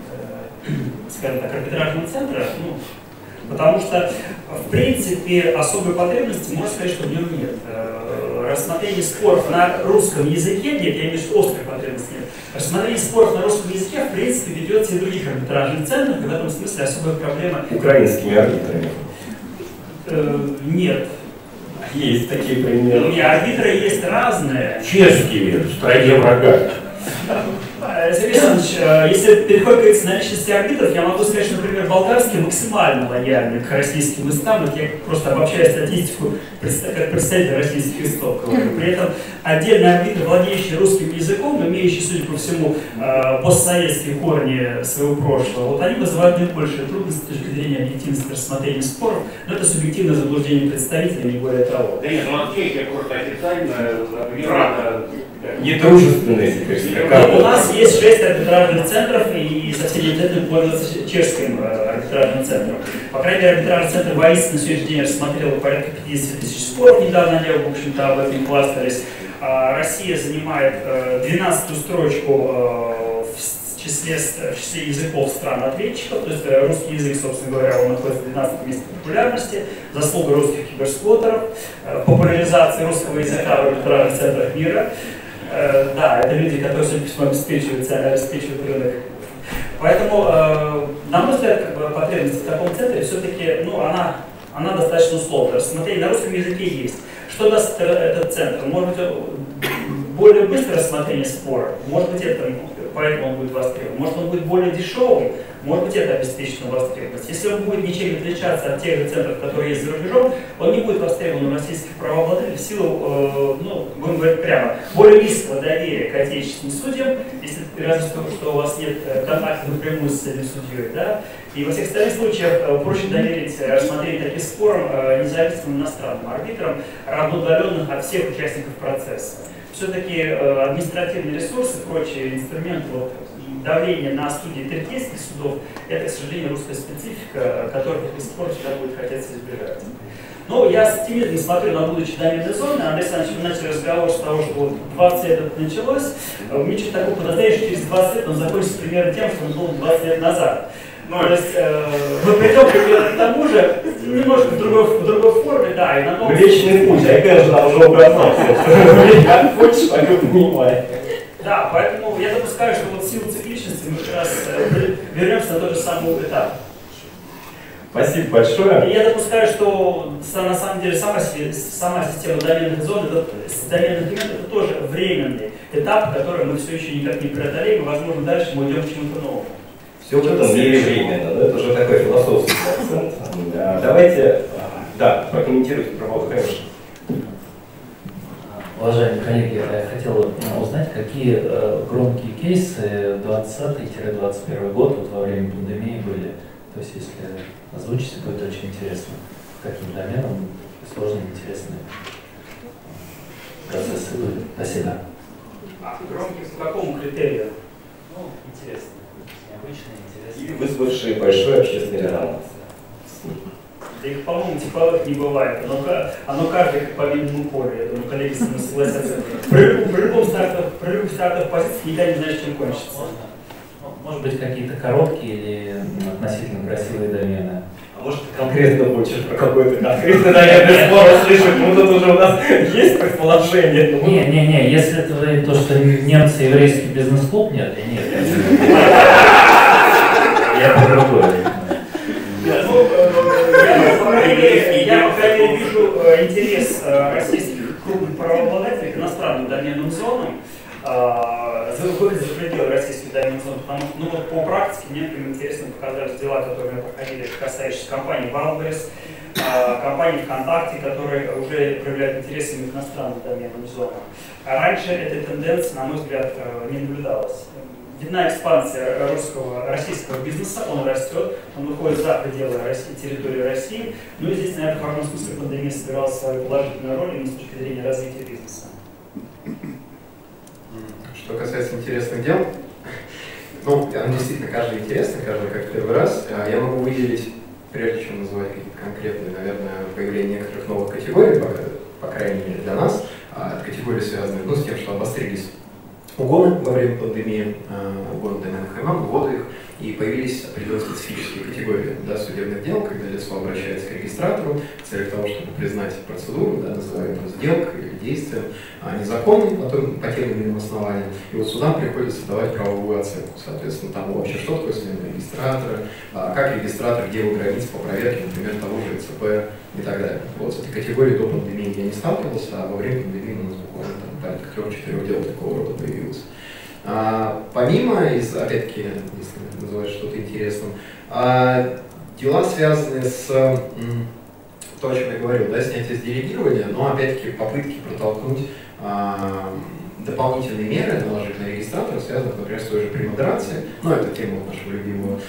скажем так, арбитражного центра, ну, потому что, в принципе, особой потребности, можно сказать, что в нем нет. Рассмотрение споров на русском языке, нет, я имею в виду острой потребности нет. Рассмотрение споров на русском языке, в принципе, ведется и в других арбитражных центрах, и в этом смысле особая проблема. Украинскими арбитрами? Нет. Есть такие примеры. Нет, арбитры есть разные. Чешскими, в стране врага. Сергей Александрович, если переходить на личности арбитров, я могу сказать, что, например, болгарские максимально лояльны к российским местам. Это я просто обобщаю статистику как представитель российских истоков. При этом отдельные арбитры, владеющие русским языком, имеющие, судя по всему, постсоветские корни своего прошлого, вот они вызывают наибольшие трудности с точки зрения объективности рассмотрения споров, но это субъективное заблуждение представителей, не более того. Да нет, ну Чехия просто официально объявлена недружественные теперь строка. У нас есть 6 арбитражных центров, и со всеми центрами пользуются чешским арбитражным центром. По крайней мере, арбитражный центр воистину на сегодняшний день рассмотрел порядка 50 тысяч споров, недавно они, в общем-то, об этом хвастались. Россия занимает 12-ю строчку в числе языков стран-ответчиков, то есть русский язык, собственно говоря, он находится в 12 месте популярности, заслуга русских киберспоттеров, популяризации русского языка в арбитражных центрах мира. Да, это люди, которые, судя по всему, обеспечивают рынок. Поэтому, на мой взгляд, потребность в таком центре все-таки, ну, она достаточно условная. Рассмотрение на русском языке есть. Что даст этот центр? Может быть, более быстрое рассмотрение спора, может быть, поэтому он будет востребован. Может, он будет более дешевым, может быть, это обеспечит востребованность. Если он будет ничем не отличаться от тех же центров, которые есть за рубежом, он не будет востребован у российских правообладателей в силу, ну, будем говорить прямо, более низкого доверия к отечественным судьям, если разве что у вас нет контакта напрямую с этим судьей, да? И во всех остальных случаях проще доверить рассмотрение таких споров независимым иностранным арбитрам, равноудаленных от всех участников процесса. Все-таки административные ресурсы, прочие инструменты, вот, давление на судей третейских судов, это, к сожалению, русская специфика, которую таких споров всегда будет хотеться избежать. Но я с оптимизмом смотрю на будущее доменной зоны. Андрей Александрович, мы начали разговор с того, что вот 20 лет это началось. У меня что-то такое подозрение, что через 20 лет он закончится примерно тем, что он был 20 лет назад. Ну, то есть мы придем примерно к тому же, немножко в другой форме, да, и на новом... Вечный путь, а я же уже указал, как хочешь, так и понимай. Да, поэтому я допускаю, что вот в силу цикличности мы как раз вернемся на тот же самый этап. Спасибо большое. И я допускаю, что на самом деле сама система доменных зон, доменных имен, это тоже временный этап, который мы все еще никак не преодолеем, и, возможно, дальше мы уйдем к чему-то новому. Все в этом мире временно, да? Это уже такой философский акцент. Давайте, да, прокомментируйте про Волхайш. Уважаемые коллеги, я хотел узнать, какие громкие кейсы 2020-2021 год вот во время пандемии были. То есть, если озвучите, будет очень интересно, каким доменам сложные, интересные процессы были. Спасибо. Громкие по какому критерию? Ну, интересно. Необычные, интересные. И вызвавшие большой общественный резонанс. Да их, по-моему, типовых не бывает. Оно каждый как по видному полю. Я думаю, коллеги со мной согласятся. При любом стартах позиций никогда не знаешь, чем кончится. Может быть, какие-то короткие или относительно красивые домены? А может, ты конкретно хочешь про какой-то конкретный доменный спор услышать? Ну, тут уже у нас есть предположение. Не, если это то, что немцы еврейский бизнес-клуб, нет. Я по другой. Я, по крайней мере, вижу интерес российских крупных правообладателей к иностранным доменным зонам, выходит за пределы российских доменных зон, потому что, ну, вот по практике мне интересно показались дела, которые мы проходили, касающиеся компании Wildberries, компании ВКонтакте, которые уже проявляют интерес к иностранным доменным зонам. А раньше этой тенденции, на мой взгляд, не наблюдалось. Видна экспансия российского бизнеса, он растет, он выходит за пределы территории России. Ну и здесь, наверное, в каком смысле пандемия сыграла свою положительную роль именно с точки зрения развития бизнеса. Что касается интересных дел, ну, действительно, каждый интересный, каждый как первый раз. Я могу выделить, прежде чем называть какие-то конкретные, наверное, появление некоторых новых категорий, по крайней мере для нас, категории, связанные, ну, с тем, что обострились угоны во время пандемии, угоны доменных имен, вводы их, и появились определенные специфические категории, да, судебных дел, когда лицо обращается к регистратору в целях того, чтобы признать процедуру, да, называемую сделкой или действием незаконным по тем или иным основаниям. И вот судам приходится давать правовую оценку, соответственно, тому вообще, что такое смена регистратора, как регистратор делал границы по проверке, например, того же ЦП и так далее. Вот с этой категорией до пандемии я не сталкивался, а во время пандемии у нас буквально порядка 3-4 дел такого рода появилось. Помимо, опять-таки, если называть что-то интересным, дела, связанные с то, о чем я говорил, да, снятие с делегирования, но опять-таки попытки протолкнуть дополнительные меры, наложить на регистратора, связанных, например, с той же премодерацией. Ну, это тема нашего любимого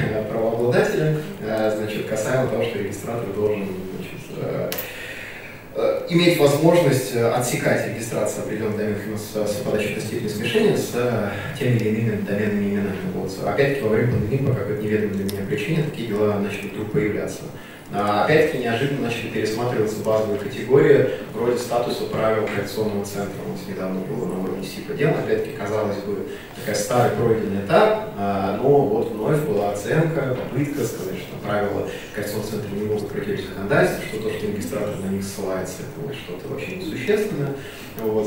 правообладателя, значит, касаемо того, что регистратор должен, значит, иметь возможность отсекать регистрацию определенных доменов с подачей степени смешения с теми или иными доменными именами. Вот. Опять-таки, во время пандемии, по какой-то неведомой для меня причине, такие дела начали вдруг появляться. Опять-таки, неожиданно начали пересматриваться базовые категории вроде статуса правил коррекционного центра. У нас недавно было на уровне СИПа дело. Опять-таки, казалось бы, такая старый пройденный этап, но вот вновь была оценка, попытка сказать, что правила коррекционного центра не могут противоречить законодательству, что то, что регистратор на них ссылается, это что-то вообще несущественное. Вот.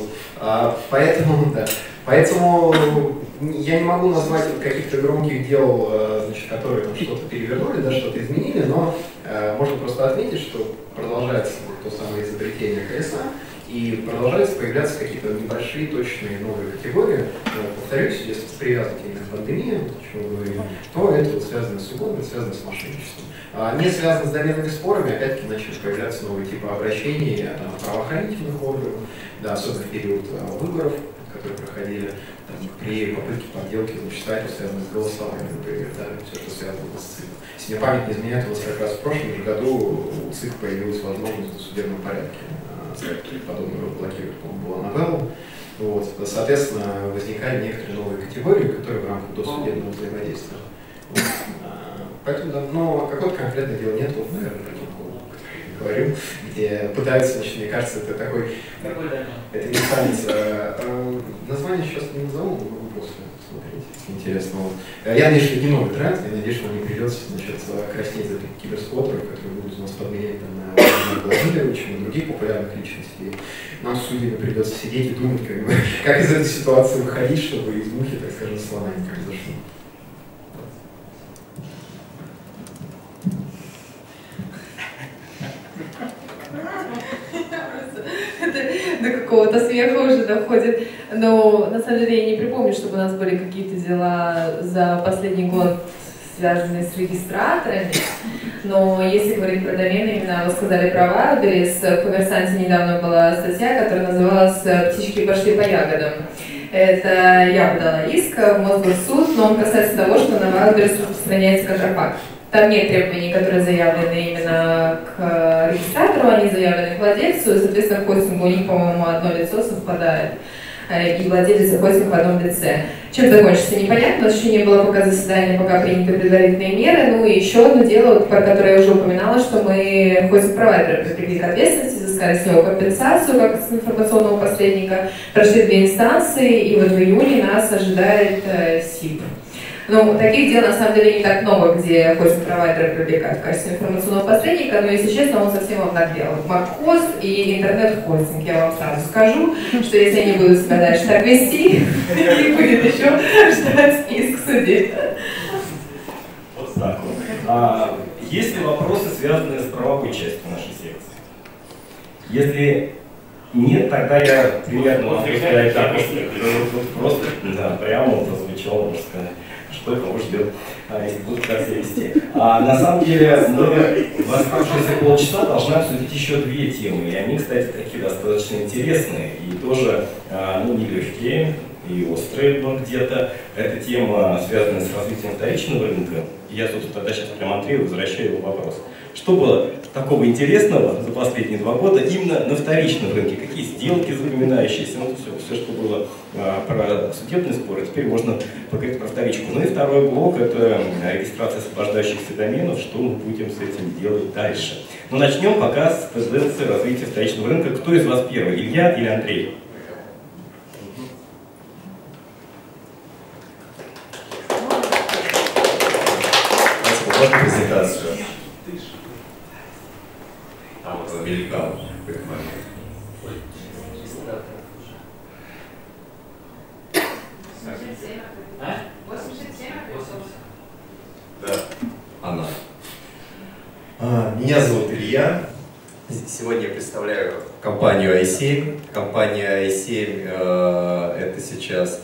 Поэтому я не могу назвать каких-то громких дел, значит, которые там что-то перевернули, да, что-то изменили, но можно просто отметить, что продолжается то самое изобретение колеса, и продолжаются появляться какие-то небольшие, точные новые категории. Повторюсь, если привязывать именно к пандемии, о чем мы говорим, то это вот связано с угоном, связано с мошенничеством. Не связано с доменными спорами, опять-таки начали появляться новые типы обращений правоохранительных органов, да, особенно в период выборов, которые проходили там, при попытке подделки сайтов, связанных с голосованием, например, да, все, что связано с ЦИК. Если мне память не изменяет, у нас как раз в прошлом же году у ЦИК появилась возможность в судебном порядке подобного блокировать, по-моему, была новелла. Вот. Соответственно, возникали некоторые новые категории, которые в рамках досудебного взаимодействия. Вот. Поэтому, да, но какого-то конкретного дела нет, вот, наверное, про говорю, где пытаются, значит, мне кажется, это такой, это не станется. Название сейчас не назову, но могу после смотреть, если интересно. Вот. Я надеюсь, что это не новый тренд, я надеюсь, что нам не придется, значит, краснеть за киберсквотеров, которые будут у нас подменять там, на Владимировича, на других популярных личностей. Нам с судьями придется сидеть и думать, как из этой ситуации выходить, чтобы из мухи, так скажем, слона не произошло. До какого-то смеха уже доходит. Но на самом деле я не припомню, чтобы у нас были какие-то дела за последний год, связанные с регистраторами. Но если говорить про домены, именно вы сказали про Wildberries, в «Коммерсанте» недавно была статья, которая называлась «Птички пошли по ягодам». Это я подала иск в Мосгорсуд, но он касается того, что на Wildberries распространяется контрафакт. Там нет требований, которые заявлены именно к регистратору, они заявлены к владельцу, и, соответственно, к хостингу у них, по-моему, одно лицо совпадает, и владелец и хостинг в одном лице. Чем закончится, непонятно, еще не было пока заседания, пока приняты предварительные меры. Ну и еще одно дело, про которое я уже упоминала, что мы хостинг-провайдеры привлекли к ответственности, изыскали с него компенсацию, как с информационного посредника, прошли 2 инстанции, и вот в июне нас ожидает СИП. Ну, таких дел на самом деле не так много, где хостинг-провайдеры привлекают в качестве информационного посредника, но, если честно, он совсем обнаглел. Маркхост и интернет-хостинг, я вам сразу скажу, что если они будут себя дальше так вести, не будет еще ждать иск в суде. Вот так вот. Есть ли вопросы, связанные с правовой частью нашей секции? Если нет, тогда я примерно могу сказать так, просто, да, прямо прозвучало, можно сказать. Что это может быть, если будут так себя вести. На самом деле, мы в оставшиеся полчаса должны обсудить еще 2 темы. И они, кстати, такие достаточно интересные и тоже нелегкие и острые где-то. Эта тема связана с развитием вторичного рынка. И я, собственно, тогда сейчас прямо Андрею возвращаю его вопрос. Что было такого интересного за последние 2 года именно на вторичном рынке? Какие сделки запоминающиеся? Ну, все, что было про судебный спор, теперь можно поговорить про вторичку. Ну и второй блок – это регистрация освобождающихся доменов, что мы будем с этим делать дальше. Но начнем пока с тенденции развития вторичного рынка. Кто из вас первый, Илья или Андрей? Можно презентацию? Вот замелькал в этот момент. Да, она. Меня зовут Илья. Сегодня я представляю компанию i7. Компания i7 это сейчас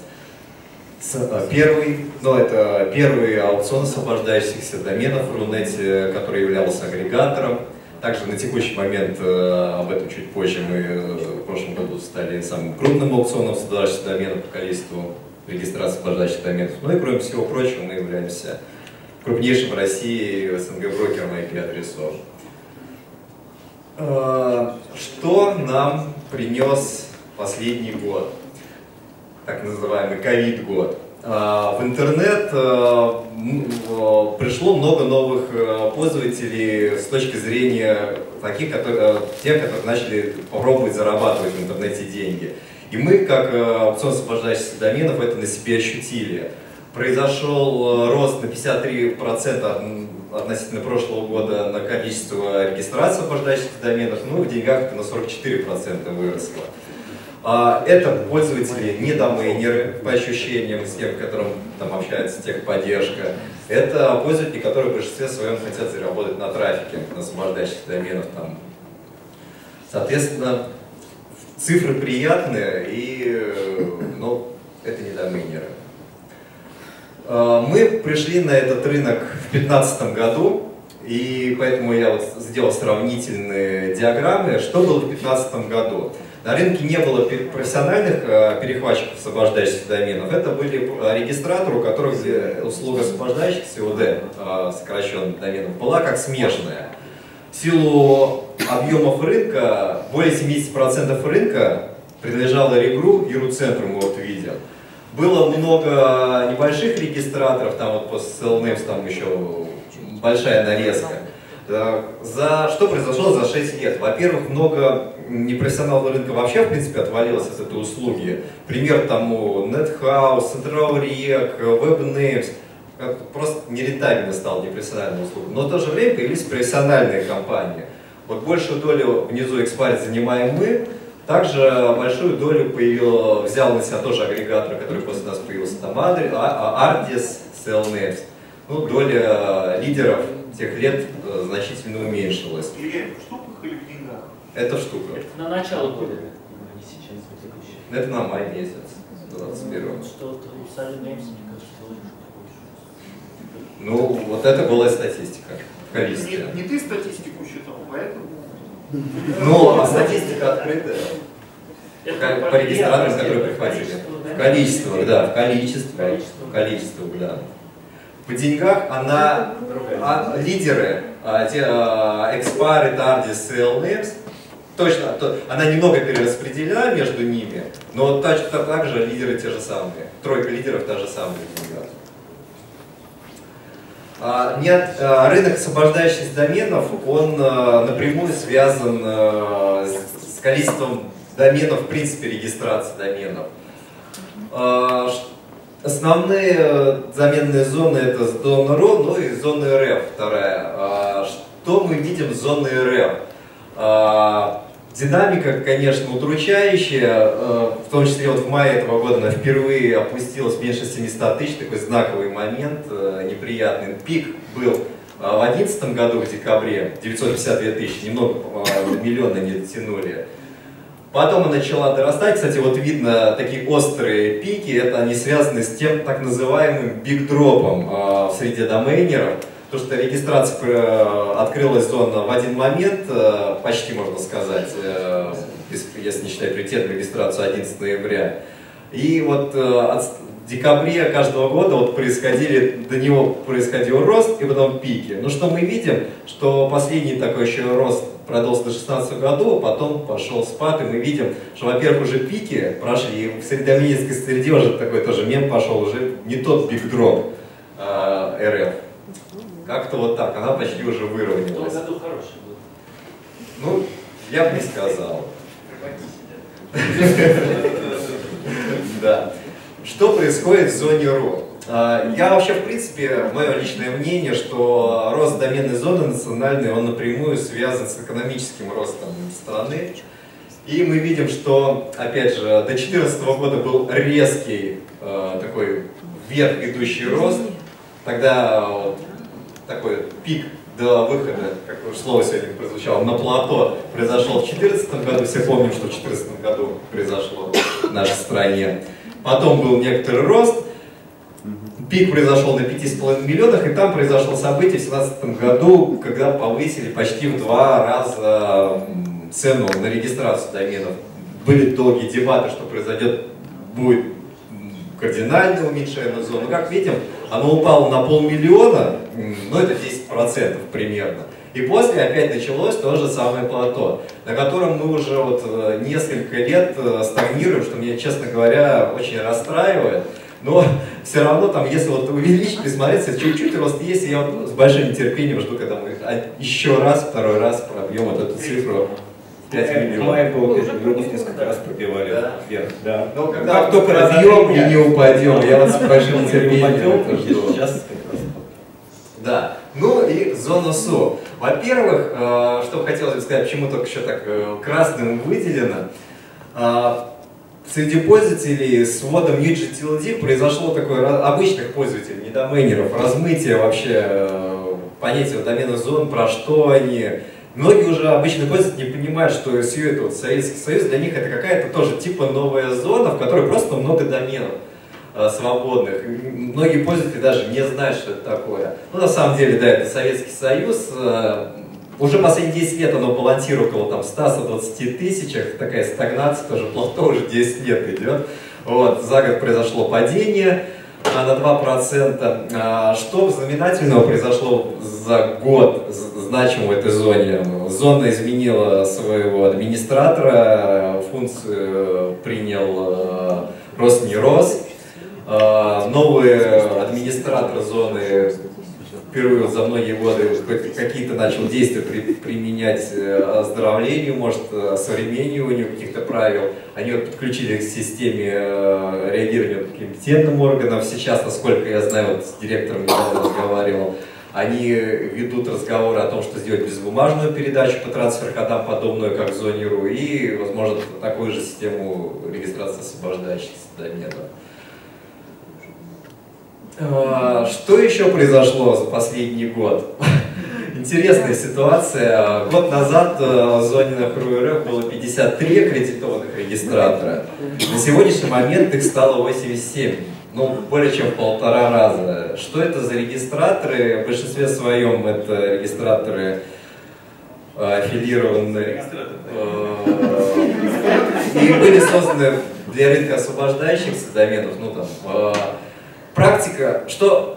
первый аукцион освобождающихся доменов в Рунете, который являлся агрегатором. Также на текущий момент, об этом чуть позже, мы в прошлом году стали самым крупным аукционом освобождающихся доменов по количеству регистрации освобождающих доменов. Ну и кроме всего прочего, мы являемся крупнейшим в России СНГ брокером IP-адресов. Что нам принес последний год, так называемый ковид-год? В интернет пришло много новых пользователей с точки зрения тех, которые начали попробовать зарабатывать в интернете деньги. И мы, как аукцион освобождающихся доменов, это на себе ощутили. Произошел рост на 53% относительно прошлого года на количество регистраций освобождающихся доменов, ну и в деньгах это на 44% выросло. Это пользователи, не домейнеры, по ощущениям, с тем, которым там общается техподдержка. Это пользователи, которые в большинстве своем хотят заработать на трафике, на освобождающихся доменах. Там. Соответственно, цифры приятные, но это не домейнеры. Мы пришли на этот рынок в 2015 году, и поэтому я вот сделал сравнительные диаграммы, что было в 2015 году. На рынке не было профессиональных перехватчиков освобождающихся доменов, это были регистраторы, у которых услуга освобождающихся ОД, сокращенных доменов, была как смежная. В силу объемов рынка, более 70% рынка принадлежало Регру и Руцентру, мы вот видим. Было много небольших регистраторов, там вот после CellNames там еще большая нарезка. Что произошло за 6 лет? Во-первых, много непрофессионалов рынка вообще, в принципе, отвалилось от этой услуги. Пример тому NetHouse, CentralRec, WebNames. Просто нерентабельно стала непрофессиональная услуга. Но в то же время появились профессиональные компании. Вот большую долю внизу Expert занимаем мы. Также большую долю взял на себя тоже агрегатор, который после нас появился, там Ardis, CellNames. Ну, доля лидеров тех лет значительно уменьшилась. Или в штуках, или в деньгах? Это в штуках. Это на начало года, не сейчас, текущий. Это на май месяц, 21-го. Что-то у CellNames, мне кажется, тоже. Ну, вот это была статистика в количестве. Не ты статистику считал, поэтому... Ну, а статистика открытая. По регистраторам, которые прихватили. В количествах, да, в количествах, да. По деньгах она, лидеры, Expire, Tardis, CellNames, точно, она немного перераспределена между ними, но также лидеры те же самые. Тройка лидеров та же самая в деньгах. Рынок освобождающихся доменов, он напрямую связан с количеством доменов, в принципе, регистрации доменов. Основные заменные зоны это зона РО, ну и зона РФ вторая. Что мы видим в зоне РФ? Динамика, конечно, удручающая, в том числе вот в мае этого года она впервые опустилась меньше 700 тысяч, такой знаковый момент, неприятный. Пик был в 2011 году, в декабре, 952 тысячи, немного миллиона не дотянули. Потом она начала дорастать, кстати, вот видно такие острые пики, это они связаны с тем так называемым бигдропом в среде домейнеров. То, что регистрация открылась зона в один момент, почти можно сказать, если не считать приоритетную регистрацию 11 ноября. И вот в декабре каждого года вот до него происходил рост и потом пики. Но что мы видим, что последний такой еще рост продолжился до 2016 года, а потом пошел спад, и мы видим, что, во-первых, уже пики прошли, и в среднедоминистской среде уже такой тоже мем пошел, уже не тот бигдроп РФ. Как-то вот так, она почти уже выровнялась. В том году хороший был. Ну, я бы не сказал. Да. Что происходит в зоне РО? Я вообще, в принципе, мое личное мнение, что рост доменной зоны национальной, он напрямую связан с экономическим ростом страны. И мы видим, что, опять же, до 2014 года был резкий такой вверх идущий рост. Тогда вот, такой пик до выхода, как слово сегодня прозвучало, на плато произошел в 2014 году. Все помним, что в 2014 году произошло в нашей стране. Потом был некоторый рост. Пик произошел на 5,5 миллионах, и там произошло событие в 2017 году, когда повысили почти в 2 раза цену на регистрацию доменов. Были долгие дебаты, что будет кардинальное уменьшение зоны. Как видим, оно упало на 500 000, но это 10% примерно. И после опять началось то же самое плато, на котором мы уже вот несколько лет стагнируем, что меня, честно говоря, очень расстраивает. Но все равно, там, если вот увеличить, присмотреться, чуть-чуть рост есть, и я вот с большим нетерпением жду, когда мы еще раз, второй раз пробьем вот эту цифру. 5 миллионов. Май был 5 миллионов, несколько раз пробивали вверх. Да. Но когда как только пробьем и не упадем, я вот с большим нетерпением это жду. Сейчас как раз. Да. Ну и зона СО. Во-первых, что хотелось бы сказать, почему только еще так красным выделено. Среди пользователей с вводом UGTLD произошло такое, обычных пользователей, не домейнеров, размытие вообще понятия доменных зон, про что они. Многие уже обычные пользователи не понимают, что SU это вот Советский Союз, для них это какая-то тоже типа новая зона, в которой просто много доменов свободных. Многие пользователи даже не знают, что это такое. Ну, на самом деле, да, это Советский Союз. Уже последние 10 лет оно балансирует около 100-120 тысячах, такая стагнация, тоже плато уже 10 лет идет. Вот, за год произошло падение на 2%. Что знаменательного произошло за год значимого в этой зоне? Зона изменила своего администратора, функцию принял Роснерос. Новый администратор зоны впервые за многие годы какие-то начал действия применять оздоровлению, может, современниванию каких-то правил. Они вот подключили к системе реагирования к компетентным органам. Сейчас, насколько я знаю, вот с директором недавно разговаривал, они ведут разговоры о том, что сделать безбумажную передачу по трансфер-кодам, подобную как в зоне РУ, и, возможно, такую же систему регистрации освобождающихся доменов. Что еще произошло за последний год? Интересная ситуация. Год назад в зоне на РФ было 53 аккредитованных регистратора. На сегодняшний момент их стало 87. Ну, более чем в 1,5 раза. Что это за регистраторы? В большинстве своем это регистраторы аффилированные. И были созданы для рынка освобождающихся доменов. Ну, там, практика, что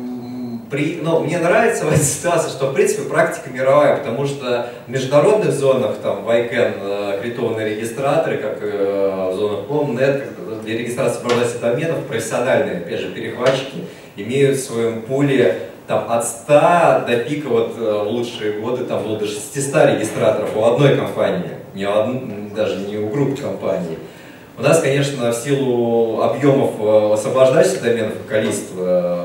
мне нравится в этой ситуации, что в принципе практика мировая, потому что в международных зонах, там в ICANN аккредитованные регистраторы, как в зонах ComNet, для регистрации освобождающихся доменов, профессиональные, опять же, перехватчики имеют в своем пуле там, от 100 до пика, вот в лучшие годы там было до 600 регистраторов у одной компании, даже не у группы компаний. У нас, конечно, в силу объемов освобождающихся доменов и количества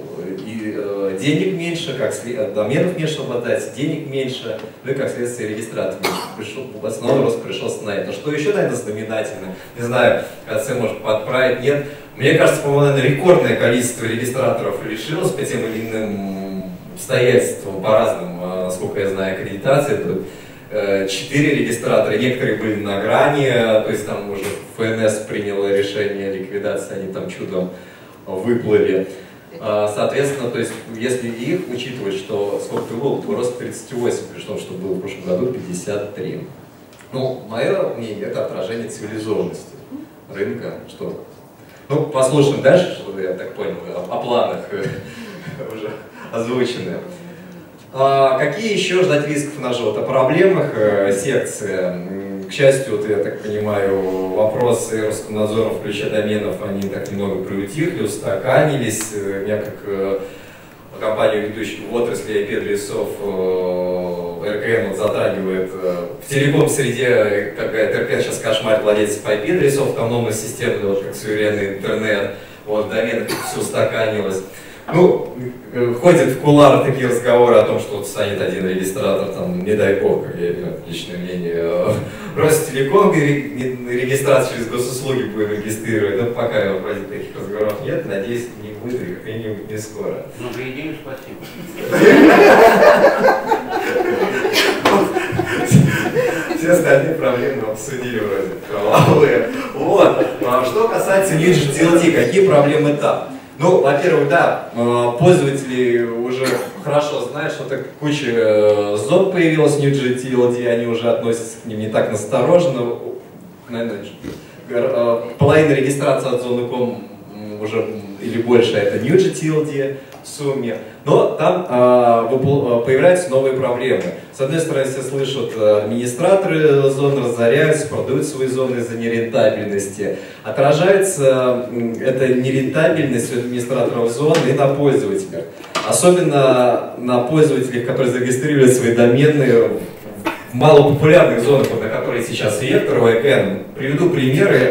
денег меньше, доменов меньше обладается, денег меньше, ну и как следствие регистраторов меньше. Основной рост пришелся на это. Что еще, наверное, знаменательно? Не знаю, КЦ может подправить, нет. Мне кажется, по-моему, наверное, рекордное количество регистраторов решилось по тем или иным обстоятельствам, по разным, насколько я знаю, аккредитации. Тут 4 регистратора, некоторые были на грани, то есть там уже ФНС приняло решение о ликвидации, они там чудом выплыли. Соответственно, то есть, если их учитывать, что сколько было, то рост 38, при том, что было в прошлом году 53. Ну, мое мнение, это отражение цивилизованности рынка. Что? Ну, послушаем дальше, что я так понял, о планах уже озвучены. Какие еще ждать рисков на живот? О проблемах секции. К счастью, вот, я так понимаю, вопросы Роскомнадзора в ключе доменов, они так немного приутихли, устаканились. Меня как компанию, ведущую в отрасли IP-адресов, РКН вот, затрагивает в телеком-среде, какая-то РКН сейчас кошмар владельцев IP-адресов, автономной системы, вот, как суверенный интернет, вот, домены все устаканилось. Ну, ходят в кулуары такие разговоры о том, что вот станет один регистратор, там, не дай бог, как я личное мнение, Ростелеком регистрацию через госуслуги будем регистрировать, но пока вроде таких разговоров нет, надеюсь, не будет и как-нибудь не скоро. Ну, за идею спасибо. Все остальные проблемы мы обсудили вроде, кровавые. Вот, что касается UGTLD, какие проблемы там? Ну, во-первых, да, пользователи уже хорошо знают, что так куча зон появилась в UGTLD, они уже относятся к ним не так настороженно. Наверное, половина регистрации от зоны.com уже или больше это NewJTLD в сумме. Но там появляются новые проблемы. С одной стороны, все слышат, администраторы зон разоряются, продают свои зоны из-за нерентабельности. Отражается эта нерентабельность у администраторов зон и на пользователях. Особенно на пользователях, которые зарегистрировали свои домены в малопопулярных зонах, на которые сейчас вектор, VPN. Приведу примеры.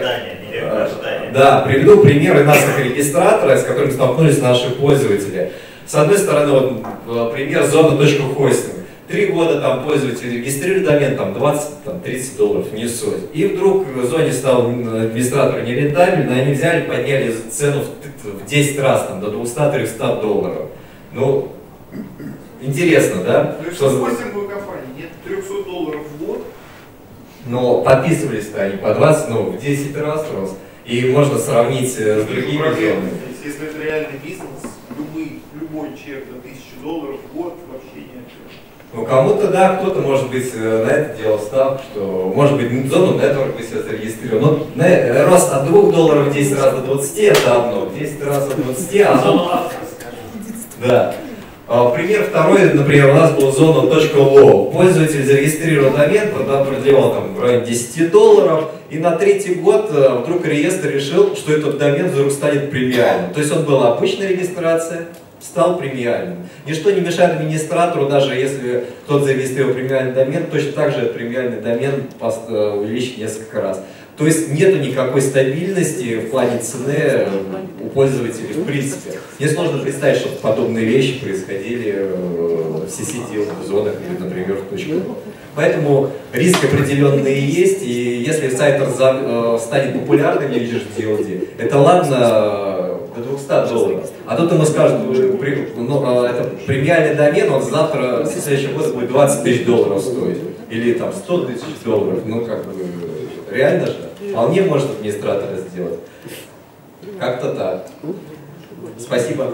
Да, приведу примеры наших регистраторов, с которыми столкнулись наши пользователи. С одной стороны, вот, пример зона.хостинг. 3 года там пользователи регистрировали домен, там 20-30 долларов, не суть. И вдруг в зоне стал администратор нерентабельный, они взяли, подняли цену в 10 раз, там, до 200-300 долларов. Ну, интересно, да? Ну и что с хостинговой компанией? Нет 300 долларов в год? Но подписывались-то они по 20, ну, в 10 раз рост. И можно сравнить с другими зонами. Если это реальный бизнес, любой чек на 1000 долларов в год вообще ни о чем. Ну, кому-то да, кто-то, может быть, на это делал ставку, что, может быть, зону Network бы себя зарегистрировал. Но рост от 2 долларов в 10 раз до 20 это одно, 10 раз от 20, а зона... Да. Пример второй, например, у нас был зона .low. Пользователь зарегистрировал домен, продлевал там в районе 10 долларов, и на 3-й год вдруг реестр решил, что этот домен вдруг станет премиальным. То есть он был обычная регистрация, стал премиальным. Ничто не мешает администратору, даже если кто-то зарегистрировал премиальный домен, точно так же премиальный домен увеличить несколько раз. То есть нет никакой стабильности в плане цены у пользователей в принципе. Мне сложно представить, что подобные вещи происходили в CC зонах или, например, в точке. Поэтому риски определенные есть, и если сайтер станет популярным, я вижу DLD, это ладно до 200 долларов. А тут ему скажут, это премиальный домен, он завтра, в следующем году будет 20 тысяч долларов стоить. Или там 100 тысяч долларов, ну как бы, реально же. Вполне может администратор сделать. Как-то так. Спасибо.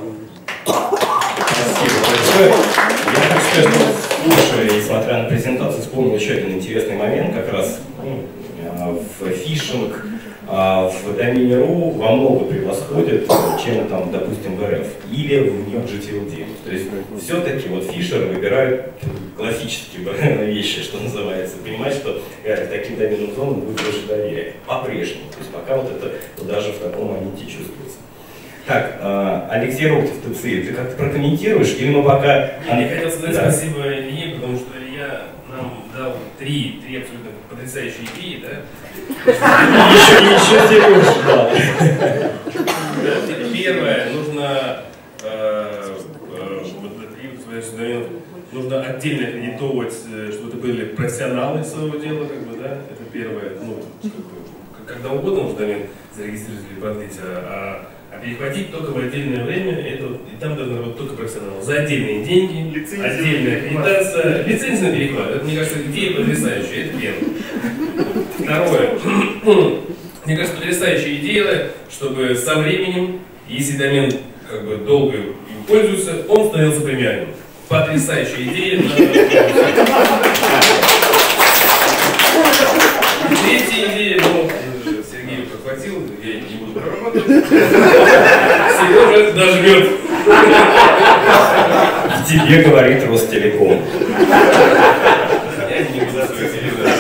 Спасибо большое. Я хочу сказать, что слушая, несмотря на презентацию, вспомнил еще один интересный момент, как раз в фишинг в домене.ру во много превосходит, чем там, допустим, в РФ или в NewJTLD. То есть все-таки вот фишеры выбирают классические вещи, что называется. Понимать, что к таким доменным зонам будет больше доверия. По-прежнему. То есть пока вот это вот даже в таком моменте чувствуется. Так, Алексей Роктев, ты как-то прокомментируешь? Или мы пока... Я хотел сказать спасибо Илье, потому что Илья нам дал три абсолютно потрясающие идеи, да? Еще Сереж, да. Первое, нужно отдельно аккредитовывать, чтобы это были профессионалы своего дела, как бы, да? Это первое, когда угодно можно домен зарегистрировать или продлить, а перехватить только в отдельное время, и там должны работать только профессионалы. За отдельные деньги, отдельная аккредитация, лицензия на перехват. Это, мне кажется, идея потрясающая, это первое. Второе. Мне кажется, потрясающая идея, чтобы со временем, если домен как бы долго им пользуется, он становился премиальным. Потрясающая идея. Третья идея, Сергей подхватил, я не буду прорабатывать. Сережа дожмет. В тебе говорит Ростелеком. Я не буду свой телевизор.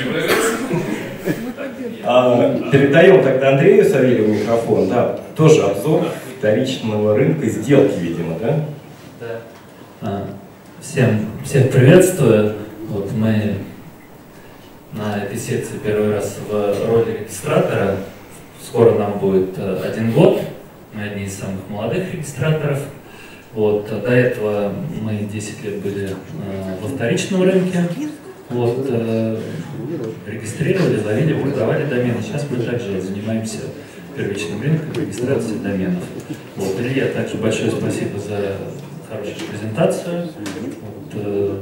Передаем тогда Андрею Савельеву микрофон. Да, тоже обзор вторичного рынка сделки, видимо, да? Да. Всех приветствую. Вот мы на этой секции первый раз в роли регистратора. Скоро нам будет 1 год. Мы одни из самых молодых регистраторов. Вот, до этого мы 10 лет были во вторичном рынке. Вот, регистрировали, ловили, продавали домены. Сейчас мы также занимаемся первичным рынком регистрации доменов. Вот, Илья, также большое спасибо за хорошую презентацию. Вот,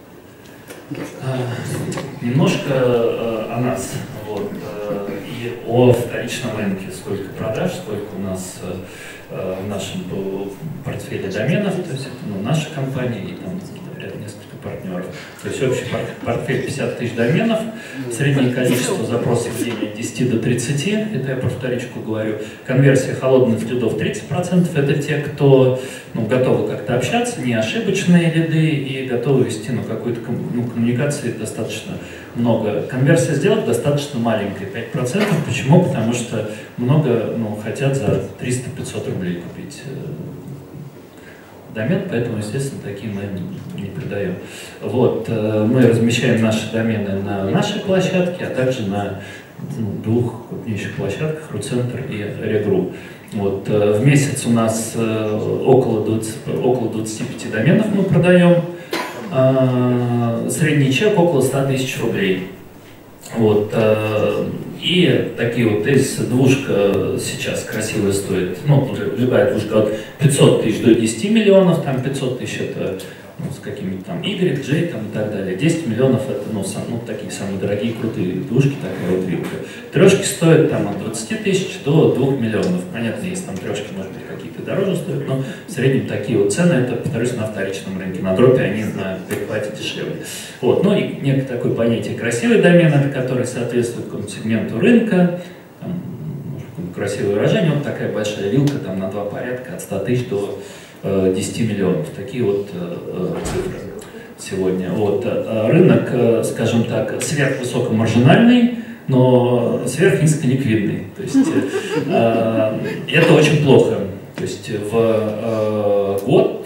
немножко о нас вот, и о вторичном рынке. Сколько продаж, сколько у нас в нашем портфеле доменов, то есть это наша компания и там несколько партнеров. То есть общий портфель 50 тысяч доменов, среднее количество запросов в день от 10 до 30, это я про вторичку говорю. Конверсия холодных лидов 30%, это те, кто готовы как-то общаться, не ошибочные лиды и готовы вести какую-то коммуникации достаточно много. Конверсия сделок достаточно маленькая, 5%. Почему? Потому что много хотят за 300-500 рублей купить домен, поэтому, естественно, такие мы не продаем. Вот, мы размещаем наши домены на нашей площадке, а также на двух крупнейших площадках RuCenter и Regru. Вот, в месяц у нас около 25 доменов мы продаем, средний чек около 100 тысяч рублей. Вот, и такие вот, если двушка сейчас красивая стоит, любая двушка от 500 тысяч до 10 миллионов, там 500 тысяч это с какими-то там Y, J там, и так далее, 10 миллионов это такие самые дорогие, крутые двушки, такая вот вилка. Трешки стоят там от 20 тысяч до 2 миллионов. Понятно, есть там трешки, может быть, какие-то дороже стоят, но в среднем такие вот цены, это, повторюсь, на вторичном рынке. На дропе они на перехвате дешевле. Вот. Ну и некое такое понятие красивый домен, это который соответствует какому-то сегменту рынка, там, красивое выражение, вот такая большая вилка там на 2 порядка, от 100 тысяч до 10 миллионов. Такие вот цифры сегодня. Вот. Рынок, скажем так, сверхвысокомаржинальный, но сверхнизколиквидный. То есть это очень плохо. То есть в год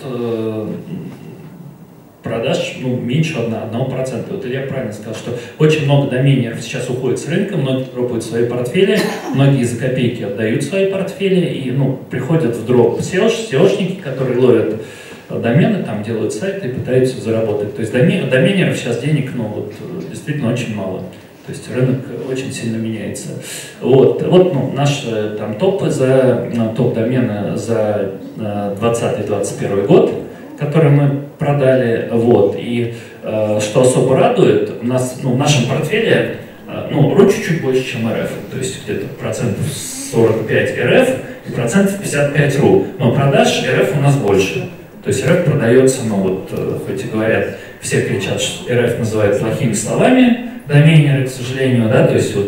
продаж меньше 1%. Вот Илья правильно сказал, что очень много доменеров сейчас уходит с рынка, многие дропают свои портфели, многие за копейки отдают свои портфели и приходят в дроп SEOшники, которые ловят домены, там делают сайты и пытаются заработать. То есть доменеров сейчас денег действительно очень мало. То есть рынок очень сильно меняется. Вот наши там топы топ-домены за 2020-2021 год, которые мы продали. Вот. И что особо радует, у нас в нашем портфеле RU чуть-чуть больше, чем РФ. То есть где-то 45% РФ и 55% RU. Но продаж РФ у нас больше. То есть РФ продается, хоть и говорят, все кричат, что РФ называют плохими словами, доменеры, к сожалению, да, то есть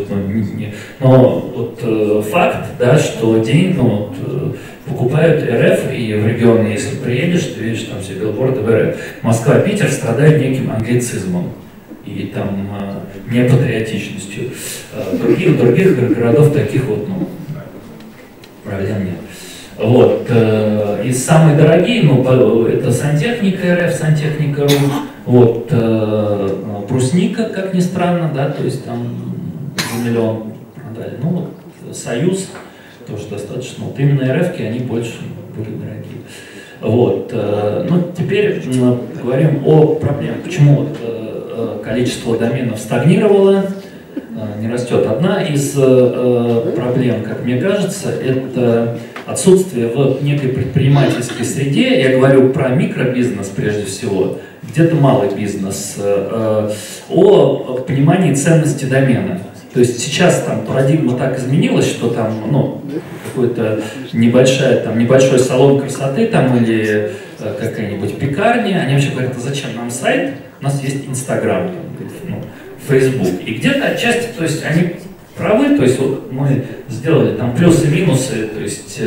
факт, да, что покупают РФ, и в регионе, если приедешь, ты видишь там все билборды в РФ. Москва, Питер страдают неким англицизмом и там непатриотичностью. Других городов таких проблем нет. Вот. И самые дорогие, это сантехника РФ, сантехника РУ, вот, брусника, как ни странно, да, то есть там за 1 миллион продали. Союз тоже достаточно. Вот именно РФ-ки, они больше были дорогие. Вот. Теперь говорим о проблемах. Почему количество доменов стагнировало, не растет. Одна из проблем, как мне кажется, это отсутствие в некой предпринимательской среде, я говорю про микробизнес прежде всего, где-то малый бизнес, о понимании ценности домена. То есть сейчас там парадигма так изменилась, что там, какой-то небольшой салон красоты там или какая-нибудь пекарня, они вообще говорят, а зачем нам сайт, у нас есть Инстаграм, Facebook. И где-то отчасти, то есть они правы, то есть мы сделали там плюсы-минусы, то есть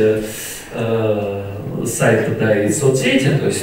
сайта, да, и соцсети, то есть,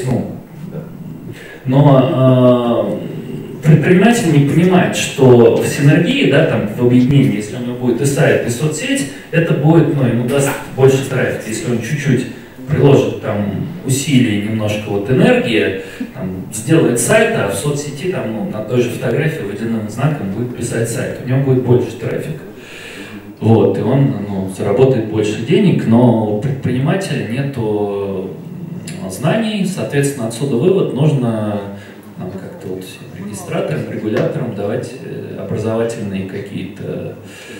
но предприниматель не понимает, что в синергии, да, там, в объединении, если у него будет и сайт, и соцсеть, это будет, ему даст больше трафика, если он чуть-чуть приложит там усилий, немножко энергии, там, сделает сайт, а в соцсети там, на той же фотографии водяным знаком будет писать сайт, у него будет больше трафика. Вот, и он заработает больше денег, но у предпринимателя нету знаний, соответственно, отсюда вывод, нужно как-то регистраторам, регуляторам давать образовательные какие-то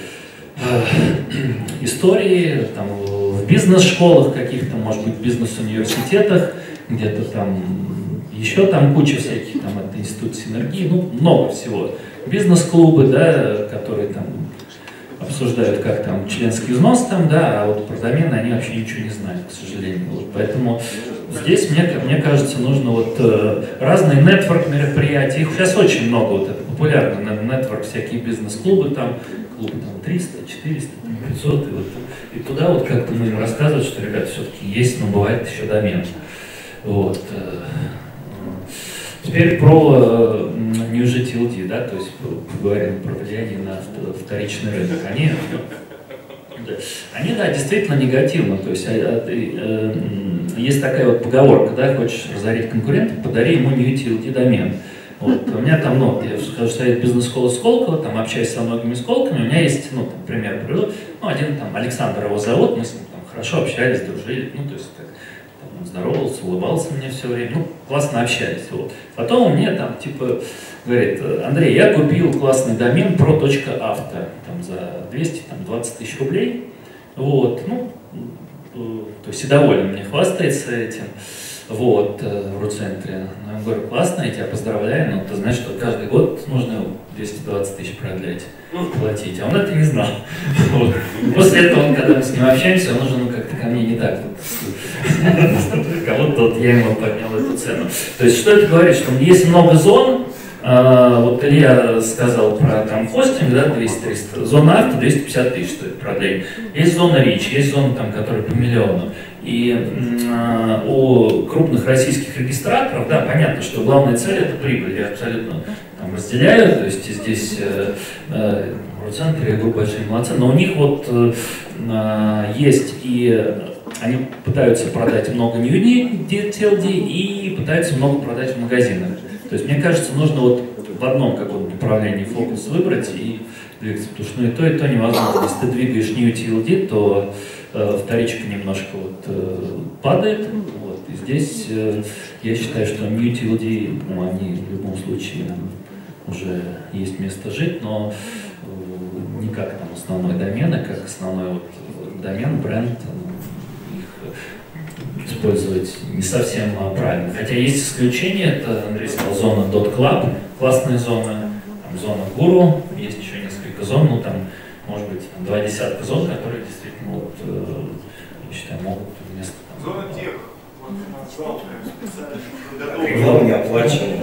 истории, там, в бизнес-школах каких-то, может быть, в бизнес-университетах, где-то там еще там куча всяких, там, это институт синергии, много всего. Бизнес-клубы, да, которые там обсуждают, как там членский взнос там, да, а вот про домены они вообще ничего не знают, к сожалению. Вот, поэтому здесь, мне кажется, нужно вот разные нетворк-мероприятия, их сейчас очень много, вот это популярно, нетворк, всякие бизнес-клубы, там, клубы там 300, 400, 500, и, вот, и туда вот как-то мы им рассказывать, что, ребята, все-таки есть, но бывает еще домен. Вот. Теперь про NewJTLD, да, то есть поговорим про влияние на вторичный рынок. Они, да, действительно негативно, то есть есть такая вот поговорка, да, хочешь разорить конкурента, подари ему NewJTLD домен. Вот, у меня там, ну, я скажу, что я бизнес-школа Сколково, там общаюсь со многими Сколками, у меня есть, ну, там, пример приведу, ну, один там Александр его зовут, мы с ним там хорошо общались, дружили, ну, то есть так, там, здоровался, улыбался мне все время, ну, классно общались, вот. Потом он мне там, типа, говорит: Андрей, я купил классный домен pro.авто, там, за 220 тысяч рублей, вот, ну, то есть и доволен мне, хвастается этим. Вот, в РУ-центре. Я говорю: классно, я тебя поздравляю, но ты знаешь, что каждый год нужно 220 тысяч продлять, платить. А он это не знал. Вот. После этого, когда мы с ним общаемся, он уже, ну, как-то ко мне не так. Вот я ему поднял эту цену. То есть, что это говорит? Что есть много зон. Вот Илья сказал про там хостинг, да, 200-300. Зона авто 250 тысяч стоит продление. Есть зона РИЧ, есть зона, там, которая по миллиону. И у крупных российских регистраторов, да, понятно, что главная цель — это прибыль. Я абсолютно там разделяю, то есть здесь в центре группа большие молодцы, но у них вот есть и они пытаются продать много NewJTLD и пытаются много продать в магазинах. То есть мне кажется, нужно вот в одном каком-то направлении фокус выбрать и двигаться, потому что ну, и то невозможно. Если ты двигаешь NewJTLD, то вторичка немножко вот, падает. Вот. И здесь я считаю, что NewJTLD, ну, они в любом случае уже есть место жить, но не как там основной домен, а как основной вот домен, бренд, их использовать не совсем правильно. Хотя есть исключения, это, Андрей сказал, зона .club, классная зона, там зона Guru, есть еще несколько зон, ну там может быть 20 зон, которые действительно, вот, я считаю, могут вместо... Зона тех. Реклама не оплачиваем.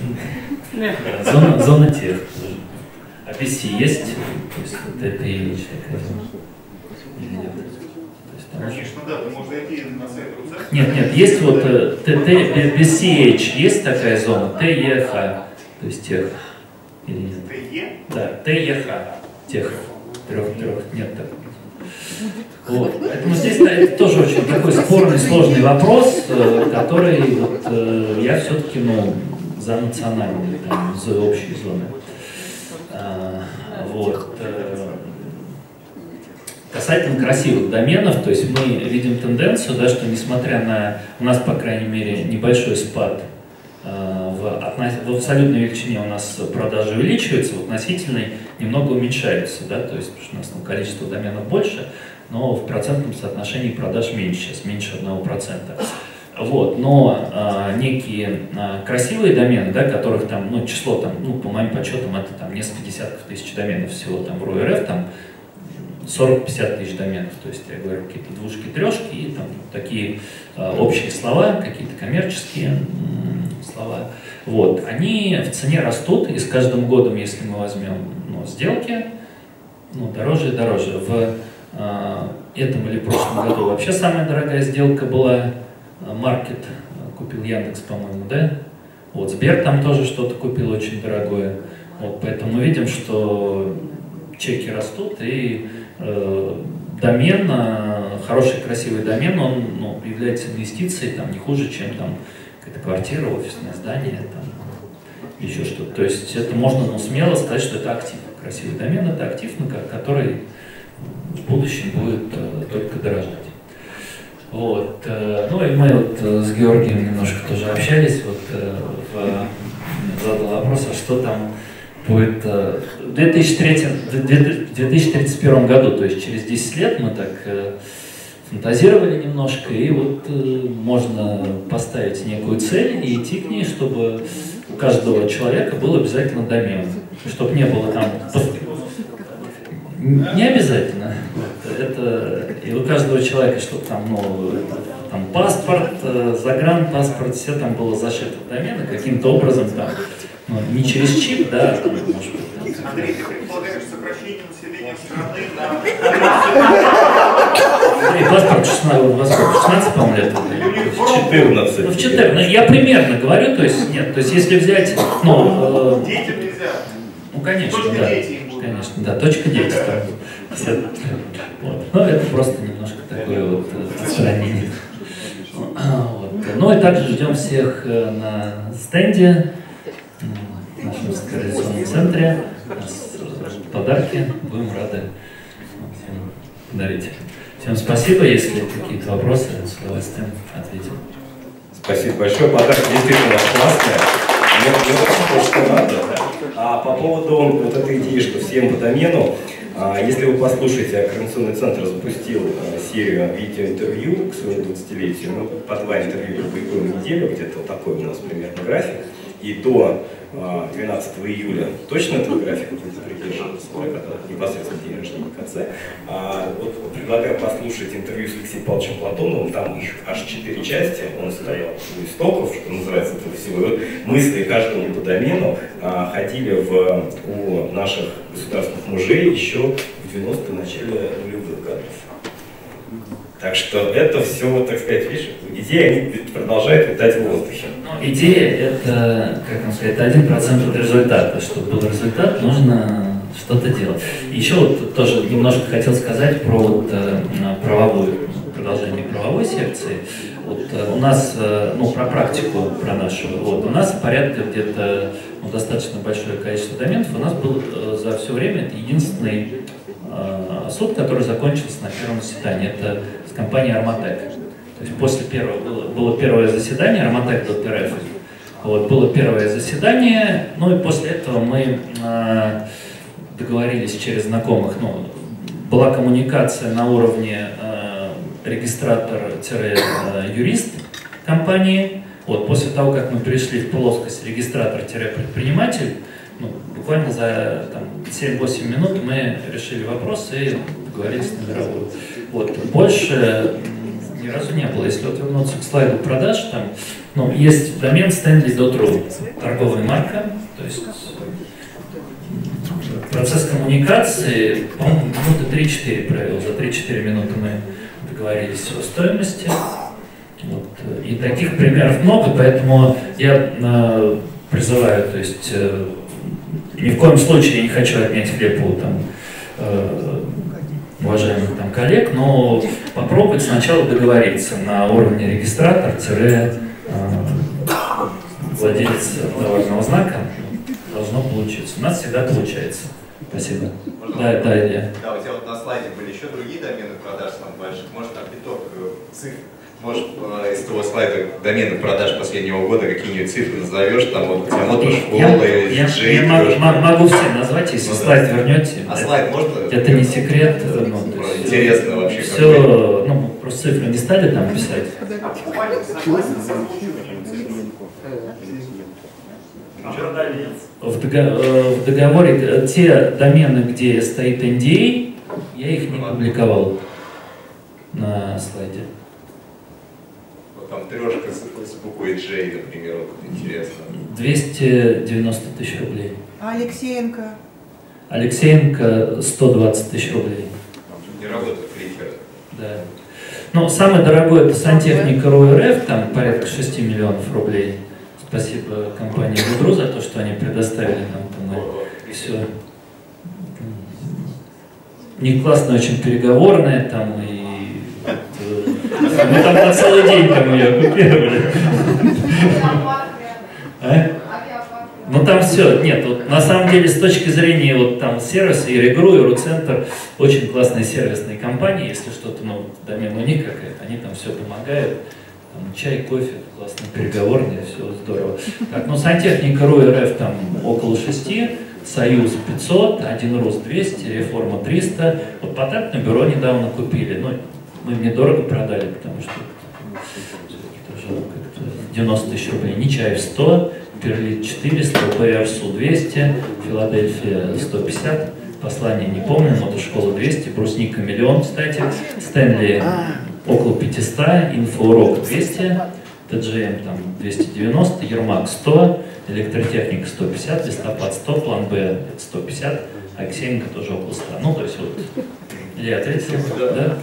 Зона тех. А PC есть? То есть это и такая зона? Или нет? Конечно, да, ты можешь зайти на сайт РУ-центра. Нет, есть вот BCH, есть такая зона, TEH, то есть тех. Или нет? TE? Да, TEH, тех. Трех, нет так. Вот. Поэтому здесь да, это тоже очень такой спорный, сложный вопрос, который вот, я все-таки, ну, за национальные, там, за общие зоны. Вот. Касательно красивых доменов, то есть мы видим тенденцию, да, что несмотря на, у нас, по крайней мере, небольшой спад в абсолютной величине у нас продажи увеличиваются, в относительной немного уменьшаются, да, то есть потому что у нас количество доменов больше, но в процентном соотношении продаж меньше, сейчас меньше 1%. Вот, но некие красивые домены, да, которых там, ну, число там, ну, по моим подсчетам, это там несколько десятков тысяч доменов всего там в РУ-РФ, там 40-50 тысяч доменов, то есть я говорю какие-то двушки, трешки и там такие общие слова, какие-то коммерческие слова. Вот, они в цене растут, и с каждым годом, если мы возьмем, ну, сделки, ну, дороже и дороже. В этом или прошлом году вообще самая дорогая сделка была Маркет, купил Яндекс, по-моему, да? Вот, Сбер там тоже что-то купил очень дорогое. Вот, поэтому мы видим, что чеки растут, и домен, хороший красивый домен, он, ну, является инвестицией там не хуже, чем там какая-то квартира, офисное здание, там, еще что-то. То есть это можно, ну, смело сказать, что это актив. Красивый домен — это актив, который в будущем будет только дорожать. Вот. Ну и мы вот с Георгием немножко тоже общались, вот, задал вопрос, а что там будет в 2031 году, то есть через 10 лет мы так фантазировали немножко, и вот можно поставить некую цель и идти к ней, чтобы у каждого человека был обязательно домен, чтобы не было там... Не обязательно. Это и у каждого человека, чтобы там, ну, там паспорт, загранпаспорт, все там было зашито в домены каким-то образом там, ну, не через чип, да, там, может быть. Андрей, ты предполагаешь сокращение населения страны на... И паспорт 16, по-моему, лет. 14. Ну, в 14. Я примерно говорю, то есть, нет, то есть, если взять, ну... Детям нельзя. Ну, конечно, Точка да. дети им будут. Конечно, да, точка дети. Вот. Ну, это просто немножко такое вот отстранение. Вот. Ну и также ждем всех на стенде в нашем координационном центре. У нас подарки, будем рады всем дарить. Всем спасибо, если какие-то вопросы, с удовольствием ответим. Спасибо большое, подарок действительно классный. Мне очень что надо. А по поводу вот этой идеи, что всем по домену, если вы послушаете, Координационный центр запустил серию видеоинтервью к своему 20-летию, ну, по 2 интервью в неделю, где-то такой у нас примерно график, и до 12 июля точно этого графика будет придерживаться, когда непосредственно день рождения КЦ. Вот предлагаю послушать интервью с Алексеем Павловичем Платоновым, там их аж 4 части, он стоял у истоков, что называется, этого всего. И вот мысли каждому по домену ходили у наших государственных мужей еще в 90-е, начале нулевых годов. Так что это все, так сказать, видишь, идеи они продолжают летать в воздухе. Идея — это, как вам сказать, 1% от результата. Чтобы был результат, нужно что-то делать. Еще вот тоже немножко хотел сказать про вот, продолжение правовой секции. Вот, у нас, ну, про практику, про нашу, вот, у нас порядка где-то, ну, достаточно большое количество доменов. У нас был за все время, это единственный суд, который закончился на первом заседании. Это с компанией Арматек. То есть после первого было первое заседание Armatec.rf. Вот, было первое заседание, ну и после этого мы договорились через знакомых. Ну, была коммуникация на уровне регистратор-юрист компании. Вот, после того, как мы перешли в плоскость регистратор-предприниматель, ну, буквально за 7-8 минут мы решили вопрос и договорились на мировую. Вот, больше ни разу не было. Если вот вернуться к слайду продаж, там, ну, есть домен stanley.ru, торговая марка, то есть процесс коммуникации, по-моему, минуты 3-4 провел. За 3-4 минуты мы договорились о стоимости. Вот. И таких примеров много, поэтому я призываю, то есть ни в коем случае я не хочу отнять хлеб у там, уважаемых там коллег, но попробовать сначала договориться на уровне регистратор-владелец товарного знака. Должно получиться. У нас всегда получается. Спасибо. Да, Илья. Да, у тебя вот на слайде были еще другие домены продаж там больших. Может, там пяток цифр. Может, из того слайда домены продаж последнего года какие-нибудь цифры назовешь, там вот у тебя мотошкола или джей. Я могу все назвать, если слайд вернете. А слайд можно? Это не секрет. Ну, интересно вообще. Все, ну, просто цифры не стали там писать. В договоре те домены, где стоит NDA, я их не публиковал на слайде. Вот там трешка с буквой J, например, вот интересно. 290 тысяч рублей. А Алексеенко? Алексеенко 120 тысяч рублей. Не работает фликер. Да. Ну, самый дорогой это сантехника РУ-РФ, там порядка 6 миллионов рублей. Спасибо компании Гудру за то, что они предоставили нам там все. Не классная, очень переговорная там и мы там на целый день там ее оккупировали. Ну там все, нет, вот, на самом деле с точки зрения вот там сервиса и Регру, и Руцентр очень классные сервисные компании, если что-то, ну, домен у них какая-то, они там все помогают, там, чай, кофе, классно переговорные, все здорово. Так, ну сантехника РУ-РФ там около 6, Союз 500, 1Рус 200, Реформа 300, вот патентное бюро недавно купили, ну мы им недорого продали, потому что тоже 90 тысяч рублей, Нечаев 100, Перлит 400, ПРСУ 200, Филадельфия 150, послание не помню, Мотошкола 200, Брусника миллион, кстати, Стэнли около 500, Инфоурок 200, ТГМ там 290, Ермак 100, Электротехника 150, Листопад 100, План Б 150, Аксенька тоже около 100. Ну, то есть вот, Илья ответил, да?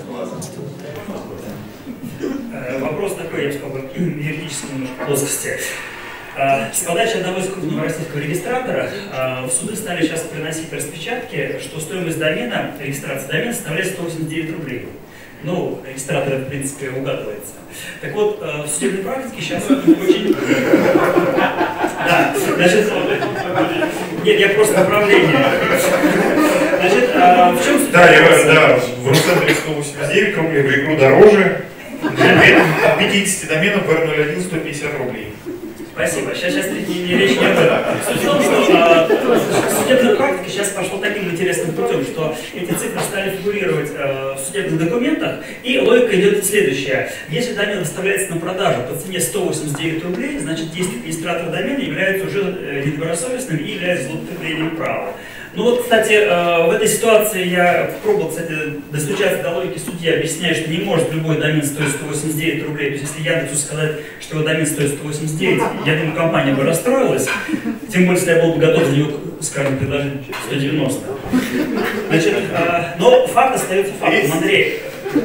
Вопрос такой, я бы сказал, юридической немножко плоскости. С подачи одного из крупного российского регистратора в суды стали сейчас приносить распечатки, что стоимость домена, регистрации домена составляет 189 рублей. Ну, регистратор, в принципе, угадывается. Так вот, в судебной практике сейчас очень... Да, значит, нет, я просто направление. Значит, в чем суть? Да, в Русцентре 189 рублей, в игру дороже. От 50 доменов R01 150 рублей. Спасибо. Сейчас речь не об этом. Суть в том, что судебная практика сейчас пошла таким интересным путем, что эти цифры стали фигурировать в судебных документах, и логика идет следующая. Если домен выставляется на продажу по цене 189 рублей, значит действия регистратора домена являются уже недобросовестными и являются злоупотреблением права. Ну вот, кстати, в этой ситуации я пробовал, кстати, достучаться до логики судьи, объясняя, что не может любой домен стоить 189 рублей. То есть, если Яндексу сказать, что его домен стоит 189, я думаю, компания бы расстроилась. Тем более, если я был бы готов за него, скажем, предложить 190. Значит, но факт остается фактом, Андрей.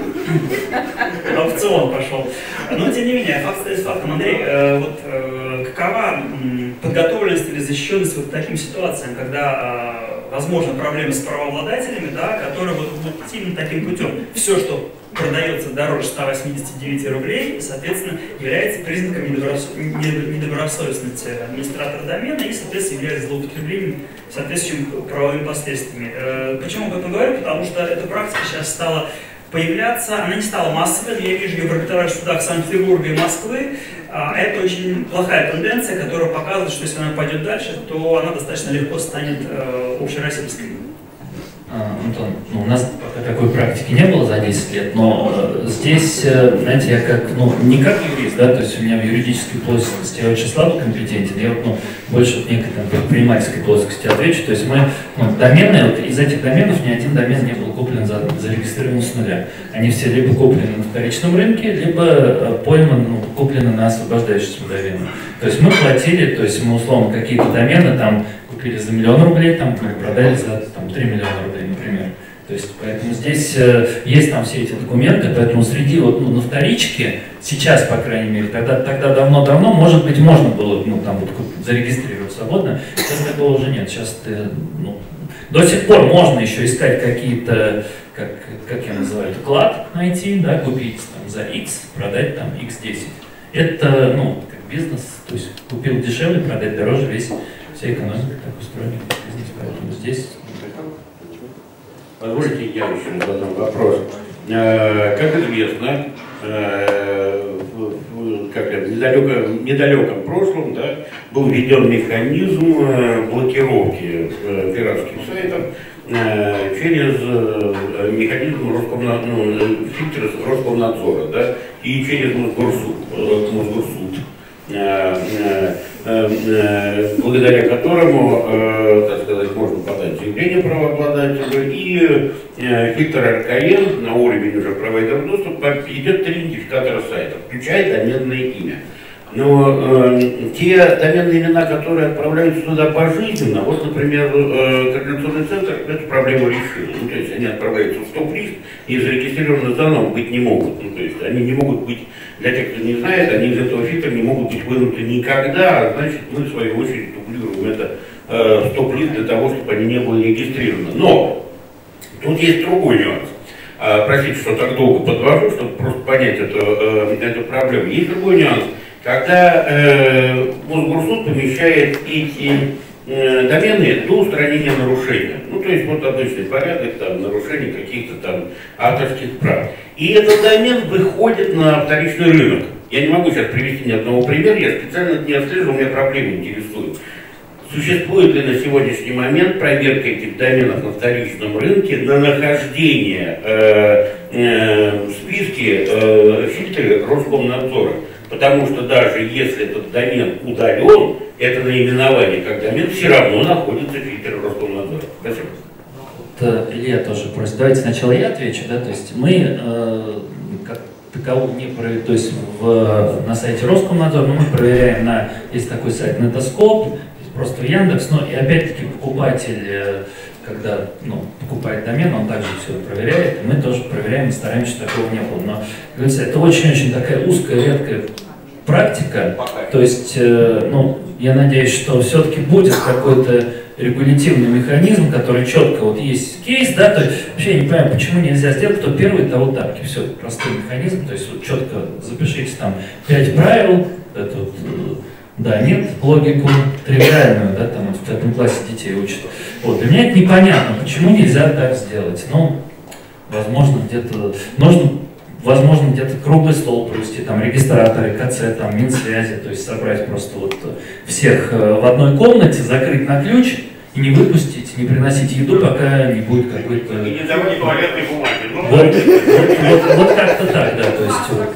Аукцион пошел. Но, тем не менее, факт остается фактом, Андрей. Вот какова подготовленность или защищенность вот таким ситуациям, когда возможно проблемы с правообладателями, да, которые вот будут именно таким путем. Все, что продается дороже 189 рублей, соответственно, является признаком недобросовестности администратора домена и, соответственно, является злоупотреблением соответствующими правовыми последствиями. Почему об этом говорю? Потому что эта практика сейчас стала появляться, она не стала массовой, я вижу ее в арбитражных судах Санкт-Петербурга и Москвы. Это очень плохая тенденция, которая показывает, что если она пойдет дальше, то она достаточно легко станет общероссийской. Антон, ну, у нас пока такой практики не было за 10 лет, но здесь, знаете, я как, не как юрист, да, то есть у меня в юридической плоскости я очень слабо компетентен, я вот, больше в некой предпринимательской плоскости отвечу, то есть мы, домены, вот из этих доменов ни один домен не был куплен, зарегистрирован с нуля. Они все либо куплены на вторичном рынке, либо пойманы, куплены на освобождающемся домене. То есть мы платили, то есть мы условно какие-то домены там купили за 1 000 000 рублей, там продали за 3 миллиона рублей, например. То есть, поэтому здесь есть там все эти документы, поэтому среди на вторичке, сейчас, по крайней мере, тогда давно-давно, может быть, можно было там зарегистрировать свободно, сейчас такого уже нет. Сейчас до сих пор можно еще искать какие-то, как я называю, клад найти, да, купить там за X, продать там X10. Это, как бизнес, то есть купил дешевле, продать дороже, вся экономика так устроена, бизнес, поэтому здесь... Позвольте, я еще задам вопрос. Как известно, в недалеком прошлом, да, был введен механизм блокировки пиратских сайтов через механизм фильтр Роскомнадзора, да, и через Мосгорсуд, благодаря которому, так сказать, можно подать заявление правообладателю, и фильтр РКН на уровень уже провайдера доступа идет 3 идентификатора сайта, включая доменное имя. Но те доменные имена, которые отправляются туда пожизненно, вот, например, координационный центр эту проблему решил. То есть они отправляются в стоп-лист и зарегистрированы заново быть не могут. То есть они не могут быть, для тех, кто не знает, они из этого фильтра не могут быть вынуты никогда, а значит мы в свою очередь дублируем это стоп-лист для того, чтобы они не были регистрированы. Но тут есть другой нюанс. Простите, что так долго подвожу, чтобы просто понять эту проблему. Есть другой нюанс. Когда Мосгорсуд помещает эти домены до устранения нарушения. То есть вот обычный порядок, там, нарушение каких-то там авторских прав. И этот домен выходит на вторичный рынок. Я не могу сейчас привести ни одного примера, я специально это не отслеживаю, меня проблема интересует. Существует ли на сегодняшний момент проверка этих доменов на вторичном рынке на нахождение в списке фильтра Роскомнадзора? Потому что даже если этот домен удален, это наименование как домен все равно находится в фильтре Роскомнадзора. Спасибо. Илья тоже просит. Давайте сначала я отвечу, да, то есть мы как такового не проверяем, то есть на сайте Роскомнадзора, мы проверяем есть такой сайт Netaskop, просто в Яндекс, но и опять-таки покупатель, когда покупает домен, он также все проверяет, и мы тоже проверяем и стараемся, чтобы такого не было. Но, говорится, это очень-очень такая узкая, редкая практика, то есть, я надеюсь, что все-таки будет какой-то регулятивный механизм, который четко, вот есть кейс, да, то есть вообще я не понимаю, почему нельзя сделать, кто первый, того тапки, все, простой механизм, то есть вот четко запишите там 5 правил, это вот, да, нет, логику тривиальную, да, там вот в 5 классе детей учат. Вот, для меня это непонятно, почему нельзя так сделать, возможно, где-то, возможно, где-то круглый стол провести, там, регистраторы, КЦ, там, Минсвязи, то есть собрать просто вот всех в одной комнате, закрыть на ключ и не выпустить, не приносить еду, пока не будет какой-то... И не давать туалетной бумаги. Вот как-то так, да, то есть вот...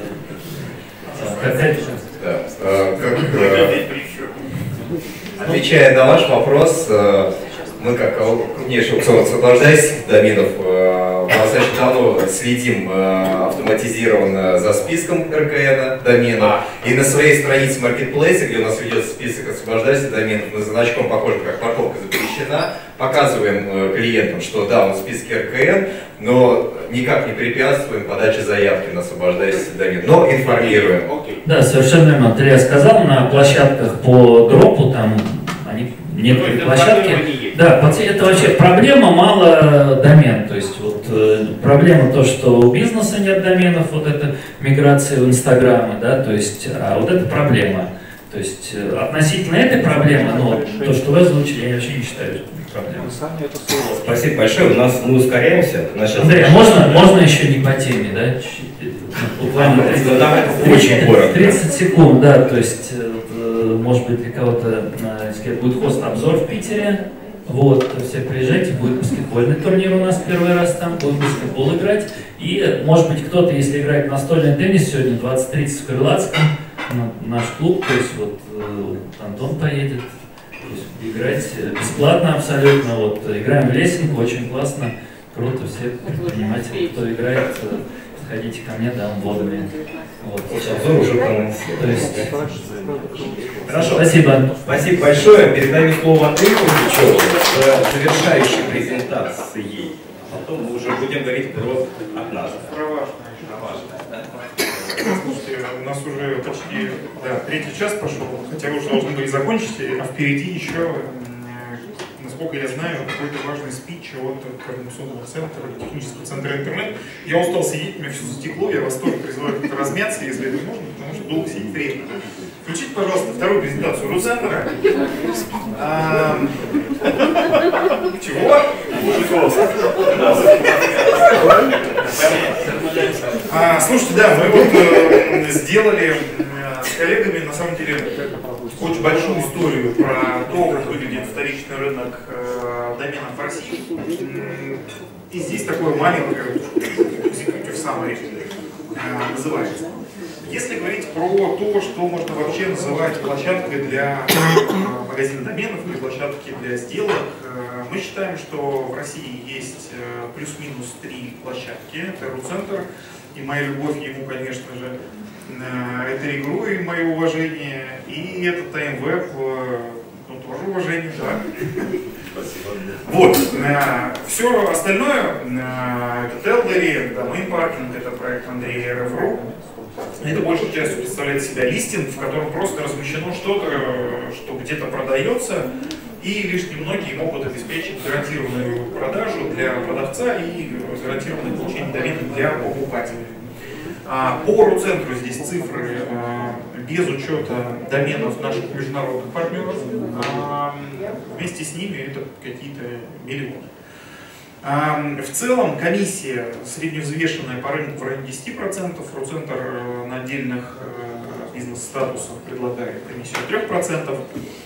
Отвечая на ваш вопрос, мы как крупнейший аукцион освобождающихся доменов достаточно давно следим автоматизированно за списком РКН доменов. И на своей странице маркетплейса, где у нас ведется список освобождающихся доменов, мы значком похожим, как парковка запрещена, показываем клиентам, что да, он в списке РКН, но никак не препятствуем подаче заявки на освобождающийся домен, но информируем. Да, совершенно верно. Илья сказал, на площадках по дропу, там, некоторые площадки... Да, это вообще проблема мало домен. То есть вот проблема то, что у бизнеса нет доменов, вот эта миграция в Инстаграм, да, то есть, а вот это проблема. То есть относительно этой проблемы, то, что вы озвучили, я вообще не считаю проблемой. Спасибо большое. Мы ускоряемся. Андрей, а можно еще не по теме, да? Буквально очень коротко. 30 секунд, да, то есть, может быть, для кого-то будет хост-обзор в Питере. Вот, все приезжайте, будет баскетбольный турнир у нас первый раз там, будем баскетбол играть. И, может быть, кто-то, если играет в настольный теннис, сегодня 20:30 в Крылатском, наш клуб, то есть вот Антон поедет играть бесплатно абсолютно. Вот, играем в лесенку, очень классно, круто, все предприниматели, кто играет, сходите ко мне, дам водами. Вот. Обзор уже проанонсирован. Хорошо. Спасибо. Спасибо большое. Передаю слово Андрею Кузьмичеву с завершающей презентацией. Потом мы уже будем говорить про нас. Слушайте, у нас уже почти третий час пошел, хотя уже должны были закончить, а впереди еще, насколько я знаю, какой-то важный спич от координационного центра, технического центра интернет. Я устал сидеть, у меня все затекло, я вас тоже призываю как-то размяться, если это можно, потому что долго сидеть время. Включите, пожалуйста, вторую презентацию Русцентра. Чего? Слушайте, да, мы вот сделали с коллегами, на самом деле, очень большую историю про то, как выглядит вторичный рынок доменов в России. И здесь такое маленькое executive summary называется. Если говорить про то, что можно вообще называть площадкой для магазина доменов или площадки для сделок, мы считаем, что в России есть плюс-минус 3 площадки. Это Руцентр, и моя любовь ему, конечно же, это Регру и мое уважение, и это TimeWeb, тоже уважение, да. Спасибо. Вот, все остальное, это Телдери, Domain Parking, это проект Андрея РФ.ру. Это большей частью представляет себя листинг, в котором просто размещено что-то, что где-то продается, и лишь немногие могут обеспечить гарантированную продажу для продавца и гарантированное получение домена для покупателя. По Руцентру здесь цифры без учета доменов наших международных партнеров. Вместе с ними это какие-то миллионы. В целом комиссия средневзвешенная по рынку в районе 10%. Руцентр на отдельных бизнес-статусах предлагает комиссию 3%.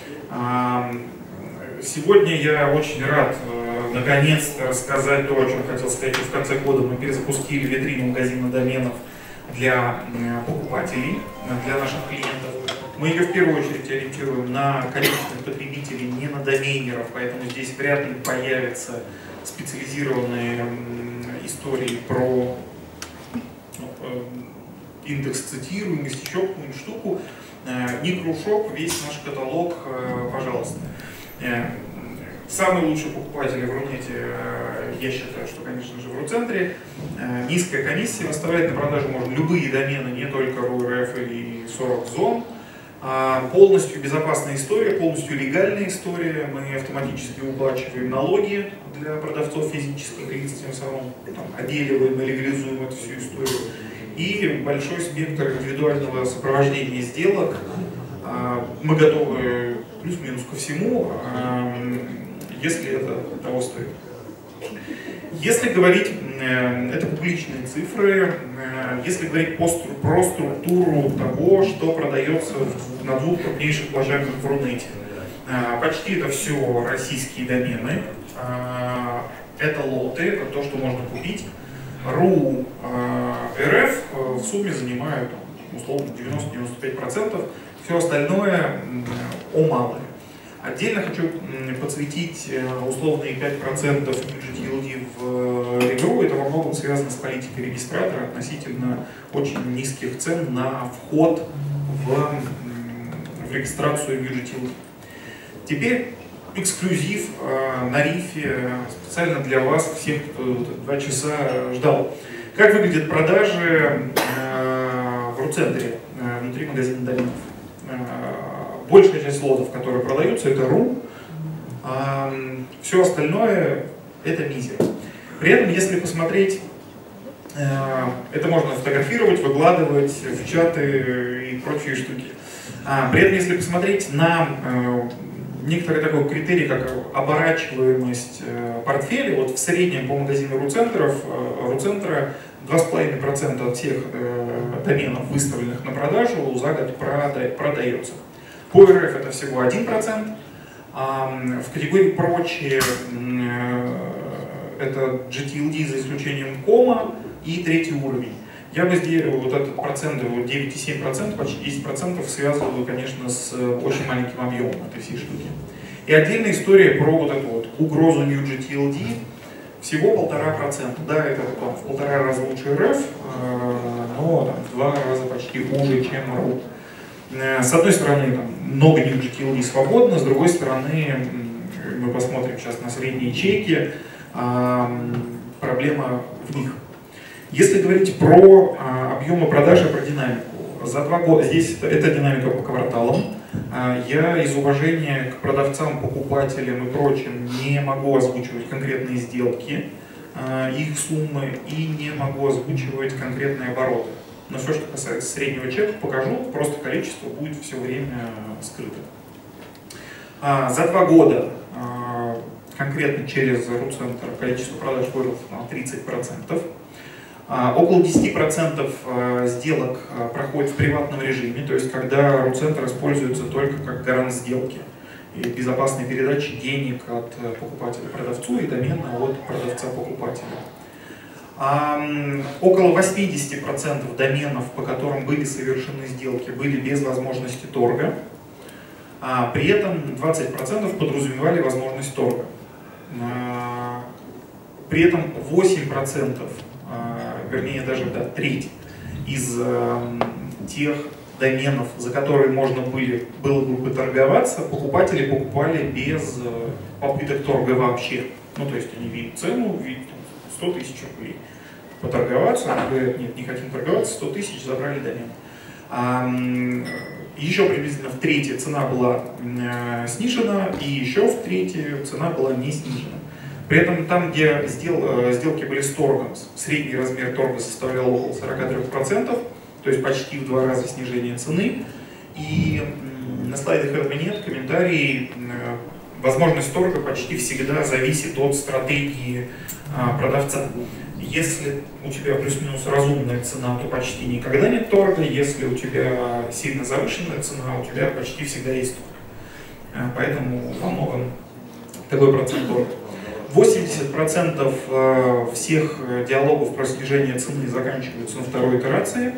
Сегодня я очень рад наконец-то рассказать то, о чем хотел сказать. В конце года мы перезапустили витрину магазина доменов для покупателей, для наших клиентов. Мы ее в первую очередь ориентируем на конечных потребителей, не на доменеров, поэтому здесь вряд ли появится специализированные истории про индекс цитируемости, еще какую-нибудь штуку, не кружок, весь наш каталог, пожалуйста. Самые лучшие покупатели в Рунете, я считаю, что, конечно же, в Руцентре. Низкая комиссия, выставлять на продажу можно любые домены, не только РУ.РФ или 40 зон. Полностью безопасная история, полностью легальная история. Мы автоматически уплачиваем налоги для продавцов физических лиц, тем самым обеливаем и легализуем эту всю историю. И большой спектр индивидуального сопровождения сделок. Мы готовы плюс-минус ко всему, если это того стоит. Если говорить, это публичные цифры, если говорить про структуру того, что продается на двух крупнейших площадках в Рунете, почти это все российские домены, это лоты, это то, что можно купить. РУ, РФ в сумме занимают условно 90-95%, все остальное омалы. Отдельно хочу подсветить условные 5% GTLD в игру. Это во многом связано с политикой регистратора относительно очень низких цен на вход в регистрацию GTLD. Теперь эксклюзив на рифе специально для вас, всех, кто 2 часа ждал. Как выглядят продажи в Руцентре внутри магазина доменов? Большая часть лотов, которые продаются, это РУ, все остальное это мизер. При этом, если посмотреть, это можно фотографировать, выкладывать в чаты и прочие штуки. При этом, если посмотреть на некоторый такой критерий, как оборачиваемость портфеля, вот в среднем по магазину Руцентра 2,5% от всех доменов, выставленных на продажу, за год продается. По РФ это всего 1%. В категории прочие это GTLD за исключением кома и третий уровень. Я бы здесь вот этот процент, 9,7%, почти 10% связываю, конечно, с очень маленьким объемом этой всей штуки. И отдельная история про вот эту вот угрозу New GTLD. Всего 1,5%. Да, это в 1,5 раза лучше РФ, но в 2 раза почти хуже, чем РУ. С одной стороны, много New GTLD свободно, с другой стороны, мы посмотрим сейчас на средние ячейки, проблема в них. Если говорить про объемы продажи, про динамику, за 2 года, здесь это динамика по кварталам, я из уважения к продавцам, покупателям и прочим не могу озвучивать конкретные сделки, их суммы, и не могу озвучивать конкретные обороты. Но все, что касается среднего чека, покажу, просто количество будет все время скрыто. За 2 года конкретно через Руцентр количество продаж выросло на 30%. Около 10% сделок проходит в приватном режиме, то есть когда Руцентр используется только как гарант сделки и безопасной передачи денег от покупателя продавцу и домена от продавца покупателя. Около 80% доменов, по которым были совершены сделки, были без возможности торга. При этом 20% подразумевали возможность торга. При этом 8%, вернее даже треть из тех доменов, за которые можно было бы торговаться, покупатели покупали без попыток торга вообще. Ну, то есть они видят цену, видят 100 тысяч рублей. Поторговаться, они говорят, нет, не хотим торговаться, 100 тысяч, забрали домен. Еще приблизительно в трети цена была снижена, и еще в трети цена была не снижена. При этом там, где сделки были с торгом, средний размер торга составлял около 43%, то есть почти в 2 раза снижение цены. И на слайдах этого нет, комментарий. Возможность торга почти всегда зависит от стратегии продавца. Если у тебя плюс-минус разумная цена, то почти никогда нет торга. Если у тебя сильно завышенная цена, у тебя почти всегда есть торг. Поэтому во многом такой процент торга. 80% всех диалогов про снижение цены заканчиваются на второй итерации.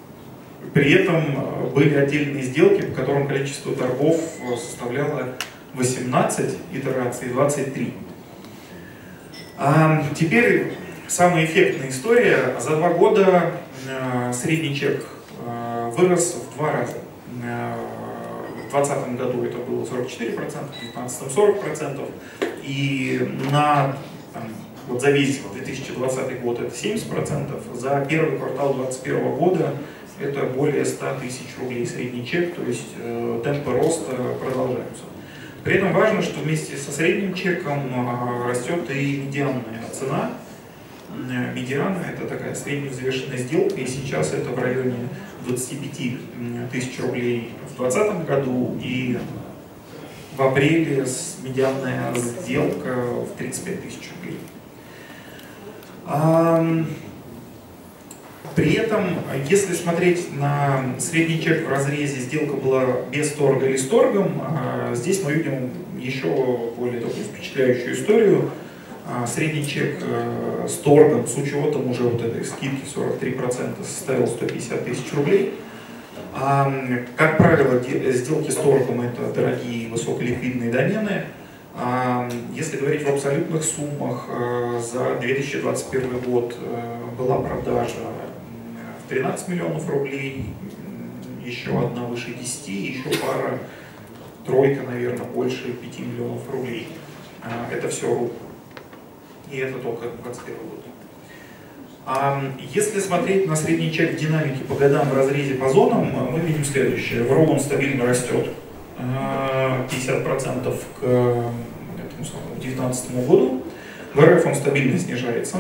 При этом были отдельные сделки, по которым количество торгов составляло 18 итераций, 23. Теперь самая эффектная история. За 2 года средний чек вырос в 2 раза. В 2020 году это было 44%, в 2019 40%. И вот за весь 2020 год это 70%, за первый квартал 2021 года это более 100 тысяч рублей средний чек, то есть темпы роста продолжаются. При этом важно, что вместе со средним чеком растет и медианная цена. Медиана – это такая средневзвешенная сделка, и сейчас это в районе 25 тысяч рублей в 2020 году, и в апреле медианная сделка в 35 тысяч рублей. При этом, если смотреть на средний чек в разрезе «сделка была без торга или с торгом», здесь мы видим еще более такую впечатляющую историю. Средний чек с торгом, с учетом уже вот этой скидки 43%, составил 150 тысяч рублей. Как правило, сделки с торгом – это дорогие высоколиквидные домены. Если говорить в абсолютных суммах, за 2021 год была продажа в 13 миллионов рублей, еще одна выше 10, еще пара, тройка, наверное, больше 5 миллионов рублей. Это все рубль. И это только 2021 год. Если смотреть на средний чек в динамике по годам в разрезе по зонам, мы видим следующее. В РУ он стабильно растет 50% к 2019 году. В РФ он стабильно снижается.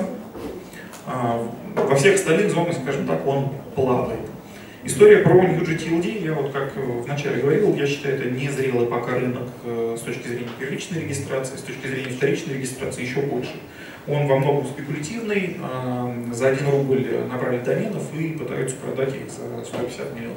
Во всех остальных зонах, скажем так, он плавает. История про NewGTLD, я вот как вначале говорил, я считаю, это незрелый пока рынок с точки зрения первичной регистрации, с точки зрения вторичной регистрации еще больше. Он во многом спекулятивный, за 1 рубль набрали доменов и пытаются продать их за 150 миллионов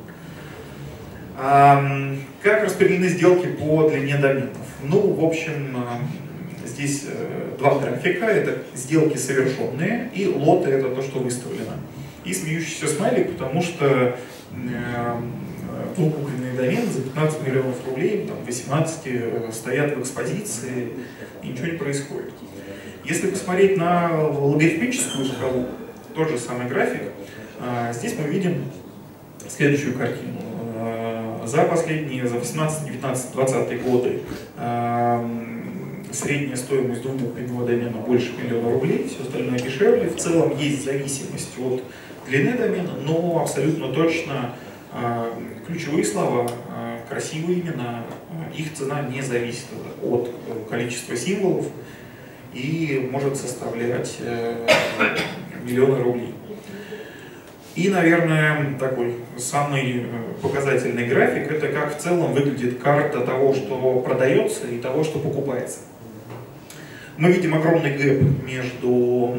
рублей. Как распределены сделки по длине доменов? Ну, в общем, здесь 2 графика, это сделки совершенные, и лоты это то, что выставлено. И смеющийся смайлик, потому что купленные домены за 15 миллионов рублей, там 18 стоят в экспозиции, и ничего не происходит. Если посмотреть на логарифмическую шкалу, тот же самый график, здесь мы видим следующую картину. За последние, за 18, 19, 20 годы средняя стоимость двухбуквенного домена больше 1 миллиона рублей, все остальное дешевле. В целом есть зависимость от длины домена, но абсолютно точно ключевые слова, красивые имена, их цена не зависит от количества символов и может составлять миллионы рублей. И, наверное, такой самый показательный график – это как в целом выглядит карта того, что продается, и того, что покупается. Мы видим огромный гэп между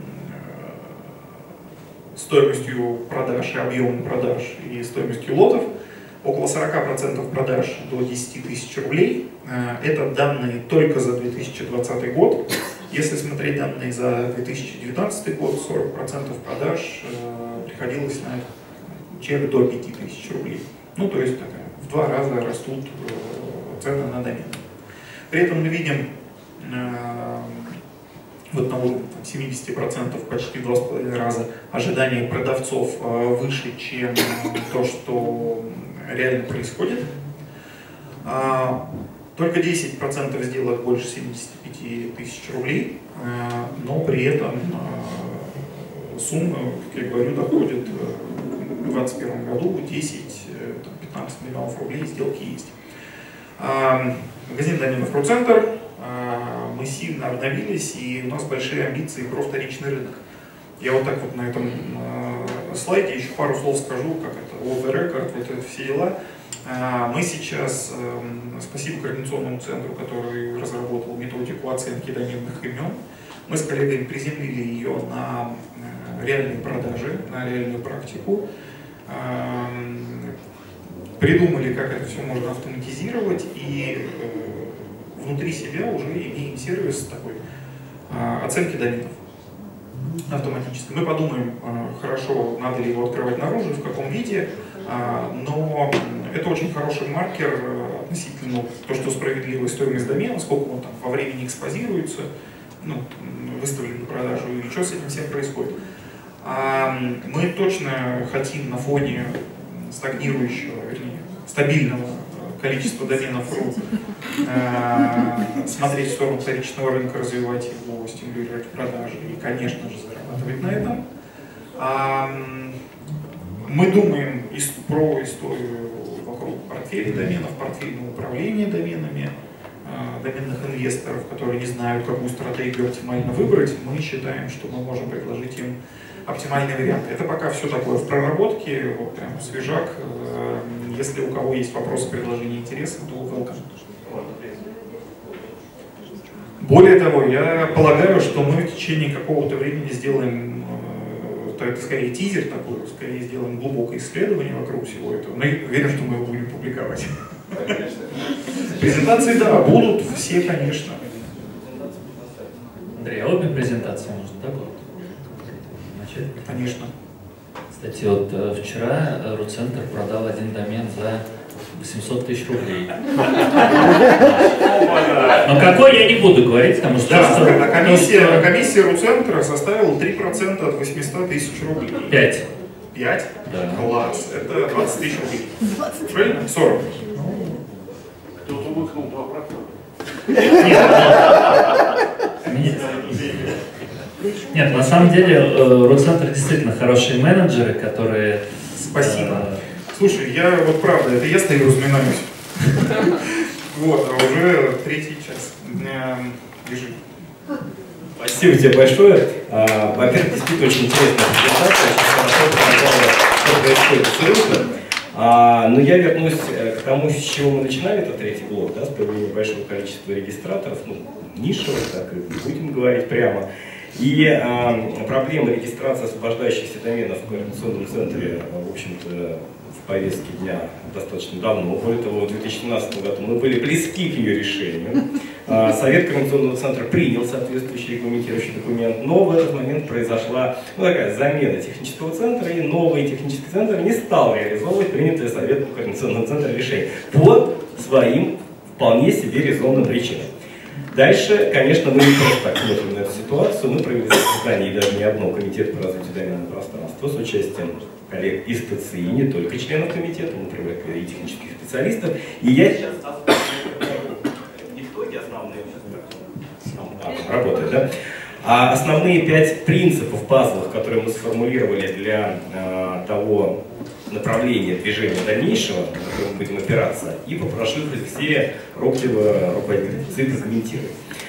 стоимостью продаж и объемом продаж и стоимостью лотов. Около 40% продаж до 10 тысяч рублей. Это данные только за 2020 год. Если смотреть данные за 2019 год, 40% продаж приходилось на чек до 5 тысяч рублей. Ну, то есть в 2 раза растут цены на домен. При этом мы видим вот на уровне 70%, почти в 2,5 раза ожидания продавцов выше, чем то, что реально происходит. Только 10% сделок больше 75 тысяч рублей, но при этом суммы, как я говорю, доходят в 2021 году 10-15 миллионов рублей, сделки есть. Магазин доменов «Руцентр», мы сильно обновились, и у нас большие амбиции про вторичный рынок. Я вот так вот на этом слайде еще пару слов скажу, как это, off the record, вот это все дела. Мы сейчас, спасибо Координационному центру, который разработал методику оценки доменных имен, мы с коллегами приземлили ее на реальные продажи, на реальную практику, придумали, как это все можно автоматизировать, и внутри себя уже имеем сервис такой оценки доменов автоматически. Мы подумаем, хорошо, надо ли его открывать наружу, в каком виде. Но это очень хороший маркер относительно то, что справедливая стоимость домена, сколько он там во времени экспозируется, ну, выставлен на продажу, и что с этим всем происходит. Мы точно хотим на фоне стагнирующего, вернее, стабильного количества доменов .ru смотреть в сторону вторичного рынка, развивать его, стимулировать продажи и, конечно же, зарабатывать на этом. Мы думаем про историю вокруг портфеля доменов, портфельного управления доменами, доменных инвесторов, которые не знают, какую стратегию оптимально выбрать. Мы считаем, что мы можем предложить им оптимальный вариант. Это пока все такое в проработке, вот прям свежак. Если у кого есть вопросы, предложения, интересы, то welcome. Более того, я полагаю, что мы в течение какого-то времени сделаем, это скорее тизер такой, скорее сделаем глубокое исследование вокруг всего этого. Но я уверен, что мы его будем публиковать. Презентации, да, будут все, конечно. Андрей, а обе презентации можно, да, вот начать? Конечно. Кстати, вот вчера Руцентр продал один домен за 800 тысяч рублей. Но какой, я не буду говорить, потому что... Да, комиссия Руцентра составила 3% от 800 тысяч рублей. 5. 5? Да. Класс. Это 20 тысяч рублей. Правильно? 40. Кто-то выкнул 2%. Нет, на самом деле Руцентр действительно хорошие менеджеры, которые... Спасибо. Слушай, я вот правда, это я стою разминаюсь. Вот, а уже 3-й час. Держи. Спасибо тебе большое. Во-первых, действительно очень интересная презентация, очень хорошо показала, что происходит с рынком. Но я вернусь к тому, с чего мы начинали, это третий блок, да, с появления большого количества регистраторов, ну, нишевых, так и будем говорить прямо. И проблема регистрации освобождающихся доменов в координационном центре, в общем-то, в повестке дня достаточно давно. Более того, в 2017 году мы были близки к ее решению. Совет координационного центра принял соответствующий регламентирующий документ, но в этот момент произошла такая замена технического центра, и новый технический центр не стал реализовывать принятое Советом координационного центра решение по своим вполне себе резонным причинам. Дальше, конечно, мы не просто так смотрим на эту ситуацию, мы провели заседание и даже не одно комитета по развитию доменного пространства с участием коллег из ТЦИ, не только членов комитета, мы привлекли и технических специалистов. И я сейчас итоги основные работают, да? А основные 5 принципов базовых, которые мы сформулировали для того направления движения дальнейшего, на которое мы будем опираться, и попрошу Алексея Роклева, руководителя ТЦИ, прокомментировать.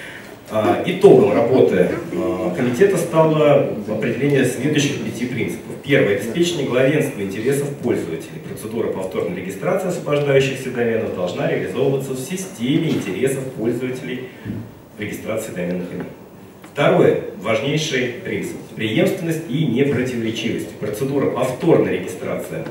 Итогом работы комитета стало определение следующих 5 принципов. Первое. Обеспечение главенства интересов пользователей. Процедура повторной регистрации освобождающихся доменов должна реализовываться в системе интересов пользователей регистрации доменных имен. Второе. Важнейший принцип. Преемственность и непротиворечивость. Процедура повторной регистрации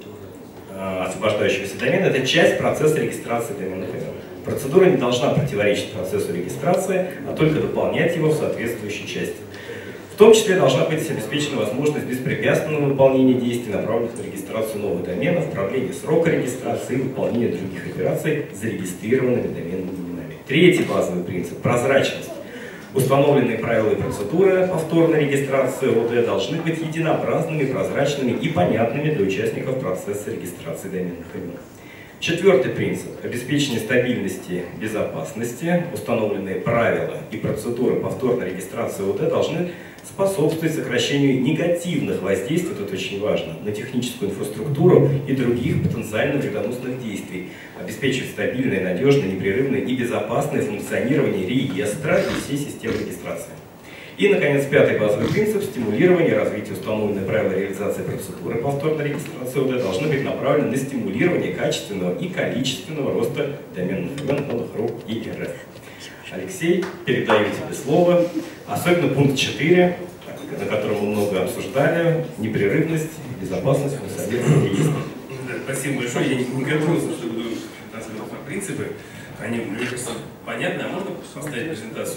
освобождающегося домена – это часть процесса регистрации доменных имен. Процедура не должна противоречить процессу регистрации, а только дополнять его в соответствующей части. В том числе должна быть обеспечена возможность беспрепятственного выполнения действий, направленных на регистрацию новых доменов, продление срока регистрации и выполнение других операций с зарегистрированными доменными именами. Третий базовый принцип – прозрачность. Установленные правила и процедуры повторной регистрации ОД должны быть единообразными, прозрачными и понятными для участников процесса регистрации доменных имен. Четвертый принцип – обеспечение стабильности и безопасности. Установленные правила и процедуры повторной регистрации ОД должны способствовать сокращению негативных воздействий, это очень важно, на техническую инфраструктуру и других потенциально вредоносных действий, обеспечивать стабильное, надежное, непрерывное и безопасное функционирование реестра и всей системы регистрации. И, наконец, пятый базовый принцип – стимулирование и развитие установленных правил реализации процедуры повторной регистрации ОД должны быть направлены на стимулирование качественного и количественного роста доменных имен .ru и РФ. Алексей, передаю тебе слово. Особенно пункт 4, на котором мы много обсуждали, непрерывность, безопасность функционирования реестра. Спасибо большое. Я не готовился, что буду рассказывать про принципы. Они, мне кажется, понятны. А можно поставить презентацию?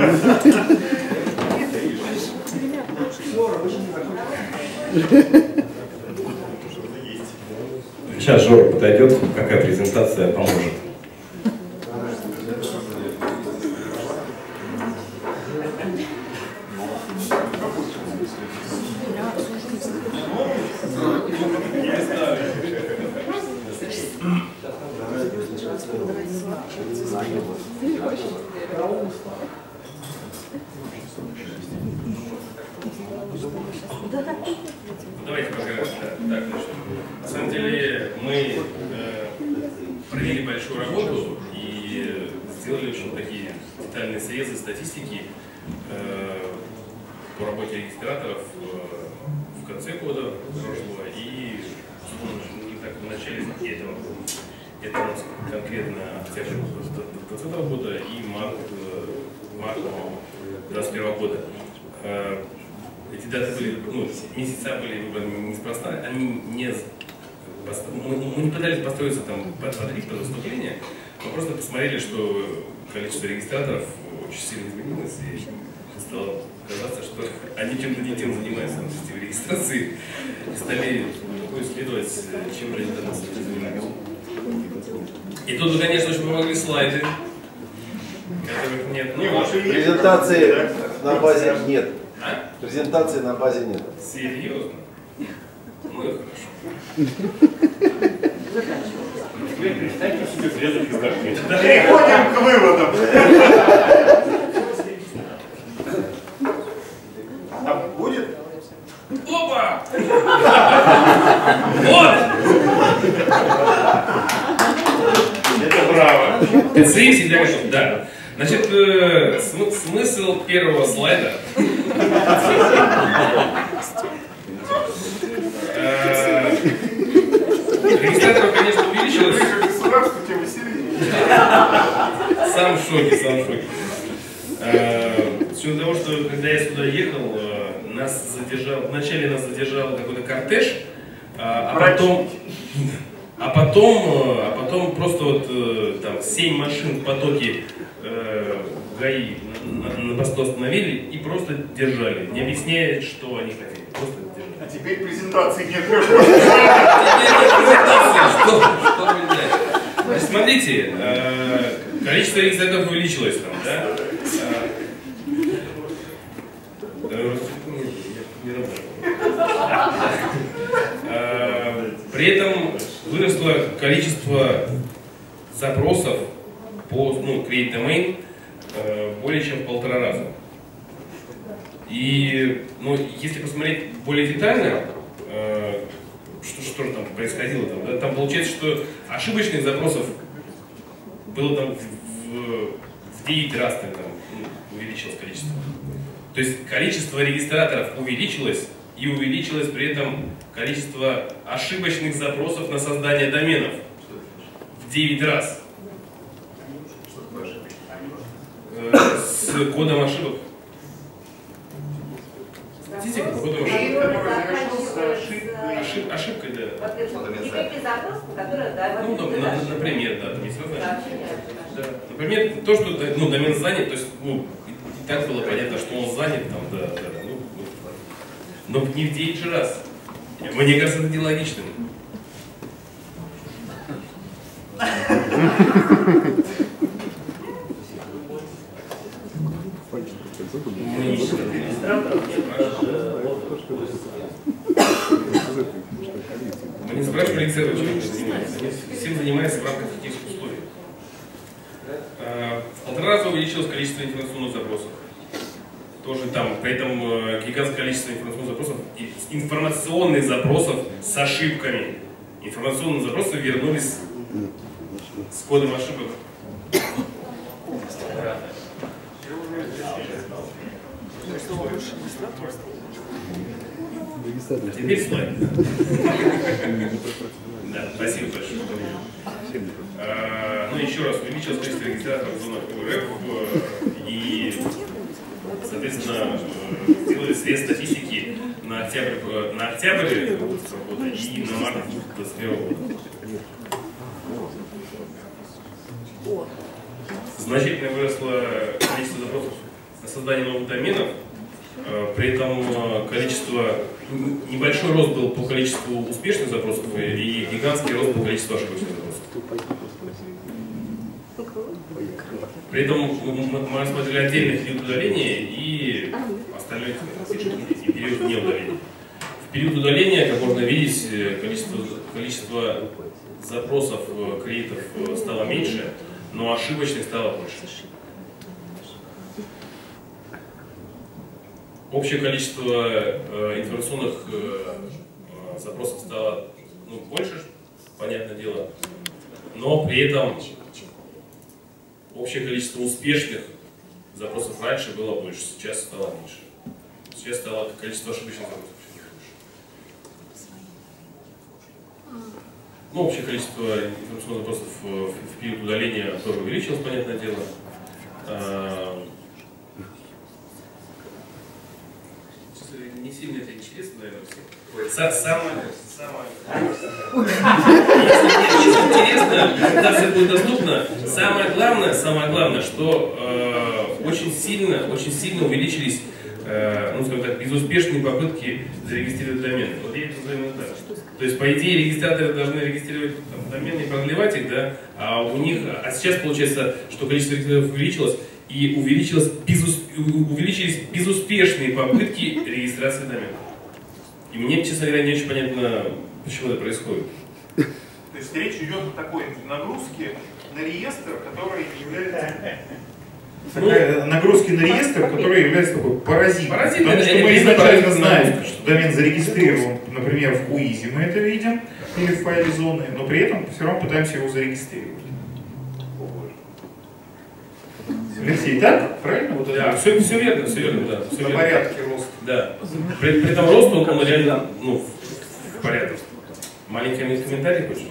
Сейчас Жора подойдет, какая презентация поможет. Давайте пока так начнем. На самом деле мы провели большую работу и сделали очень такие детальные срезы статистики по работе регистраторов в конце года прошлого и в начале этого. Это у нас конкретно октябрь 2020 года и март 2021 года. Эти даты были, месяца были выбраны неспроста, они не, мы не пытались построиться там под риск, под выступление, мы просто посмотрели, что количество регистраторов очень сильно изменилось, и стало казаться, что они чем-то не тем занимаются в регистрации, и стали исследовать, чем же они там занимаются. И тут, конечно, очень помогли слайды, которых нет. Презентации на базе нет. А? Презентации на базе нет. Серьезно? Ну и хорошо. Представьте себе следующую картину. Переходим к выводам. А будет? Опа! Вот! Это браво. ТЦИ всегда готов, да. Значит, смысл первого слайда. Регистраторов, конечно, увеличилось. Государство, тем веселее. Сам в шоке, сам в шоке. С учетом того, что когда я сюда ехал, нас задержал, вначале нас задержал какой-то кортеж, а потом просто вот там 7 машин в потоке ГАИ на посту остановили и просто держали, не объясняя, что они хотели. Просто держали. А теперь презентации нет. Что вы знаете? Значит, смотрите, количество регистраторов увеличилось там, да? При этом выросло количество запросов по create domain более чем в 1,5 раза. И если посмотреть более детально, что же там происходило, там получается, что ошибочных запросов было там в 9 раз увеличилось количество. То есть количество регистраторов увеличилось, и увеличилось при этом количество ошибочных запросов на создание доменов в 9 раз. С кодом ошибок. Статистика по коду ошибок. Ошибкой, да. Например, да, там есть разные. Да. Например, то, что домен занят, то есть и так было понятно, что он занят, там, да. Но не в 9 же раз. Мне кажется, это нелогичным. Мы не спрашивали регистраторов, чем они занимаются. Они всем занимаются в рамках технических условий. В 1,5 раза увеличилось количество информационных запросов. Тоже там, при этом гигантское количество информационных запросов с ошибками. Информационные запросы вернулись с кодом ошибок. Теперь слайд. Да, спасибо большое. Еще раз, увеличилось количество регистраторов в зонах УРФ и, соответственно, сделали срез статистики на октябрь года и на март 2021 года. Значительно выросло количество запросов на создание новых доменов. При этом небольшой рост был по количеству успешных запросов и гигантский рост по количеству ошибочных запросов. При этом мы рассмотрели отдельный период удаления и остальной период не удаления. В период удаления, как можно видеть, количество запросов кредитов стало меньше, но ошибочных стало больше. Общее количество информационных запросов стало больше, понятное дело, но при этом общее количество успешных запросов раньше было больше, сейчас стало меньше. Сейчас стало количество ошибочных запросов больше. Ну, общее количество информационных запросов в период удаления тоже увеличилось, понятное дело. Не сильно это интересно, наверное, всем. Самое интересно, когда все будет доступно, самое главное, что очень сильно увеличились, ну, скажем так, безуспешные попытки зарегистрировать домен. Вот я это назову так. То есть, по идее, регистраторы должны регистрировать домены и продлевать их, да, а сейчас получается, что количество регистраторов увеличилось, и увеличились безуспешные попытки регистрации домена. И мне, честно говоря, не очень понятно, почему это происходит. То есть речь идет о такой нагрузке на реестр, который является... Нагрузки на реестр, который является такой паразитом. Потому что мы изначально знаем, что домен зарегистрирован, например, в Куизе, мы это видим, или в файле зоны, но при этом все равно пытаемся его зарегистрировать. Алексей, так? Правильно? Вот да, все верно, да. Все на порядке рост. Да. При этом рост, он реально, в порядке. Маленький комментарий хочешь?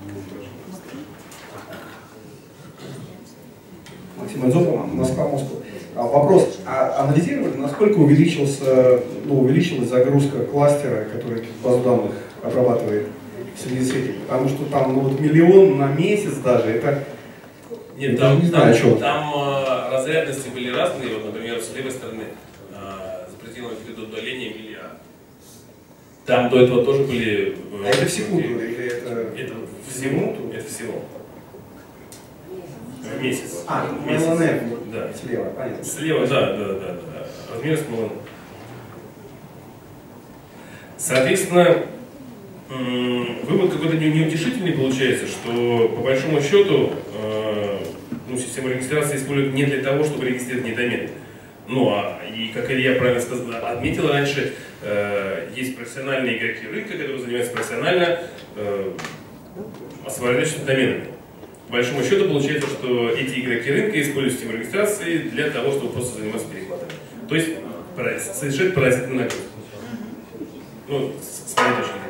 Максим Анзопов, Москва. Вопрос. Анализировали, насколько увеличилась загрузка кластера, который базу данных обрабатывает в связи с этим? Потому что там миллион на месяц даже, это... Нет, там разрядности были разные. Вот, например, с левой стороны за пределами периода удаления миллиард. Там до этого тоже были... А это в секунду или это в минуту? Это всего. В месяц. Месяц. Да. Слева, понятно. Слева, да. Размер с МЛН. Соответственно, вывод какой-то неутешительный получается, что по большому счету систему регистрации используют не для того, чтобы регистрировать недомены. И как Илья правильно отметил раньше, есть профессиональные игроки рынка, которые занимаются профессионально освобождающими доменами. По большому счету получается, что эти игроки рынка используют систему регистрации для того, чтобы просто заниматься перехватами. То есть совершать паразитную нагрузку. С моей точки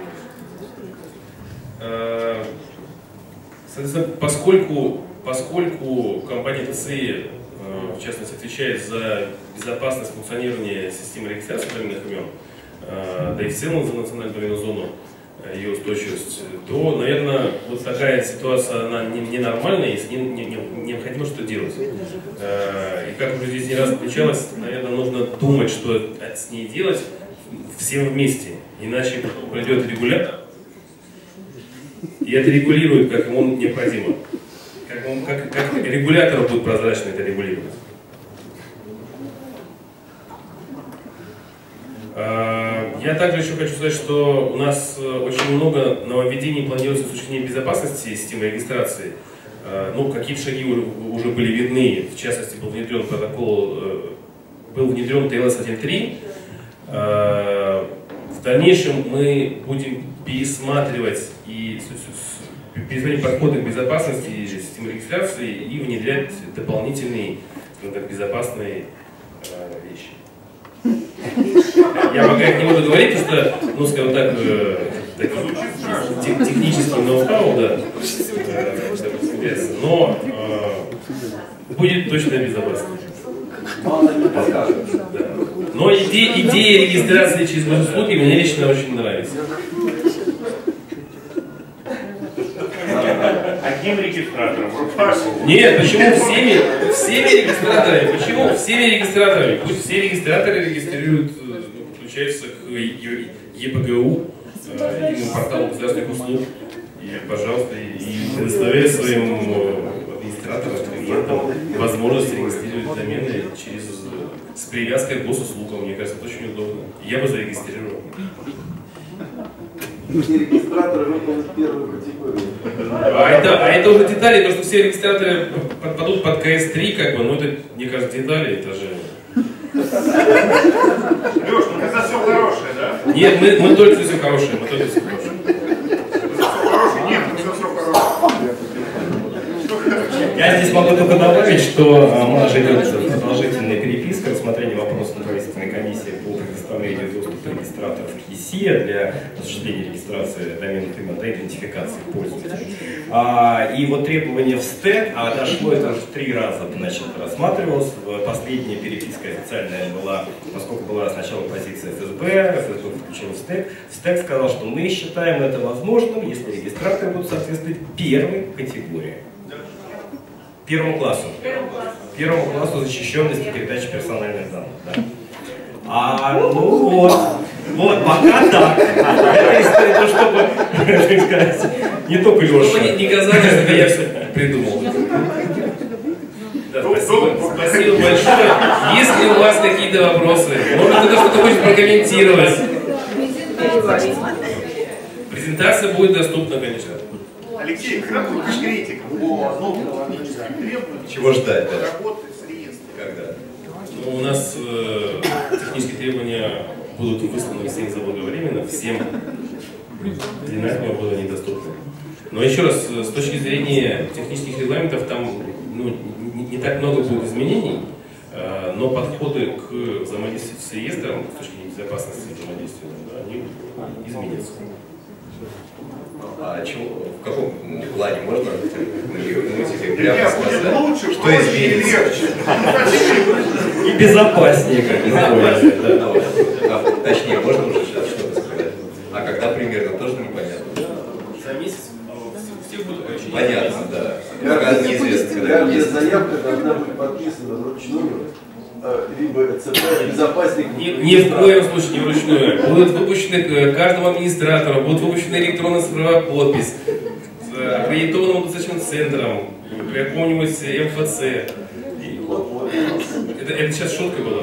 зрения. Соответственно, поскольку компания ТСИ, в частности, отвечает за безопасность функционирования системы регистрации доменных имен, да и в целом за национальную доменную зону, ее устойчивость, то, наверное, вот такая ситуация, она ненормальная, и с ней необходимо что-то делать. И как уже здесь не раз отмечалось, наверное, нужно думать, что с ней делать всем вместе, иначе придет регулятор, и это регулирует, как ему необходимо. Как регулятор будет прозрачно это регулировать. Я также еще хочу сказать, что у нас очень много нововведений планируется с точки зрения безопасности системы регистрации. Какие-то шаги уже были видны, в частности, был внедрен TLS 1.3. В дальнейшем мы будем пересматривать подходы к безопасности системы регистрации и внедрять дополнительные, безопасные вещи. Я пока их не буду говорить, потому что, скажем так, технический ноу-хау, да, но будет точно безопасно. Но идея регистрации через госуслуги мне лично очень нравится. одним регистратором. Нет, почему всеми регистраторами? Почему всеми регистраторами? Пусть все регистраторы регистрируют, подключаются к ЕПГУ, единому порталу государственных услуг. И, пожалуйста, и предоставляют своим администраторам, клиентам возможность регистрировать домены с привязкой к госуслугам. Мне кажется, это очень удобно. Я бы зарегистрировал. Регистраторы выполнят первую категорию. А это уже детали, то, что все регистраторы подпадут под КС-3, как бы, ну это, мне кажется, детали, это же... Леш, ну это все хорошее, да? Нет, мы только все хорошее, мы только все хорошее. Нет, все хорошее. Я здесь могу только добавить, что у нас же идет продолжительная переписка, рассмотрение вопросов на правительственной комиссии по предоставлению доступа регистраторов к ЕСИ для осуществления регистрации доменных имен, для идентификации пользователей. И вот требования в СТЭК, дошло это уже 3 раза, значит, рассматривалось. Последняя переписка официальная была, поскольку была сначала позиция ФСБ включил СТЭК. СТЭК сказал, что мы считаем это возможным, если регистраторы будут соответствовать первой категории. Первому классу защищенности передачи персональных данных. Да? Ну вот, пока так. Это история, то, чтобы, так сказать, не только Леша. Чтобы не казалось, что я все придумал. Да, спасибо большое. Есть ли у вас какие-то вопросы? Может, кто-то что-то хочет прокомментировать? Презентация будет доступна, конечно. Алексей, когда будешь критик по новым техническим требованиям? Чего ждать, да? Работы с реестром. Когда? Ну, у нас технические требования будут высланы всем заблаговременно, всем для этого было недоступно. Но еще раз, с точки зрения технических регламентов, там не так много будет изменений, но подходы к взаимодействию с реестром, с точки зрения безопасности взаимодействия, они изменятся. В каком плане можно Илья, будет лучше, что изменится? И безопаснее, как называется. Точнее, можно уже сейчас что-то сказать. А когда примерно, тоже непонятно. За месяц всех будут очень понятно, да. Пока неизвестно, когда каждая заявка должна быть подписана вручную, либо ЦП, безопасник. Ни в коем случае не вручную. Будут выпущены каждому администратору, будут выпущены электронная цифровая подпись с аккредитованным достаточным центром, при каком-нибудь МФЦ. Это сейчас шутка была.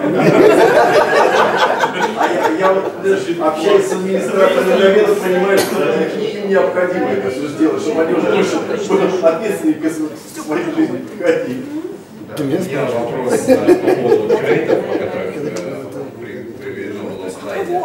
Я вот общаюсь с администраторами доменов, понимаю, что им необходимо это все сделать, чтобы они уже ответственнее к своей жизни приходили. У меня вопрос по поводу кредитов, о которых приведено было в слайде.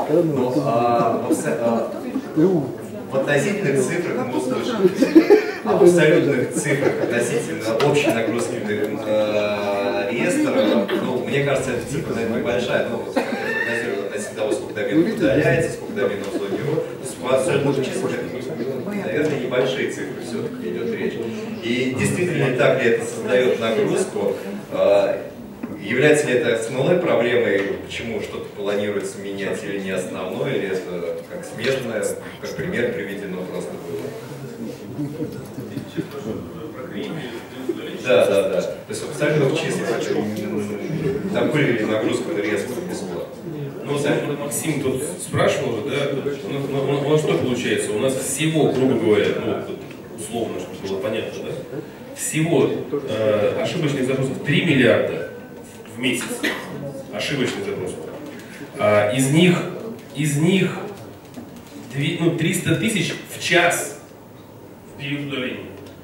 В относительных цифрах мы услышали, а в абсолютных цифрах относительно общей нагрузки реестра, мне кажется, эта цифра небольшая, относительно того, сколько доменов удаляется, сколько доменов блокируют. В абсолютных числах это, наверное, небольшие цифры все-таки идет речь. И действительно, так ли это создает нагрузку? Является ли это основной проблемой, почему что-то планируется менять или не основной, или это как смежное, как пример приведено просто было? Да. То есть в абсолютных числах такую ли нагрузку на реестр бесплатно? Ну, Максим тут спрашивал же, да, у нас что получается? У нас всего, грубо говоря, условно, чтобы было понятно, да, всего ошибочных запросов 3 миллиарда в месяц. Ошибочных запросов. Из них 300 тысяч в час в период удаления.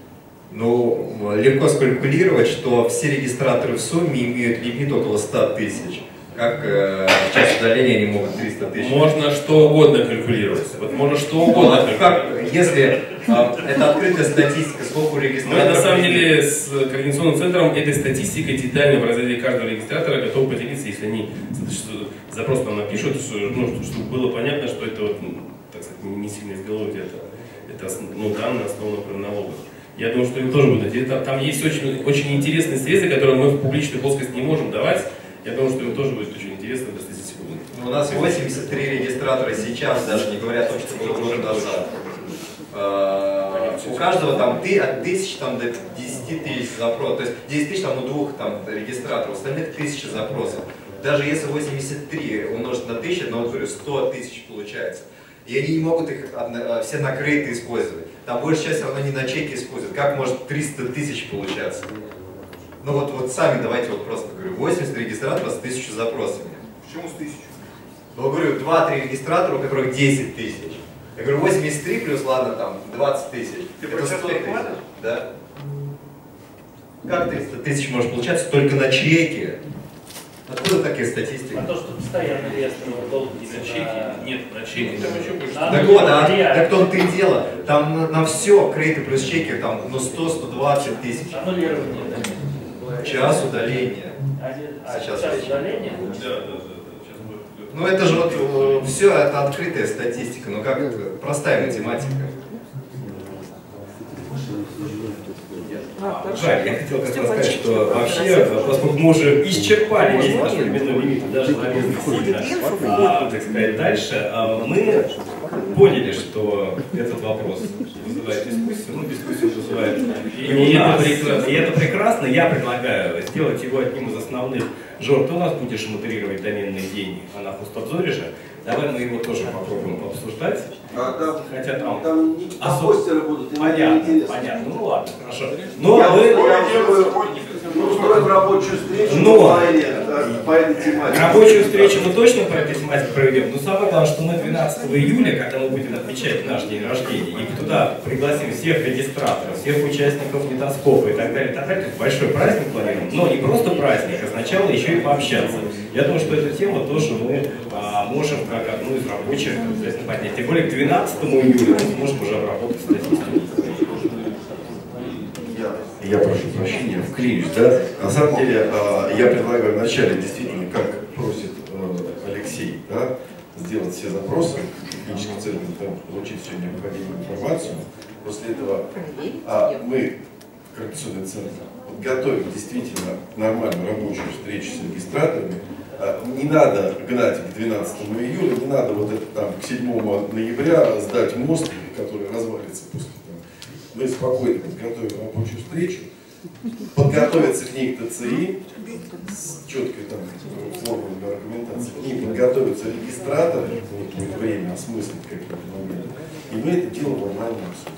Легко скалькулировать, что все регистраторы в сумме имеют лимит около 100 тысяч. Как в час удаления они могут 300 тысяч? Можно что угодно калькулировать. Вот можно что угодно калькулировать. Если это открытая статистика, сколько регистраторов... Мы на самом деле с координационным центром этой статистикой детально в разрезе каждого регистратора готовы поделиться, если они запрос нам напишут, чтобы было понятно, что это так сказать, не сильно из головы где-то. Это данные основаны на налогах. Я думаю, что им тоже будет. Там есть очень интересные средства, которые мы в публичную плоскость не можем давать. Я думаю, что им тоже будет очень интересно до 30 секунд. У нас 83 регистратора сейчас, даже не говоря о том, что было год назад. у каждого там от 1000 там, до 10 тысяч запросов. То есть 10 тысяч там, у 2 там, регистраторов, остальных 1000 запросов. Даже если 83 умножить на 1000, ну, говорю, 100 тысяч получается. И они не могут их все накрыто использовать. Там большая часть все равно не на чеке используют. Как может 300 тысяч получаться? Ну вот сами давайте вот просто говорю, 80 регистраторов с 1000 запросами. Почему с 1000? Ну, говорю, 2-3 регистратора, у которых 10 тысяч. Я говорю, 83 плюс, ладно, там, 20 тысяч. Это 100 тысяч. Да. Как 300 тысяч может получаться только на чеке? Откуда такие статистики? А то, что постоянно реестр долг на чеке. Нет, на чеке там еще больше. Так вот, так в том-то и дело. Там на все, кредиты плюс чеки, там, ну, 100-120 тысяч. Аннулирование. Час удаления. Сейчас удаления? Да. Ну это же вот все, это открытая статистика, ну как это, простая математика. Жаль, я хотел как раз сказать, что вообще, поскольку мы уже исчерпали весь наш временной лимит, даже залезли сильно, так сказать, дальше, мы поняли, что этот вопрос вызывает дискуссию, ну дискуссию вызывает и это прекрасно. Я предлагаю сделать его одним из основных. Жор, ты у нас будешь модерировать доменный день Анахустадзоре же. Давай мы его тоже попробуем пообсуждать. Хотя там постеры будут. Понятно. Ну ладно, хорошо. Мы устроим рабочую встречу по этой тематике. Рабочую встречу мы точно по этой тематике проведем. Но самое главное, что мы 12 июля, когда мы будем отмечать наш день рождения, и туда пригласим всех регистраторов, всех участников метаскопа и так далее, то есть большой праздник планируем. Но не просто праздник, а сначала еще и пообщаться. Я думаю, что эту тему тоже мы можем как одну из рабочих обязательно поднять. Тем более к 12 июля мы сможем уже обработать статистику. Я прошу прощения, вклинюсь, да? На самом деле, я предлагаю вначале действительно, как просит Алексей, да, сделать все запросы технических целей, получить всю необходимую информацию. После этого мы, коррекционный центр, подготовим действительно нормальную рабочую встречу с регистраторами. Не надо гнать к 12 июля, не надо вот это там к 7 ноября сдать мост, который развалится после этого. Мы спокойно подготовим рабочую встречу, подготовятся к ней к ТЦИ с четкой там формулой аргументации, к ней подготовятся регистраторы, будет время осмыслить какие-то моменты, и мы это дело нормально обсудим.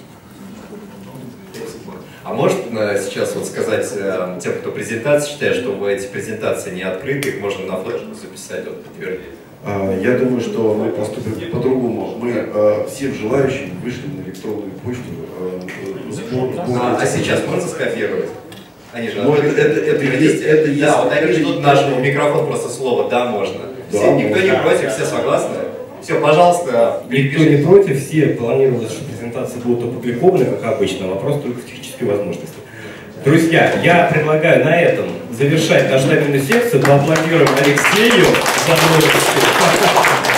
А может сейчас вот сказать тем, кто презентации считает, что эти презентации не открыты, их можно на флешку записать, вот, подтвердить? Я думаю, что мы поступим по-другому. Мы всем желающим вышли на электронную почту. А сейчас можно скопировать? Они же это да, вот они ждут нашего микрофон, просто слово «да» можно. Да, все, никто не против, все согласны? Все, пожалуйста. Никто не против, все планировалось, что презентации будут опубликованы, как обычно, вопрос только в технической возможности. Друзья, я предлагаю на этом завершать нашу доменную секцию. Поаплодируем Алексею за новости.